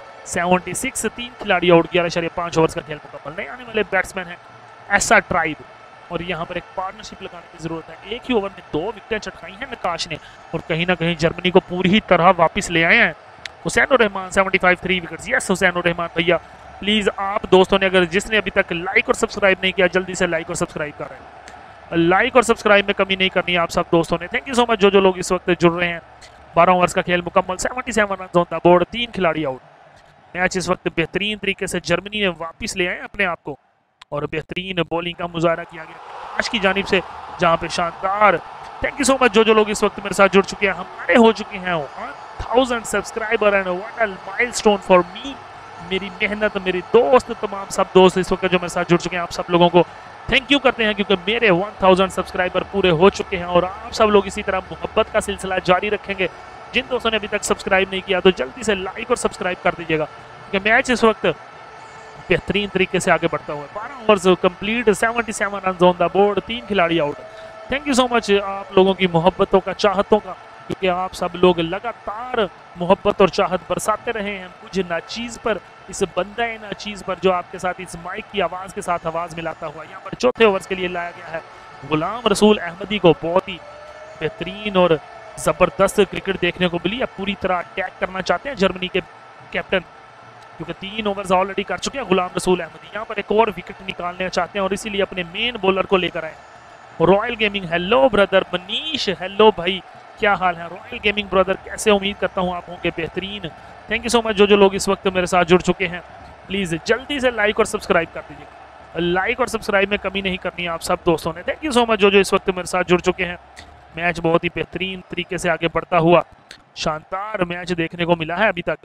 Speaker 1: 76, 3 खिलाड़ी आउट, 11.5 ओवर्स का खेल मुकम्मल। नए आने वाले बैट्समैन है ऐसा ट्राइब और यहाँ पर एक पार्टनरशिप लगाने की जरूरत है। एक ही ओवर में 2 विकेटें चटकाई हैं नकाश ने और कहीं ना कहीं जर्मनी को पूरी तरह वापस ले आए हैं। हुसैन रहमान 75, 3 विकेट्स। यस हुसैन रहमान भैया, प्लीज आप दोस्तों ने अगर जिसने अभी तक लाइक और सब्सक्राइब नहीं किया जल्दी से लाइक और सब्सक्राइब कर रहे हैं। लाइक और सब्सक्राइब में कमी नहीं करनी है आप सब दोस्तों ने। थैंक यू सो मच जो लोग इस वक्त जुड़ रहे हैं। 12 ओवर्स का खेल मुकम्मल, 77 रन ऑन द बोर्ड, 3 खिलाड़ी आउट। मैच इस वक्त बेहतरीन तरीके से जर्मनी ने वापस ले आए अपने आप को और बेहतरीन बॉलिंग का मुजाहरा किया गया आज की जानिब से, जहां पे शानदार। थैंक यू सो मच जो लोग इस वक्त मेरे साथ जुड़ चुके हैं। हमारे हो चुके हैं 1000 subscriber and what a milestone for me. मेरी मेहनत, मेरे दोस्त, तमाम सब दोस्त इस वक्त जो मेरे साथ जुड़ चुके हैं, आप सब लोगों को थैंक यू करते हैं क्योंकि मेरे 1000 सब्सक्राइबर पूरे हो चुके हैं और आप सब लोग इसी तरह मोहब्बत का सिलसिला जारी रखेंगे। जिन दोस्तों ने अभी तक सब्सक्राइब नहीं किया तो जल्दी से लाइक और सब्सक्राइब कर दीजिएगा क्योंकि मैच इस वक्त बेहतरीन तरीके से आगे बढ़ता हुआ है। 12 overs complete, 77 run on the board, 3 खिलाड़ी out. Thank you so much आप लोगों की मोहब्बतों का, चाहतों का, क्योंकि आप सब लोग लगातार मोहब्बत और चाहत बरसाते रहे हैं मुझे नाचीज़ पर, इस बंदा नाचीज़ पर जो आपके साथ इस माइक की आवाज़ के साथ आवाज़ मिलाता हुआ। यहाँ पर चौथे ओवर्स के लिए लाया गया है गुलाम रसूल अहमदी को। बहुत ही बेहतरीन और ज़बरदस्त क्रिकेट देखने को मिली। अब पूरी तरह अटैक करना चाहते हैं जर्मनी के कैप्टन, क्योंकि 3 ओवर्स ऑलरेडी कर चुके हैं गुलाम रसूल अहमदी। यहाँ पर एक और विकेट निकालना चाहते हैं और इसीलिए अपने मेन बॉलर को लेकर आए। Royal gaming, hello brother. Manish, hello भाई, क्या हाल है? रॉयल गेमिंग ब्रदर कैसे? उम्मीद करता हूँ आप होंगे बेहतरीन। थैंक यू सो मच जो लोग इस वक्त मेरे साथ जुड़ चुके हैं। प्लीज़ जल्दी से लाइक और सब्सक्राइब कर दीजिए। लाइक और सब्सक्राइब में कमी नहीं करनी आप सब दोस्तों ने। थैंक यू सो मच जो इस वक्त मेरे साथ जुड़ चुके हैं। मैच बहुत ही बेहतरीन तरीके से आगे बढ़ता हुआ शानदार मैच देखने को मिला है। अभी तक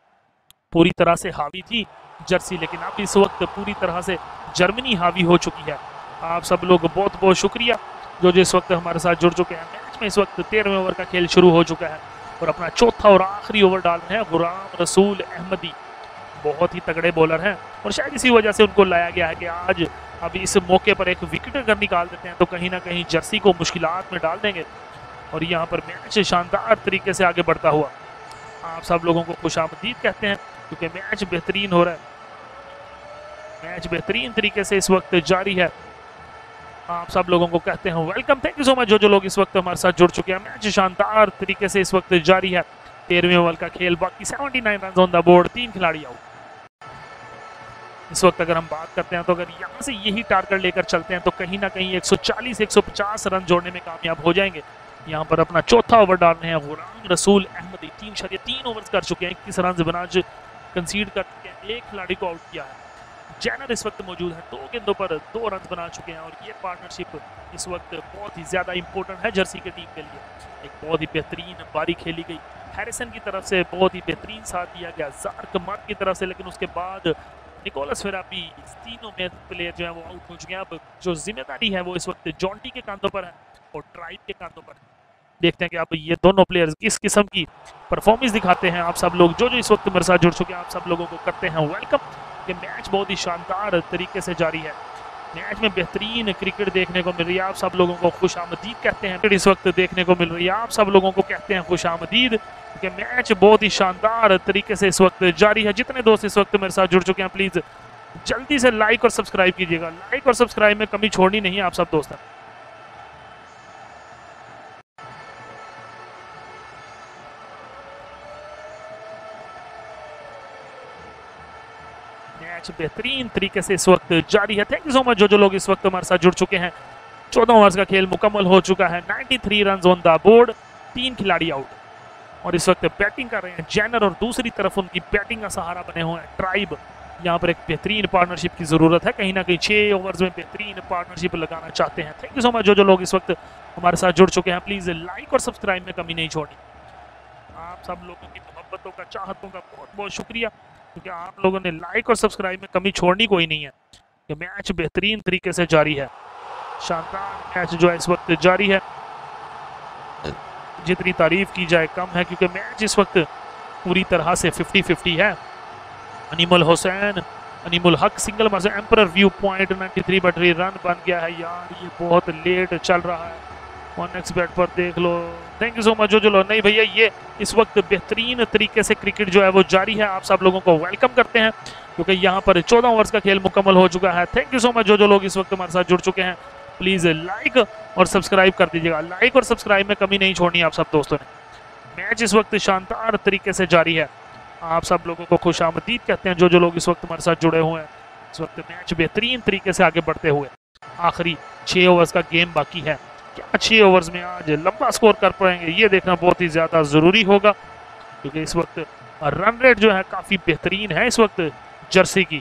Speaker 1: पूरी तरह से हावी थी जर्सी, लेकिन अब इस वक्त पूरी तरह से जर्मनी हावी हो चुकी है। आप सब लोग बहुत बहुत शुक्रिया जो इस वक्त हमारे साथ जुड़ चुके हैं। मैच में इस वक्त 13वें ओवर का खेल शुरू हो चुका है और अपना चौथा और आखिरी ओवर डाल रहे हैं गुलाम रसूल अहमदी। बहुत ही तगड़े बॉलर हैं और शायद इसी वजह से उनको लाया गया है कि आज अभी इस मौके पर एक विकेट अगर निकाल देते हैं तो कहीं ना कहीं जर्सी को मुश्किलात में डाल देंगे। और यहाँ पर मैच शानदार तरीके से आगे बढ़ता हुआ आप सब लोगों को खुशामदीद कहते हैं क्योंकि मैच बेहतरीन हो रहा है। मैच बेहतरीन तरीके से इस वक्त जारी है। आप सब लोगों को कहते हैं welcome. Thank you so much जो लोग इस वक्त हमारे साथ जुड़ चुके हैं। मैच शानदार तरीके से इस वक्त जारी है। 13वें ओवर का खेल, बाकी 79 रन ऑन द बोर्ड, 3 खिलाड़ी आउट। इस वक्त अगर हम बात करते हैं तो अगर यहाँ से यही टारगेट लेकर चलते हैं तो कहीं ना कहीं 140-150 रन जोड़ने में कामयाब हो जाएंगे। यहाँ पर अपना चौथा ओवर डाल रहे हैं गुलाम रसूल अहमदी। 3 ओवर कर चुके हैं, 21 रन बनाज कंसीड कर चुके हैं, 1 खिलाड़ी को आउट किया है। जैनर इस वक्त मौजूद है, 2 गेंदों पर 2 रन बना चुके हैं और ये पार्टनरशिप इस वक्त बहुत ही ज़्यादा इंपॉर्टेंट है जर्सी की टीम के लिए। एक बहुत ही बेहतरीन बारी खेली गई, हैरिसन की तरफ से बहुत ही बेहतरीन साथ दिया गया, जार्क मार्क की तरफ से, लेकिन उसके बाद निकोलस फेरापी, तीनों में प्लेयर जो है वो आउट हो चुके हैं। अब जो जिम्मेदारी है वो इस वक्त जॉन्टी के कांधों पर है और ट्राइब के कांधों पर। देखते हैं कि अब ये दोनों प्लेयर्स किस किस्म की परफॉर्मेंस दिखाते हैं। आप सब लोग जो इस वक्त मेरे साथ जुड़ चुके हैं, आप सब लोगों को करते हैं वेलकम। कि मैच बहुत ही शानदार तरीके से जारी है, मैच में बेहतरीन क्रिकेट देखने को मिल रही है। आप सब लोगों को खुश आमदीद कहते हैं, इस वक्त देखने को मिल रही है। आप सब लोगों को कहते हैं खुश आमदीद कि मैच बहुत ही शानदार तरीके से इस वक्त जारी है। जितने दोस्त इस वक्त मेरे साथ जुड़ चुके हैं, प्लीज जल्दी से लाइक और सब्सक्राइब कीजिएगा। लाइक और सब्सक्राइब में कमी छोड़नी नहीं है आप सब दोस्तों। मैच बेहतरीन तरीके से इस वक्त जारी है। थैंक यू सो मच जो लोग इस वक्त हमारे साथ जुड़ चुके हैं। 14 ओवर्स का खेल मुकम्मल हो चुका है, 93 रन ऑन द बोर्ड, 3 खिलाड़ी आउट और इस वक्त बैटिंग कर रहे हैं जैनर और दूसरी तरफ उनकी बैटिंग का सहारा बने हुए हैं ट्राइब। यहाँ पर एक बेहतरीन पार्टनरशिप की जरूरत है, कहीं ना कहीं 6 ओवर्स में बेहतरीन पार्टनरशिप लगाना चाहते हैं। थैंक यू सो मच जो लोग इस वक्त हमारे साथ जुड़ चुके हैं। प्लीज लाइक और सब्सक्राइब में कमी नहीं छोड़नी। आप सब लोगों की मोहब्बतों का, चाहतों का बहुत बहुत शुक्रिया, क्योंकि आप लोगों ने लाइक और सब्सक्राइब में कमी छोड़नी कोई नहीं है। कि मैच बेहतरीन तरीके से जारी है, शानदार मैच जो है इस वक्त जारी है। जितनी तारीफ की जाए कम है, क्योंकि मैच इस वक्त पूरी तरह से 50-50 है। अनिमुल हुसैन, अनिमुल हक सिंगल मार से एम्परर व्यू पॉइंट 93 बटरी रन बन गया है। यार ये बहुत लेट चल रहा है, और नेक्स्ट बैट पर देख लो। थैंक यू सो मच जो लोग, नहीं भैया ये इस वक्त बेहतरीन तरीके से क्रिकेट जो है वो जारी है। आप सब लोगों को वेलकम करते हैं, क्योंकि यहाँ पर 14 ओवर्स का खेल मुकम्मल हो चुका है। थैंक यू सो मच जो लोग इस वक्त हमारे साथ जुड़ चुके हैं। प्लीज लाइक और सब्सक्राइब कर दीजिएगा, लाइक और सब्सक्राइब में कमी नहीं छोड़नी आप सब दोस्तों ने। मैच इस वक्त शानदार तरीके से जारी है, आप सब लोगों को खुश आमदीद कहते हैं जो लोग इस वक्त हमारे साथ जुड़े हुए हैं। इस वक्त मैच बेहतरीन तरीके से आगे बढ़ते हुए, आखिरी 6 ओवर्स का गेम बाकी है। क्या 6 ओवर्स में आज लंबा स्कोर कर पाएंगे, ये देखना बहुत ही ज़्यादा ज़रूरी होगा, क्योंकि इस वक्त रन रेट जो है काफ़ी बेहतरीन है इस वक्त जर्सी की।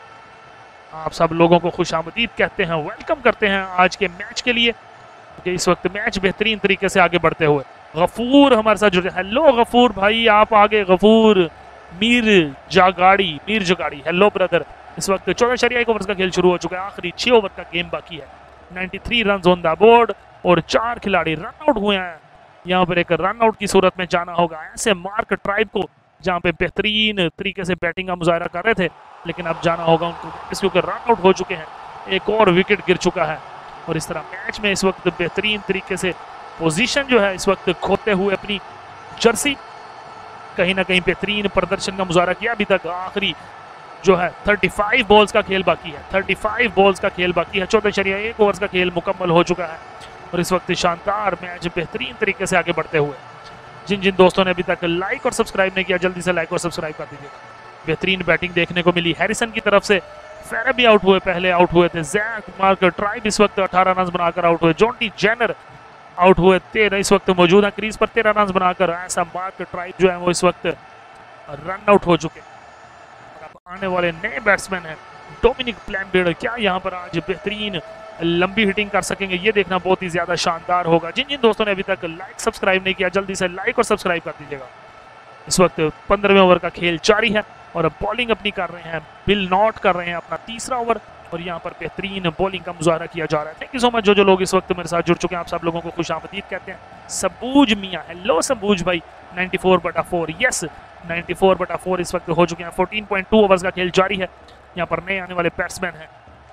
Speaker 1: आप सब लोगों को खुश आमदीद कहते हैं, वेलकम करते हैं आज के मैच के लिए, क्योंकि इस वक्त मैच बेहतरीन तरीके से आगे बढ़ते हुए। गफूर हमारे साथ जुड़े, हेलो गफूर भाई, आप आगे। Ghafoor Mir Jagadi, hello brother. इस वक्त 14 ओवर्स का खेल शुरू हो चुका है, आखिरी 6 ओवर का गेम बाकी है। 93 रन ऑन द बोर्ड और 4 खिलाड़ी रन आउट हुए हैं। यहाँ पर एक रन आउट की सूरत में जाना होगा ऐसे मार्क ट्राइब को, जहाँ पे बेहतरीन तरीके से बैटिंग का मुजाहरा कर रहे थे, लेकिन अब जाना होगा उनको क्योंकि रन आउट हो चुके हैं, एक और विकेट गिर चुका है। और इस तरह मैच में इस वक्त बेहतरीन तरीके से पोजीशन जो है इस वक्त खोते हुए अपनी जर्सी, कहीं ना कहीं बेहतरीन प्रदर्शन का मुजाहरा किया। अभी तक आखिरी जो है 35 बॉल्स का खेल बाकी है, 35 बॉल्स का खेल बाकी है। 14.1 ओवर्स का खेल मुकम्मल हो चुका है और इस वक्त शानदार मैच बेहतरीन तरीके से आगे बढ़ते हुए। जिन जिन दोस्तों ने अभी तक लाइक और सब्सक्राइब नहीं किया, जल्दी से लाइक और सब्सक्राइब कर दीजिएगा। बेहतरीन बैटिंग देखने को मिली हैरिसन की तरफ से, फेरा भी आउट हुए, पहले आउट हुए थे जैक मार्क ट्राइब इस वक्त 18 रन बनाकर आउट हुए। जॉन्टी जैनर आउट हुए, 13 इस वक्त मौजूद है क्रीज पर, 13 रन बनाकर ऐसा मार्क ट्राइब जो है वो इस वक्त रन आउट हो चुके। और अब आने वाले नए बैट्समैन हैं डोमिनिक प्लैनबेड, क्या यहाँ पर आज बेहतरीन लंबी हिटिंग कर सकेंगे, ये देखना बहुत ही ज्यादा शानदार होगा। जिन जिन दोस्तों ने अभी तक लाइक सब्सक्राइब नहीं किया, जल्दी से लाइक और सब्सक्राइब कर दीजिएगा। इस वक्त 15वें ओवर का खेल जारी है और अब बॉलिंग अपनी कर रहे हैं बिल नॉट, कर रहे हैं अपना तीसरा ओवर और यहाँ पर बेहतरीन बॉलिंग का मुजाहरा किया जा रहा है। थैंक यू सो मच जो लोग इस वक्त मेरे साथ जुड़ चुके हैं, आप सब लोगों को खुश आमदीद कहते हैं। सबूज मियाँ, हेलो सबूज भाई। 94/4, यस 94/4 इस वक्त हो चुके हैं। 14.2 ओवर्स का खेल जारी है। यहाँ पर नए आने वाले बैट्समैन हैं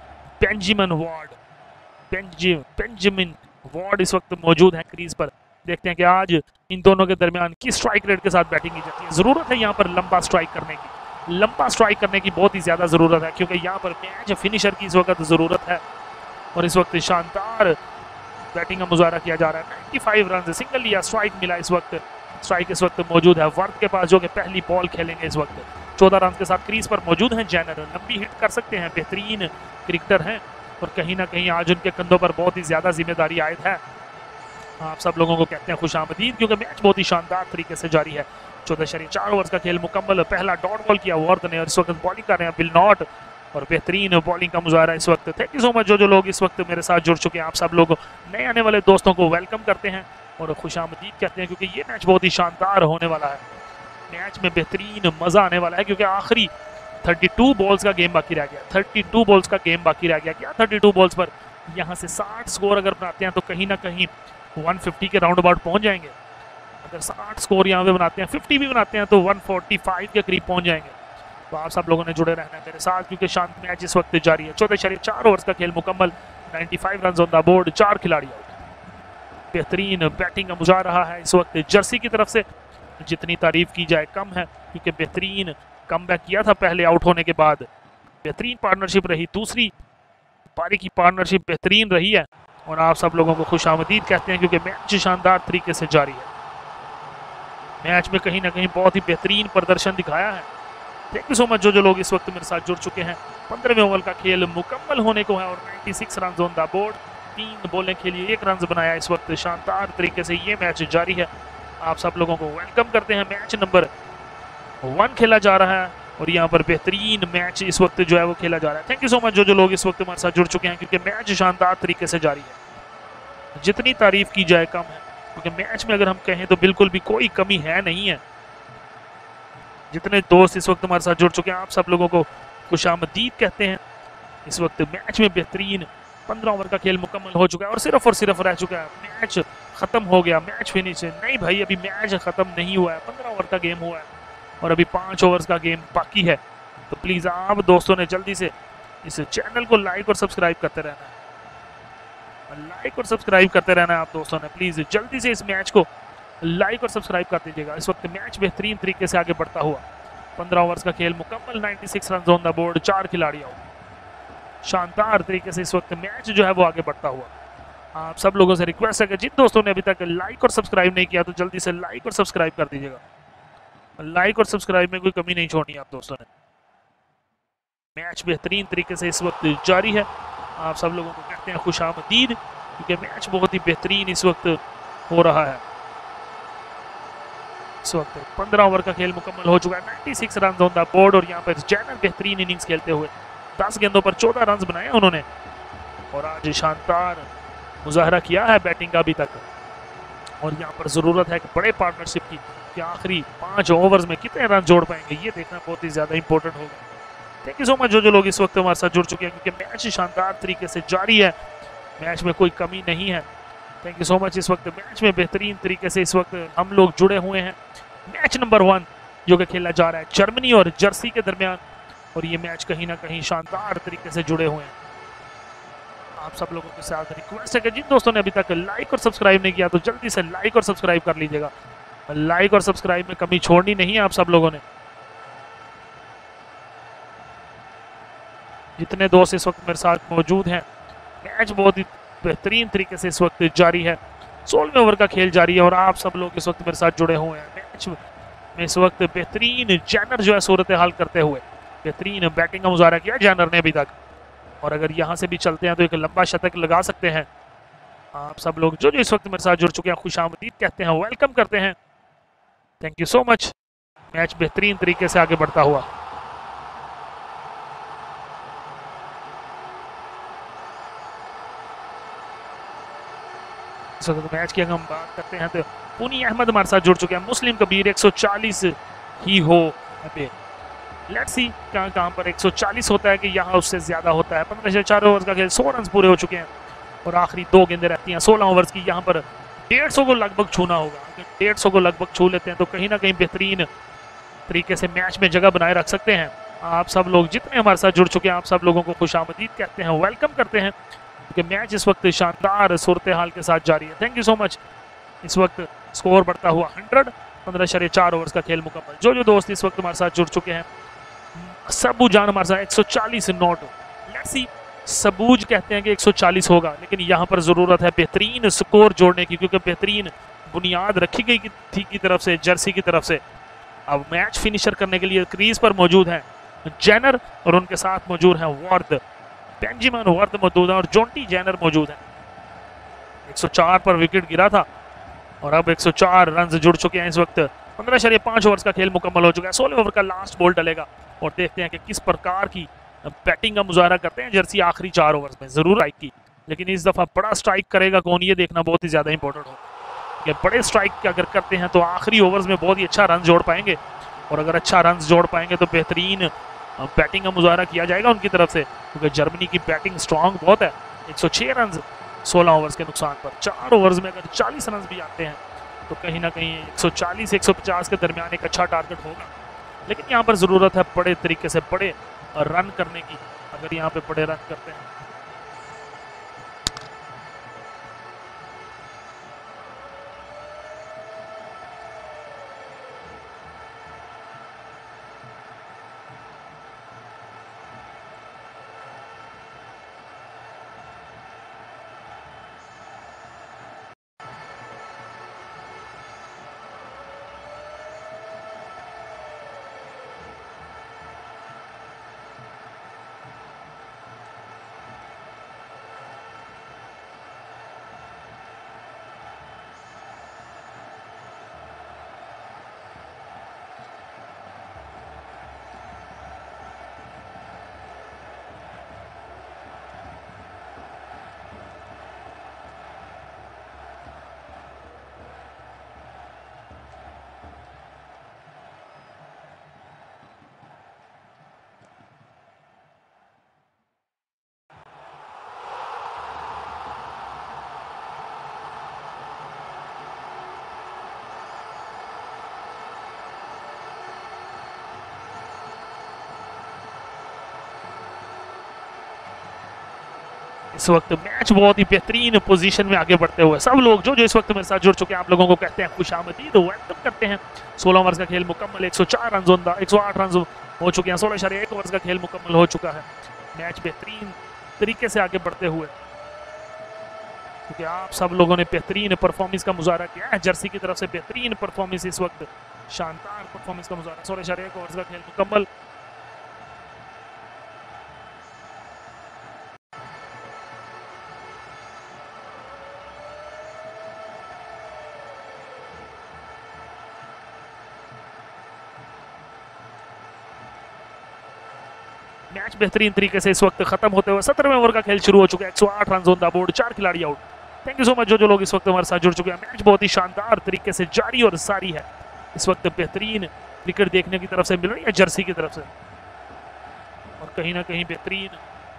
Speaker 1: बेंजामिन वार्ड इस वक्त मौजूद है क्रीज पर। देखते हैं कि आज इन दोनों के दरमियान किस स्ट्राइक रेट के साथ बैटिंग की जाती है। जरूरत है यहाँ पर लंबा स्ट्राइक करने की बहुत ही ज्यादा जरूरत है, क्योंकि यहाँ पर मैच फिनिशर की इस वक्त जरूरत है। और इस वक्त शानदार बैटिंग का मुजाहरा किया जा रहा है। 95 रन, सिंगल या स्ट्राइक मिला इस वक्त। स्ट्राइक इस वक्त मौजूद है वर्थ के पास, जो कि पहली बॉल खेलेंगे इस वक्त। 14 रन के साथ क्रीज पर मौजूद हैं जैनर। लंबी हिट कर सकते हैं, बेहतरीन क्रिकेटर हैं और कहीं ना कहीं आज उनके कंधों पर बहुत ही ज्यादा जिम्मेदारी आयद है। आप सब लोगों को कहते हैं खुशामदीद, क्योंकि मैच बहुत ही शानदार तरीके से जारी है। 14.4 ओवर्स का खेल मुकम्मल। पहला डॉट बॉल किया वर्थ ने और इस वक्त बॉलिंग कर रहे हैं बिल नॉट और बेहतरीन बॉलिंग का मुजाहरा इस वक्त। थैंक यू सो मच जो लोग इस वक्त मेरे साथ जुड़ चुके हैं। आप सब लोग नए आने वाले दोस्तों को वेलकम करते हैं और खुशामदीद कहते हैं, क्योंकि ये मैच बहुत ही शानदार होने वाला है। मैच में बेहतरीन मजा आने वाला है, क्योंकि आखिरी 32 बॉल्स का गेम बाकी रह गया। 32 बॉल्स का गेम बाकी रह गया। क्या 32 बॉल्स पर यहाँ से 60 स्कोर अगर बनाते हैं तो कहीं ना कहीं 150 के राउंड अबाउट पहुंच जाएंगे। अगर 60 स्कोर यहाँ पे बनाते हैं, 50 भी बनाते हैं तो 145 के करीब पहुंच जाएंगे। तो आप सब लोगों ने जुड़े रहना है मेरे साथ, क्योंकि शांत मैच इस वक्त जारी है। 14.4 ओवर्स का खेल मुकम्मल। 95 रन ऑन द बोर्ड, 4 खिलाड़ी आउट। बेहतरीन बैटिंग का मुजाहरा रहा है इस वक्त जर्सी की तरफ से। जितनी तारीफ की जाए कम है, क्योंकि बेहतरीन कमबैक किया था पहले आउट होने के बाद। बेहतरीन पार्टनरशिप रही, दूसरी पारी की पार्टनरशिप बेहतरीन रही है और आप सब लोगों को खुशामदीद कहते हैं, क्योंकि मैच शानदार तरीके से जारी है। मैच में कहीं ना कहीं बहुत ही बेहतरीन प्रदर्शन दिखाया है। थैंक यू सो मच जो लोग इस वक्त मेरे साथ जुड़ चुके हैं। 15वें ओवर का खेल मुकम्मल होने को है और 96 रन ऑन द बोर्ड। 3 बॉलें खेलिए, 1 रन बनाया। इस वक्त शानदार तरीके से ये मैच जारी है। आप सब लोगों को वेलकम करते हैं। मैच नंबर 1 खेला जा रहा है और यहाँ पर बेहतरीन मैच इस वक्त जो है वो खेला जा रहा है। थैंक यू सो मच जो लोग इस वक्त हमारे साथ जुड़ चुके हैं, क्योंकि मैच शानदार तरीके से जारी है। जितनी तारीफ की जाए कम है, क्योंकि मैच में अगर हम कहें तो बिल्कुल भी कोई कमी है नहीं है। जितने दोस्त इस वक्त हमारे साथ जुड़ चुके हैं, आप सब लोगों को खुशामदीद कहते हैं। इस वक्त मैच में बेहतरीन 15 ओवर का खेल मुकम्मल हो चुका है और सिर्फ रह चुका है। मैच खत्म हो गया, मैच फिनिश नहीं भाई, अभी मैच खत्म नहीं हुआ है। 15 ओवर का गेम हुआ है और अभी 5 ओवर्स का गेम बाकी है। तो प्लीज आप दोस्तों ने जल्दी से इस चैनल को लाइक और सब्सक्राइब करते रहना है। लाइक और सब्सक्राइब करते रहना है आप दोस्तों ने। प्लीज जल्दी से इस मैच को लाइक और सब्सक्राइब कर दीजिएगा। इस वक्त मैच बेहतरीन तरीके से आगे बढ़ता हुआ। 15 ओवर्स का खेल मुकम्मल। 96 रन ऑन द बोर्ड, 4 खिलाड़ी आउट। शानदार तरीके से इस वक्त मैच जो है वो आगे बढ़ता हुआ। आप सब लोगों से रिक्वेस्ट है कि जिन दोस्तों ने अभी तक लाइक और सब्सक्राइब नहीं किया तो जल्दी से लाइक और सब्सक्राइब कर दीजिएगा। लाइक और सब्सक्राइब में कोई कमी नहीं छोड़नी आप दोस्तों ने। मैच बेहतरीन तरीके से इस वक्त जारी है। आप सब लोगों को कहते हैं खुशामदीद, क्योंकि मैच बहुत ही बेहतरीन इस वक्त हो रहा है। इस वक्त 15 ओवर का खेल मुकम्मल हो चुका है। 96 रन ऑन द बोर्ड और यहाँ पर जैनर बेहतरीन इनिंग्स खेलते हुए 10 गेंदों पर 14 रन बनाए उन्होंने और आज शानदार मुजाहरा किया है बैटिंग का अभी तक। और यहाँ पर जरूरत है कि बड़े पार्टनरशिप की, कि आखिरी 5 ओवर्स में कितने रन जोड़ पाएंगे, ये देखना बहुत ही ज्यादा इंपॉर्टेंट होगा। थैंक यू सो मच जो लोग इस वक्त हमारे साथ जुड़ चुके हैं, क्योंकि मैच शानदार तरीके से जारी है। मैच में कोई कमी नहीं है। Thank you so much. इस वक्त मैच में बेहतरीन तरीके से इस वक्त हम लोग जुड़े हुए हैं। मैच नंबर 1 जो कि खेला जा रहा है जर्मनी और जर्सी के दरमियान और ये मैच कहीं ना कहीं शानदार तरीके से जुड़े हुए हैं। आप सब लोगों के साथ रिक्वेस्ट है कि जिन दोस्तों ने अभी तक लाइक और सब्सक्राइब नहीं किया तो जल्दी से लाइक और सब्सक्राइब कर लीजिएगा। लाइक और सब्सक्राइब में कमी छोड़नी नहीं है आप सब लोगों ने। जितने दोस्त इस वक्त मेरे साथ मौजूद हैं, मैच बहुत ही बेहतरीन तरीके से इस वक्त जारी है। 16वें ओवर का खेल जारी है और आप सब लोग इस वक्त मेरे साथ जुड़े हुए हैं। मैच में इस वक्त बेहतरीन जैनर जो है सूरत हाल करते हुए बेहतरीन बैटिंग का मुजाहरा किया जैनर ने अभी तक, और अगर यहाँ से भी चलते हैं तो एक लंबा शतक लगा सकते हैं। आप सब लोग जो इस वक्त मेरे साथ जुड़ चुके हैं खुशामदीद कहते हैं, वेलकम करते हैं। Thank you so much. Match बेहतरीन तरीके से आगे बढ़ता हुआ। मैच की अगर हम बात करते हैं तो पुनी अहमद हमारे साथ जुड़ चुके हैं। मुस्लिम कबीर 140 ही हो, लेट्स सी कहां पर 140 होता है कि यहाँ उससे ज्यादा होता है। 15 ओवर का खेल 100 रन पूरे हो चुके हैं और आखिरी 2 गेंदें रहती हैं 16 ओवर्स की। यहाँ पर 150 को लगभग छूना होगा। अगर 150 को लगभग छू लेते हैं तो कहीं ना कहीं बेहतरीन तरीके से मैच में जगह बनाए रख सकते हैं। आप सब लोग जितने हमारे साथ जुड़ चुके हैं, आप सब लोगों को खुशामदीद कहते हैं, वेलकम करते हैं, क्योंकि मैच इस वक्त शानदार सूरत हाल के साथ जारी है। Thank you so much. इस वक्त स्कोर बढ़ता हुआ 100। 15.4 ओवर्स का खेल मुकम्मल। जो दोस्त इस वक्त हमारे साथ जुड़ चुके हैं, सबूज जान हमारे साथ 140 नॉट। लेट्स सी सबूज कहते हैं कि 140 होगा, लेकिन यहाँ पर जरूरत है बेहतरीन स्कोर जोड़ने की, क्योंकि बेहतरीन बुनियाद रखी गई थी की तरफ से जर्सी की तरफ से। अब मैच फिनिशर करने के लिए क्रीज पर मौजूद हैं जेनर और उनके साथ मौजूद हैं वर्थ, बेंजामिन वर्थ मौजूद है और जॉन्टी जेनर मौजूद है। 104 पर विकेट गिरा था और अब 104 रन जुड़ चुके हैं। इस वक्त 15.5 ओवर्स का खेल मुकम्मल हो चुका है। 16 ओवर का लास्ट बॉल डलेगा और देखते हैं कि किस प्रकार की बैटिंग का मुजाहरा करते हैं जर्सी आखिरी 4 ओवर्स में। जरूर स्ट्राइक की, लेकिन इस दफा बड़ा स्ट्राइक करेगा कौन, ये देखना बहुत ही ज्यादा इंपॉर्टेंट होगा कि बड़े स्ट्राइक अगर करते हैं तो आखिरी ओवर्स में बहुत ही अच्छा रन जोड़ पाएंगे और अगर अच्छा रन जोड़ पाएंगे तो बेहतरीन बैटिंग का मुजाहरा किया जाएगा उनकी तरफ से, क्योंकि जर्मनी की बैटिंग स्ट्रांग बहुत है। 106 रन 16 ओवर्स के नुकसान पर। 4 ओवर्स में अगर 40 रन भी आते हैं तो कहीं ना कहीं 140-150 के दरमियान एक अच्छा टारगेट होगा, लेकिन यहाँ पर ज़रूरत है बड़े तरीके से बड़े रन करने की। अगर यहाँ पे बड़े रन करते हैं इस वक्त मैच बहुत ही बेहतरीन पोजीशन में आगे बढ़ते हुए सब लोग जो इस वक्त मेरे साथ जुड़ चुके हैं आप लोगों को कहते हैं खुशामदीद, वेलकम करते हैं। 16 ओवर्स का खेल मुकम्मल, 104 रन 108 रन हो चुके हैं। 16.1 ओवर्स का खेल मुकम्मल हो चुका है। मैच बेहतरीन तरीके से आगे बढ़ते हुए, क्योंकि आप सब लोगों ने बेहतरीन परफॉर्मेंस का मुजाहरा किया है। जर्सी की तरफ से बेहतरीन परफॉर्मेंस इस वक्त, शानदार परफॉर्मेंस का मुजाहरा। 16.1 ओवर्स का खेल मुकम्मल। मैच बेहतरीन तरीके से इस वक्त खत्म होते हुए 17वें ओवर का खेल शुरू हो चुका है। 108 रन ऑन द बोर्ड, 4 खिलाड़ी out. Thank you so much जो लोग इस वक्त हमारे साथ जुड़ चुके हैं। मैच बहुत ही शानदार तरीके से जारी और सारी है। इस वक्त बेहतरीन क्रिकेट देखने की तरफ से मिल रही है जर्सी की तरफ से, और कहीं ना कहीं बेहतरीन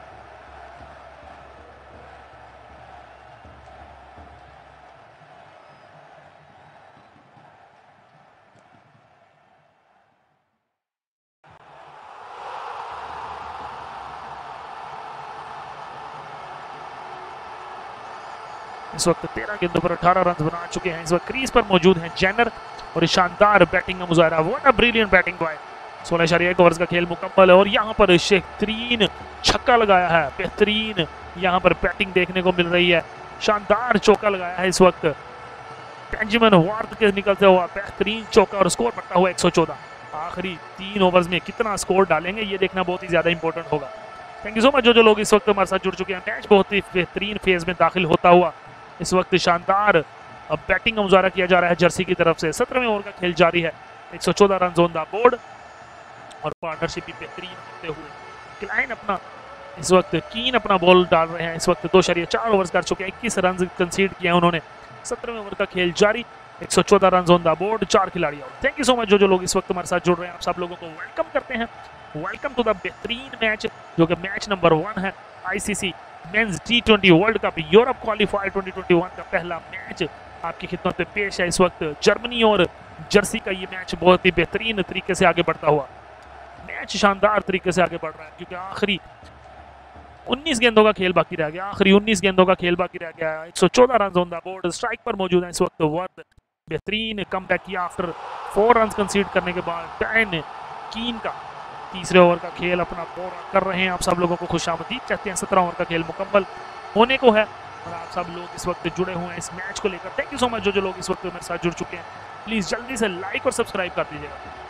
Speaker 1: इस वक्त 13 गेंदों पर 18 रन बना चुके हैं। इस वक्त क्रीज पर मौजूद हैं जेनर और शानदार बैटिंग का मुजाहरा। What a brilliant batting boy. 16.1 overs का खेल मुकम्मल है और यहाँ पर बेहतरीन छक्का लगाया है। बेहतरीन यहाँ पर बैटिंग देखने को मिल रही है। शानदार चौका लगाया है इस वक्त बेंजामिन वर्थ के निकलते हुआ। बेहतरीन चौका और स्कोर बढ़ता हुआ 114। आखिरी 3 ओवर्स में कितना स्कोर डालेंगे ये देखना बहुत ही ज्यादा इंपॉर्टेंट होगा। थैंक यू सो मच जो लोग इस वक्त हमारे साथ जुड़ चुके हैं। मैच बहुत ही बेहतरीन फेज में दाखिल होता हुआ इस वक्त शानदार बैटिंग का मुजाहरा किया जा रहा है जर्सी की तरफ से। 17वें ओवर का खेल जारी है। 114 रन ऑन द बोर्ड और पार्टनरशिप भी बेहतरीन होते हुए क्लाइन अपना इस वक्त कीन अपना बॉल डाल रहे हैं। इस वक्त 2.4 ओवर्स कर चुके हैं। 21 रन कंसीड किए हैं उन्होंने। 17वें ओवर का खेल जारी। 114 रन ऑन द बोर्ड, 4 खिलाड़ी out. Thank you so much जो लोग इस वक्त हमारे साथ जुड़ रहे हैं। आप सब लोगों को वेलकम करते हैं। वेलकम टू द बेहतरीन मैच जो कि मैच नंबर 1 है। ICC men's T20 world cup Europe qualifier 2021 का पहला मैच आपकी खिदमत में पेश है। इस वक्त जर्मनी और जर्सी का ये मैच बहुत ही बेहतरीन तरीके से आगे बढ़ता हुआ, मैच शानदार तरीके से आगे बढ़ रहा है, क्योंकि आखिरी 19 गेंदों का खेल बाकी रह गया। आखिरी 19 गेंदों का खेल बाकी रह गया। 114 run on the board, strike पर मौजूद है इस वक्त वर्थ। बेहतरीन कमबैक किया आफ्टर 4 रन कंसीड करने के बाद। डैन कीन का तीसरे ओवर का खेल अपना पूरा कर रहे हैं। आप सब लोगों को खुशामदीद कहते हैं। 17 ओवर का खेल मुकम्मल होने को है और आप सब लोग इस वक्त जुड़े हुए हैं इस मैच को लेकर। थैंक यू सो मच जो लोग इस वक्त मेरे साथ जुड़ चुके हैं। प्लीज़ जल्दी से लाइक और सब्सक्राइब कर दीजिएगा।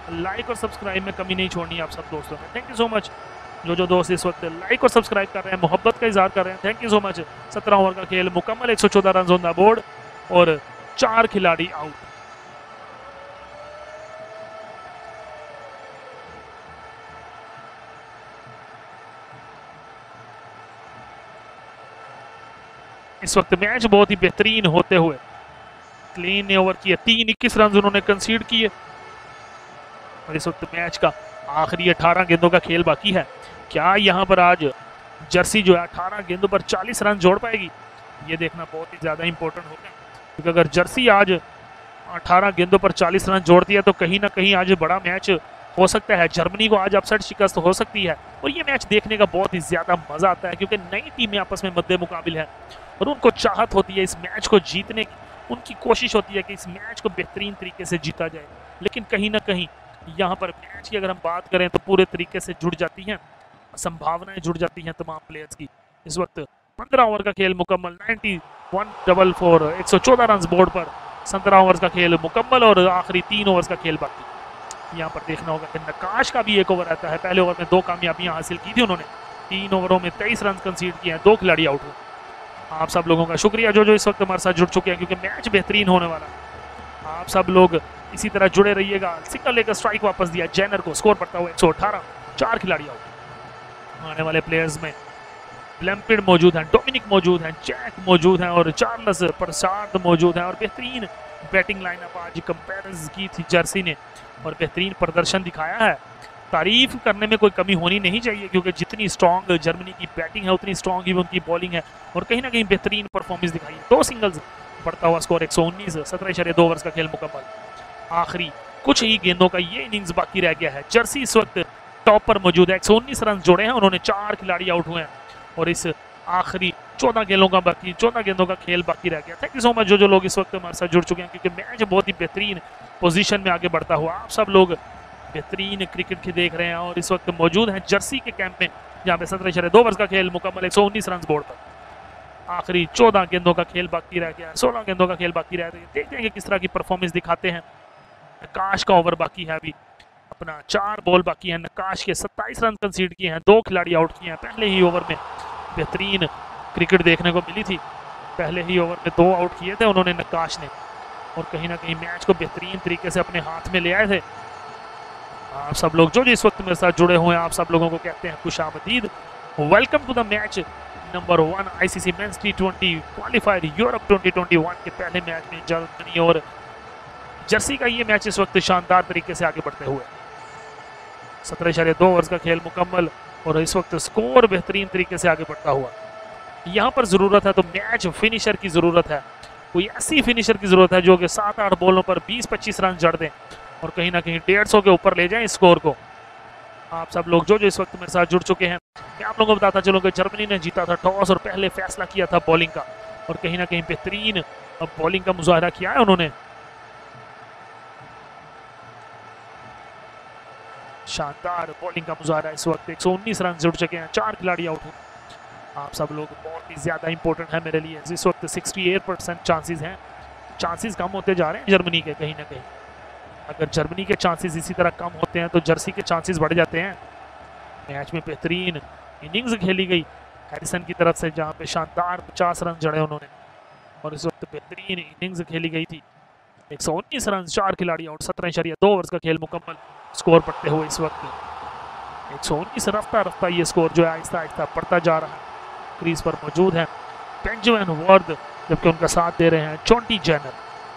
Speaker 1: लाइक और सब्सक्राइब में कमी नहीं छोड़नी आप सब दोस्तों ने। थैंक यू सो मच जो दोस्त इस वक्त लाइक और सब्सक्राइब कर रहे हैं, मोहब्बत का इजहार कर रहे हैं, thank you so much. 17 over का खेल मुकम्मल, 114 रन ऑन द बोर्ड और 4 खिलाड़ी आउट। इस वक्त मैच बहुत ही बेहतरीन होते हुए क्लीन ने ओवर किए, 3-21 रन उन्होंने कंसीड किए और इस वक्त मैच का आखिरी 18 गेंदों का खेल बाकी है। क्या यहां पर आज जर्सी जो है 18 गेंदों पर 40 रन जोड़ पाएगी, ये देखना बहुत ही ज्यादा इंपॉर्टेंट होगा, क्योंकि अगर जर्सी आज 18 गेंदों पर 40 रन जोड़ती है तो कहीं ना कहीं आज बड़ा मैच हो सकता है। जर्मनी को आज अपसेट शिकस्त हो सकती है और ये मैच देखने का बहुत ही ज्यादा मजा आता है, क्योंकि नई टीमें आपस में मद्दे मुकाबिल है और उनको चाहत होती है इस मैच को जीतने की, उनकी कोशिश होती है कि इस मैच को बेहतरीन तरीके से जीता जाए। लेकिन कहीं ना कहीं यहाँ पर मैच की अगर हम बात करें तो पूरे तरीके से जुड़ जाती हैं, संभावनाएं जुड़ जाती हैं तमाम प्लेयर्स की। इस वक्त 15 ओवर का खेल मुकम्मल, 91 114 रन बोर्ड पर 17 ओवर का खेल मुकम्मल और आखिरी 3 ओवर का खेल बाकी। यहाँ पर देखना होगा कि नकाश का भी एक ओवर आता है। पहले ओवर में 2 कामयाबियां हासिल की थी उन्होंने, 3 ओवरों में 23 रन कंसीड किए हैं, 2 खिलाड़ी आउट हुए। आप सब लोगों का शुक्रिया जो इस वक्त हमारे साथ जुड़ चुके हैं, क्योंकि मैच बेहतरीन होने वाला है। आप सब लोग इसी तरह जुड़े रहिएगा। सिंगल लेकर स्ट्राइक वापस दिया जैनर को, स्कोर पड़ता हुआ 118, 4 खिलाड़ी आउट। आने वाले प्लेयर्स में लैम्पिड मौजूद हैं, डोमिनिक मौजूद हैं, जैक मौजूद हैं और चार्ल्स प्रसाद मौजूद हैं। और बेहतरीन बैटिंग लाइनअप आज कंपेरिजन की थी जर्सी ने और बेहतरीन प्रदर्शन दिखाया है। तारीफ करने में कोई कमी होनी नहीं चाहिए, क्योंकि जितनी स्ट्रॉन्ग जर्मनी की बैटिंग है उतनी स्ट्रॉन्ग ही उनकी बॉलिंग है और कहीं ना कहीं बेहतरीन परफॉर्मेंस दिखाई है। 2 सिंगल्स, बढ़ता हुआ स्कोर 119, 17.2 ओवर का खेल मुकम्मल। आखिरी कुछ ही गेंदों का ये इनिंग्स बाकी रह गया है। जर्सी इस वक्त टॉप पर मौजूद है, 119 रन जोड़े हैं उन्होंने, 4 खिलाड़ी आउट हुए हैं और इस आखिरी 14 गेंदों का खेल बाकी रह गया। थैंक यू सो मच जो लोग इस वक्त हमारे साथ जुड़ चुके हैं, क्योंकि मैच बहुत ही बेहतरीन पोजीशन में आगे बढ़ता हुआ। आप सब लोग बेहतरीन क्रिकेट की देख रहे हैं और इस वक्त मौजूद हैं जर्सी के कैंप में, जहाँ पे 17.2 ओवर का खेल मुकम्मल, 119 रन बोर्ड पर। आखिरी 14 गेंदों का खेल बाकी रह गया है, 16 गेंदों का खेल बाकी रह गया है। देखते हैं कि किस तरह की परफॉर्मेंस दिखाते हैं। नकाश का ओवर बाकी है अभी, अपना 4 बॉल बाकी है। नकाश के 27 रन कंसीड किए हैं, 2 खिलाड़ी आउट किए हैं। पहले ही ओवर में बेहतरीन क्रिकेट देखने को मिली थी, पहले ही ओवर में 2 आउट किए थे उन्होंने नकाश ने और कहीं ना कहीं मैच को बेहतरीन तरीके से अपने हाथ में ले आए थे। आप सब लोग जो इस वक्त मेरे साथ जुड़े हुए हैं, आप सब लोगों को कहते हैं खुशामदीद। Welcome to the match number 1 ICC men's T20 qualifier Europe 2021 के पहले मैच में जर्मनी और जर्सी का ये मैच इस वक्त शानदार तरीके से आगे बढ़ते हुए 17.2 ओवर का खेल मुकम्मल और इस वक्त स्कोर बेहतरीन तरीके से आगे बढ़ता हुआ। यहाँ पर जरूरत है तो मैच फिनिशर की जरूरत है, कोई ऐसी फिनिशर की जरूरत है जो कि 7-8 बॉलों पर 20-25 रन जड़ दें और कहीं ना कहीं 150 के ऊपर ले जाएं स्कोर को। आप सब लोग जो इस वक्त मेरे साथ जुड़ चुके हैं, मैं आप लोगों को बताता चलूँ कि जर्मनी ने जीता था टॉस और पहले फैसला किया था बॉलिंग का और कहीं ना कहीं बेहतरीन बॉलिंग का मुजाहरा किया है उन्होंने। शानदार बॉलिंग का मुजाहरा। इस वक्त 119 रन जुड़ चुके हैं, 4 खिलाड़ी आउट हुए। आप सब लोग बहुत ही ज्यादा इंपॉर्टेंट है मेरे लिए। इस वक्त 68% चांसेस हैं, चांसेस कम होते जा रहे हैं जर्मनी के। कहीं ना कहीं अगर जर्मनी के चांसेस इसी तरह कम होते हैं तो जर्सी के चांसेस बढ़ जाते हैं। मैच में बेहतरीन इनिंग्स खेली गई हैरिसन की तरफ से, जहां पे शानदार 50 रन जड़े उन्होंने और इस वक्त बेहतरीन इनिंग्स खेली गई थी। 119 रन, 4 खिलाड़ी आउट, 17.2 ओवर का खेल मुकम्मल। स्कोर पड़ते हुए इस वक्त 119 रफ्ता ये स्कोर जो है आहिस्ता आहिस्ता बढ़ता जा रहा है। क्रीज पर मौजूद है बेंजामिन वार्ड, जबकि उनका साथ दे रहे हैं चोंटी जैनर।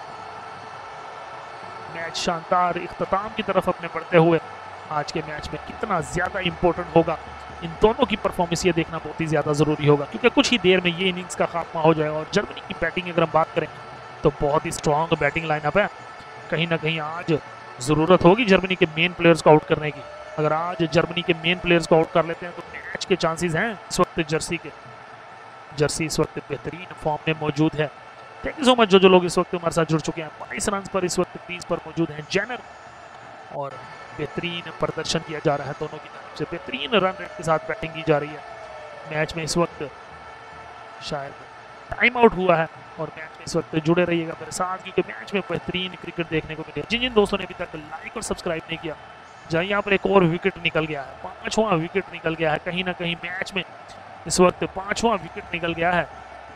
Speaker 1: मैच शानदार इख्तिताम की तरफ अपने बढ़ते हुए आज के मैच में कितना ज्यादा इंपॉर्टेंट होगा इन दोनों की परफॉर्मेंस, ये देखना बहुत ही ज्यादा जरूरी होगा, क्योंकि कुछ ही देर में ये इनिंग्स का खात्मा हो जाएगा। और जर्मनी की बैटिंग अगर हम बात करें तो बहुत ही स्ट्रॉन्ग बैटिंग लाइनअप है। कहीं ना कहीं आज जरूरत होगी जर्मनी के मेन प्लेयर्स को आउट करने की। अगर आज जर्मनी के मेन प्लेयर्स को आउट कर लेते हैं तो मैच के चांसेस हैं इस वक्त जर्सी के। जर्सी इस वक्त बेहतरीन फॉर्म में मौजूद है। थैंक यू सो मच जो लोग इस वक्त हमारे साथ जुड़ चुके हैं। 22 रन पर इस वक्त क्रीज पर मौजूद हैं जैनर और बेहतरीन प्रदर्शन किया जा रहा है दोनों की तरफ से। बेहतरीन रन रेट के साथ बैटिंग की जा रही है। मैच में इस वक्त शायद टाइम आउट हुआ है और मैच में इस वक्त जुड़े रहिएगा मेरे साथ, क्योंकि मैच में बेहतरीन क्रिकेट देखने को मिलेगा। जिन जिन दोस्तों ने अभी तक लाइक और सब्सक्राइब नहीं किया, जहाँ यहाँ पर एक और विकेट निकल गया है, 5वां विकेट निकल गया है, कहीं ना कहीं मैच में इस वक्त 5वां विकेट निकल गया है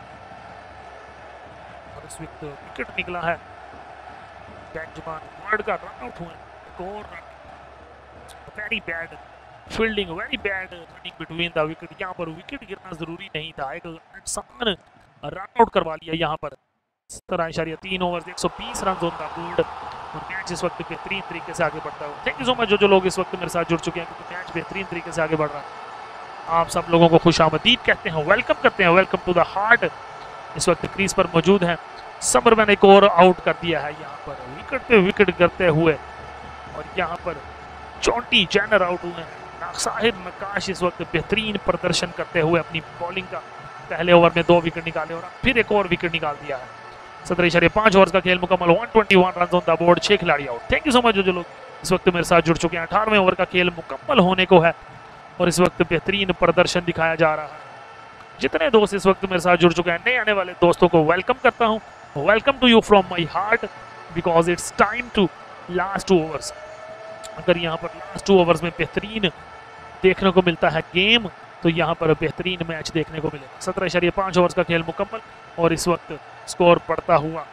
Speaker 1: और इस वक्त विकेट निकला है बैट्समैन वर्ड का रन आउट हुए, एक और run, very bad fielding, very bad running between the wicket. यहाँ पर विकेट गिरना जरूरी नहीं था, एक इंसान रन आउट करवा लिया यहाँ पर। 17.3 over 120 run on the board और मैच इस वक्त बेहतरीन तरीके से आगे बढ़ता है। थैंक यू सो मच जो लोग इस वक्त मेरे साथ जुड़ चुके हैं, क्योंकि मैच बेहतरीन तरीके से आगे बढ़ रहा है। आप सब लोगों को खुशामदीद कहते हैं, वेलकम करते हैं, वेलकम टू द हार्ट। इस वक्त क्रीज पर मौजूद है समरमैन, एक और आउट कर दिया है यहाँ पर विकेट पे विकेट करते हुए, और यहाँ पर चौंटी जैनर आउट हुए हैं। साहिर नकाश इस वक्त बेहतरीन प्रदर्शन करते हुए अपनी बॉलिंग का पहले ओवर में 2 विकेट निकाले और फिर एक और विकेट निकाल दिया है। 17.5 ओवर का खेल मुकम्मल, 121 रन ऑन द बोर्ड, 6 खिलाड़ी out. Thank you so much जो लोग इस वक्त मेरे साथ जुड़ चुके हैं। 18वें ओवर का खेल मुकम्मल होने को है और इस वक्त बेहतरीन प्रदर्शन दिखाया जा रहा है। जितने दोस्त इस वक्त मेरे साथ जुड़ चुके हैं, नए आने वाले दोस्तों को वेलकम करता हूँ, welcome to you from my heart, because it's time to last 2 overs. अगर यहाँ पर लास्ट 2 ओवर्स में बेहतरीन देखने को मिलता है गेम, तो यहाँ पर बेहतरीन मैच देखने को मिलेगा। 17.5 ओवर्स का खेल मुकम्मल और इस वक्त स्कोर बढ़ता हुआ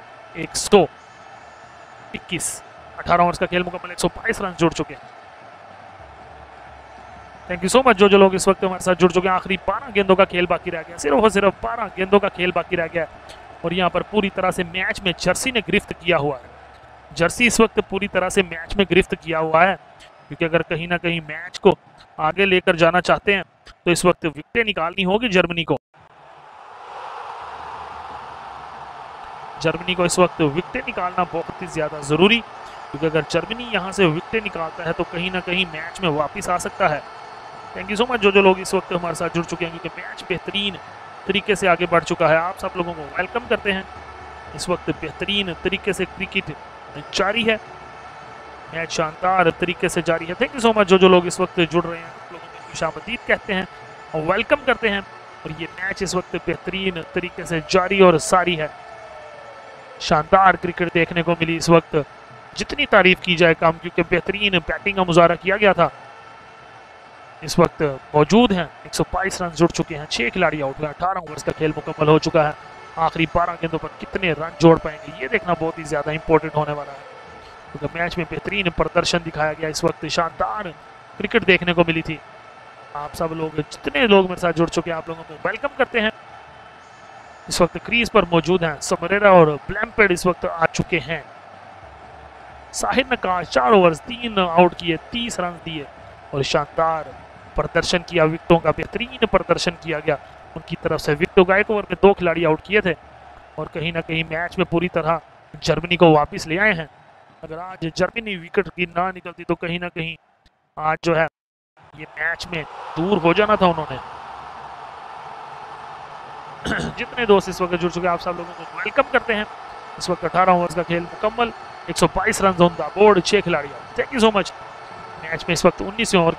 Speaker 1: 121। 18 ओवर्स का खेल मुकम्मल, 122 रन जुड़ चुके हैं। थैंक यू सो मच जो लोग इस वक्त हमारे साथ जुड़ चुके हैं। आखिरी 12 गेंदों का खेल बाकी रह गया, सिर्फ और सिर्फ 12 गेंदों का खेल बाकी रह गया है और यहाँ पर पूरी तरह से मैच में जर्सी ने गिरफ्त किया हुआ है। जर्सी इस वक्त पूरी तरह से मैच में गिरफ्त किया हुआ है, क्योंकि अगर कहीं ना कहीं मैच को आगे लेकर जाना चाहते हैं तो इस वक्त विकेटें निकालनी होगी जर्मनी को। जर्मनी को इस वक्त विकेटें निकालना बहुत ही ज्यादा जरूरी, क्योंकि अगर जर्मनी यहां से विकेटें निकालता है तो कहीं ना कहीं मैच में वापस आ सकता है। थैंक यू सो मच जो लोग इस वक्त हमारे साथ जुड़ चुके हैं, क्योंकि मैच बेहतरीन तरीके से आगे बढ़ चुका है। आप सब लोगों को वेलकम करते हैं। इस वक्त बेहतरीन तरीके से क्रिकेट जारी है, मैच शानदार तरीके से जारी है। थैंक यू सो मच जो लोग इस वक्त जुड़ रहे हैं, आप लोगों को खुशामदीद कहते हैं और वेलकम करते हैं। और ये मैच इस वक्त बेहतरीन तरीके से जारी और सारी है, शानदार क्रिकेट देखने को मिली इस वक्त। जितनी तारीफ की जाए कम, क्योंकि बेहतरीन बैटिंग का मुजाहरा किया गया था। इस वक्त मौजूद हैं 122 रन जुड़ चुके हैं, 6 खिलाड़ी आउट हुए, 18 ओवर्स का खेल मुकम्मल हो चुका है। आखिरी 12 गेंदों पर कितने रन जोड़ पाएंगे ये देखना बहुत ही ज्यादा इंपॉर्टेंट होने वाला है, क्योंकि मैच में बेहतरीन प्रदर्शन दिखाया गया। इस वक्त शानदार क्रिकेट देखने को मिली थी। आप सब लोग जितने लोग मेरे साथ जुड़ चुके हैं, आप लोगों को वेलकम करते हैं। इस वक्त क्रीज पर मौजूद हैं समरेरा और ब्लैम्पेड इस वक्त आ चुके हैं। साहिर नकाश 4 ओवर्स 3 आउट किए, 30 रन दिए और शानदार प्रदर्शन किया। विकेटों का बेहतरीन प्रदर्शन किया गया उनकी तरफ से। विकेटों का 1 ओवर में 2 खिलाड़ी आउट किए थे और कहीं ना कहीं मैच में पूरी तरह जर्मनी को वापस ले आए हैं। अगर आज जर्मनी विकेट की ना निकलती तो कहीं ना कहीं आज जो है ये मैच में दूर हो जाना था उन्होंने। जितने दोस्त इस वक्त जुड़ चुके हैं, आप सब लोगों को वेलकम करते हैं। इस वक्त 18 ओवर्स का खेल मुकम्मल, 122 रन ऑन द बोर्ड, 6 खिलाड़ी out. Thank you so much. Match में इस वक्त 19वें ओवर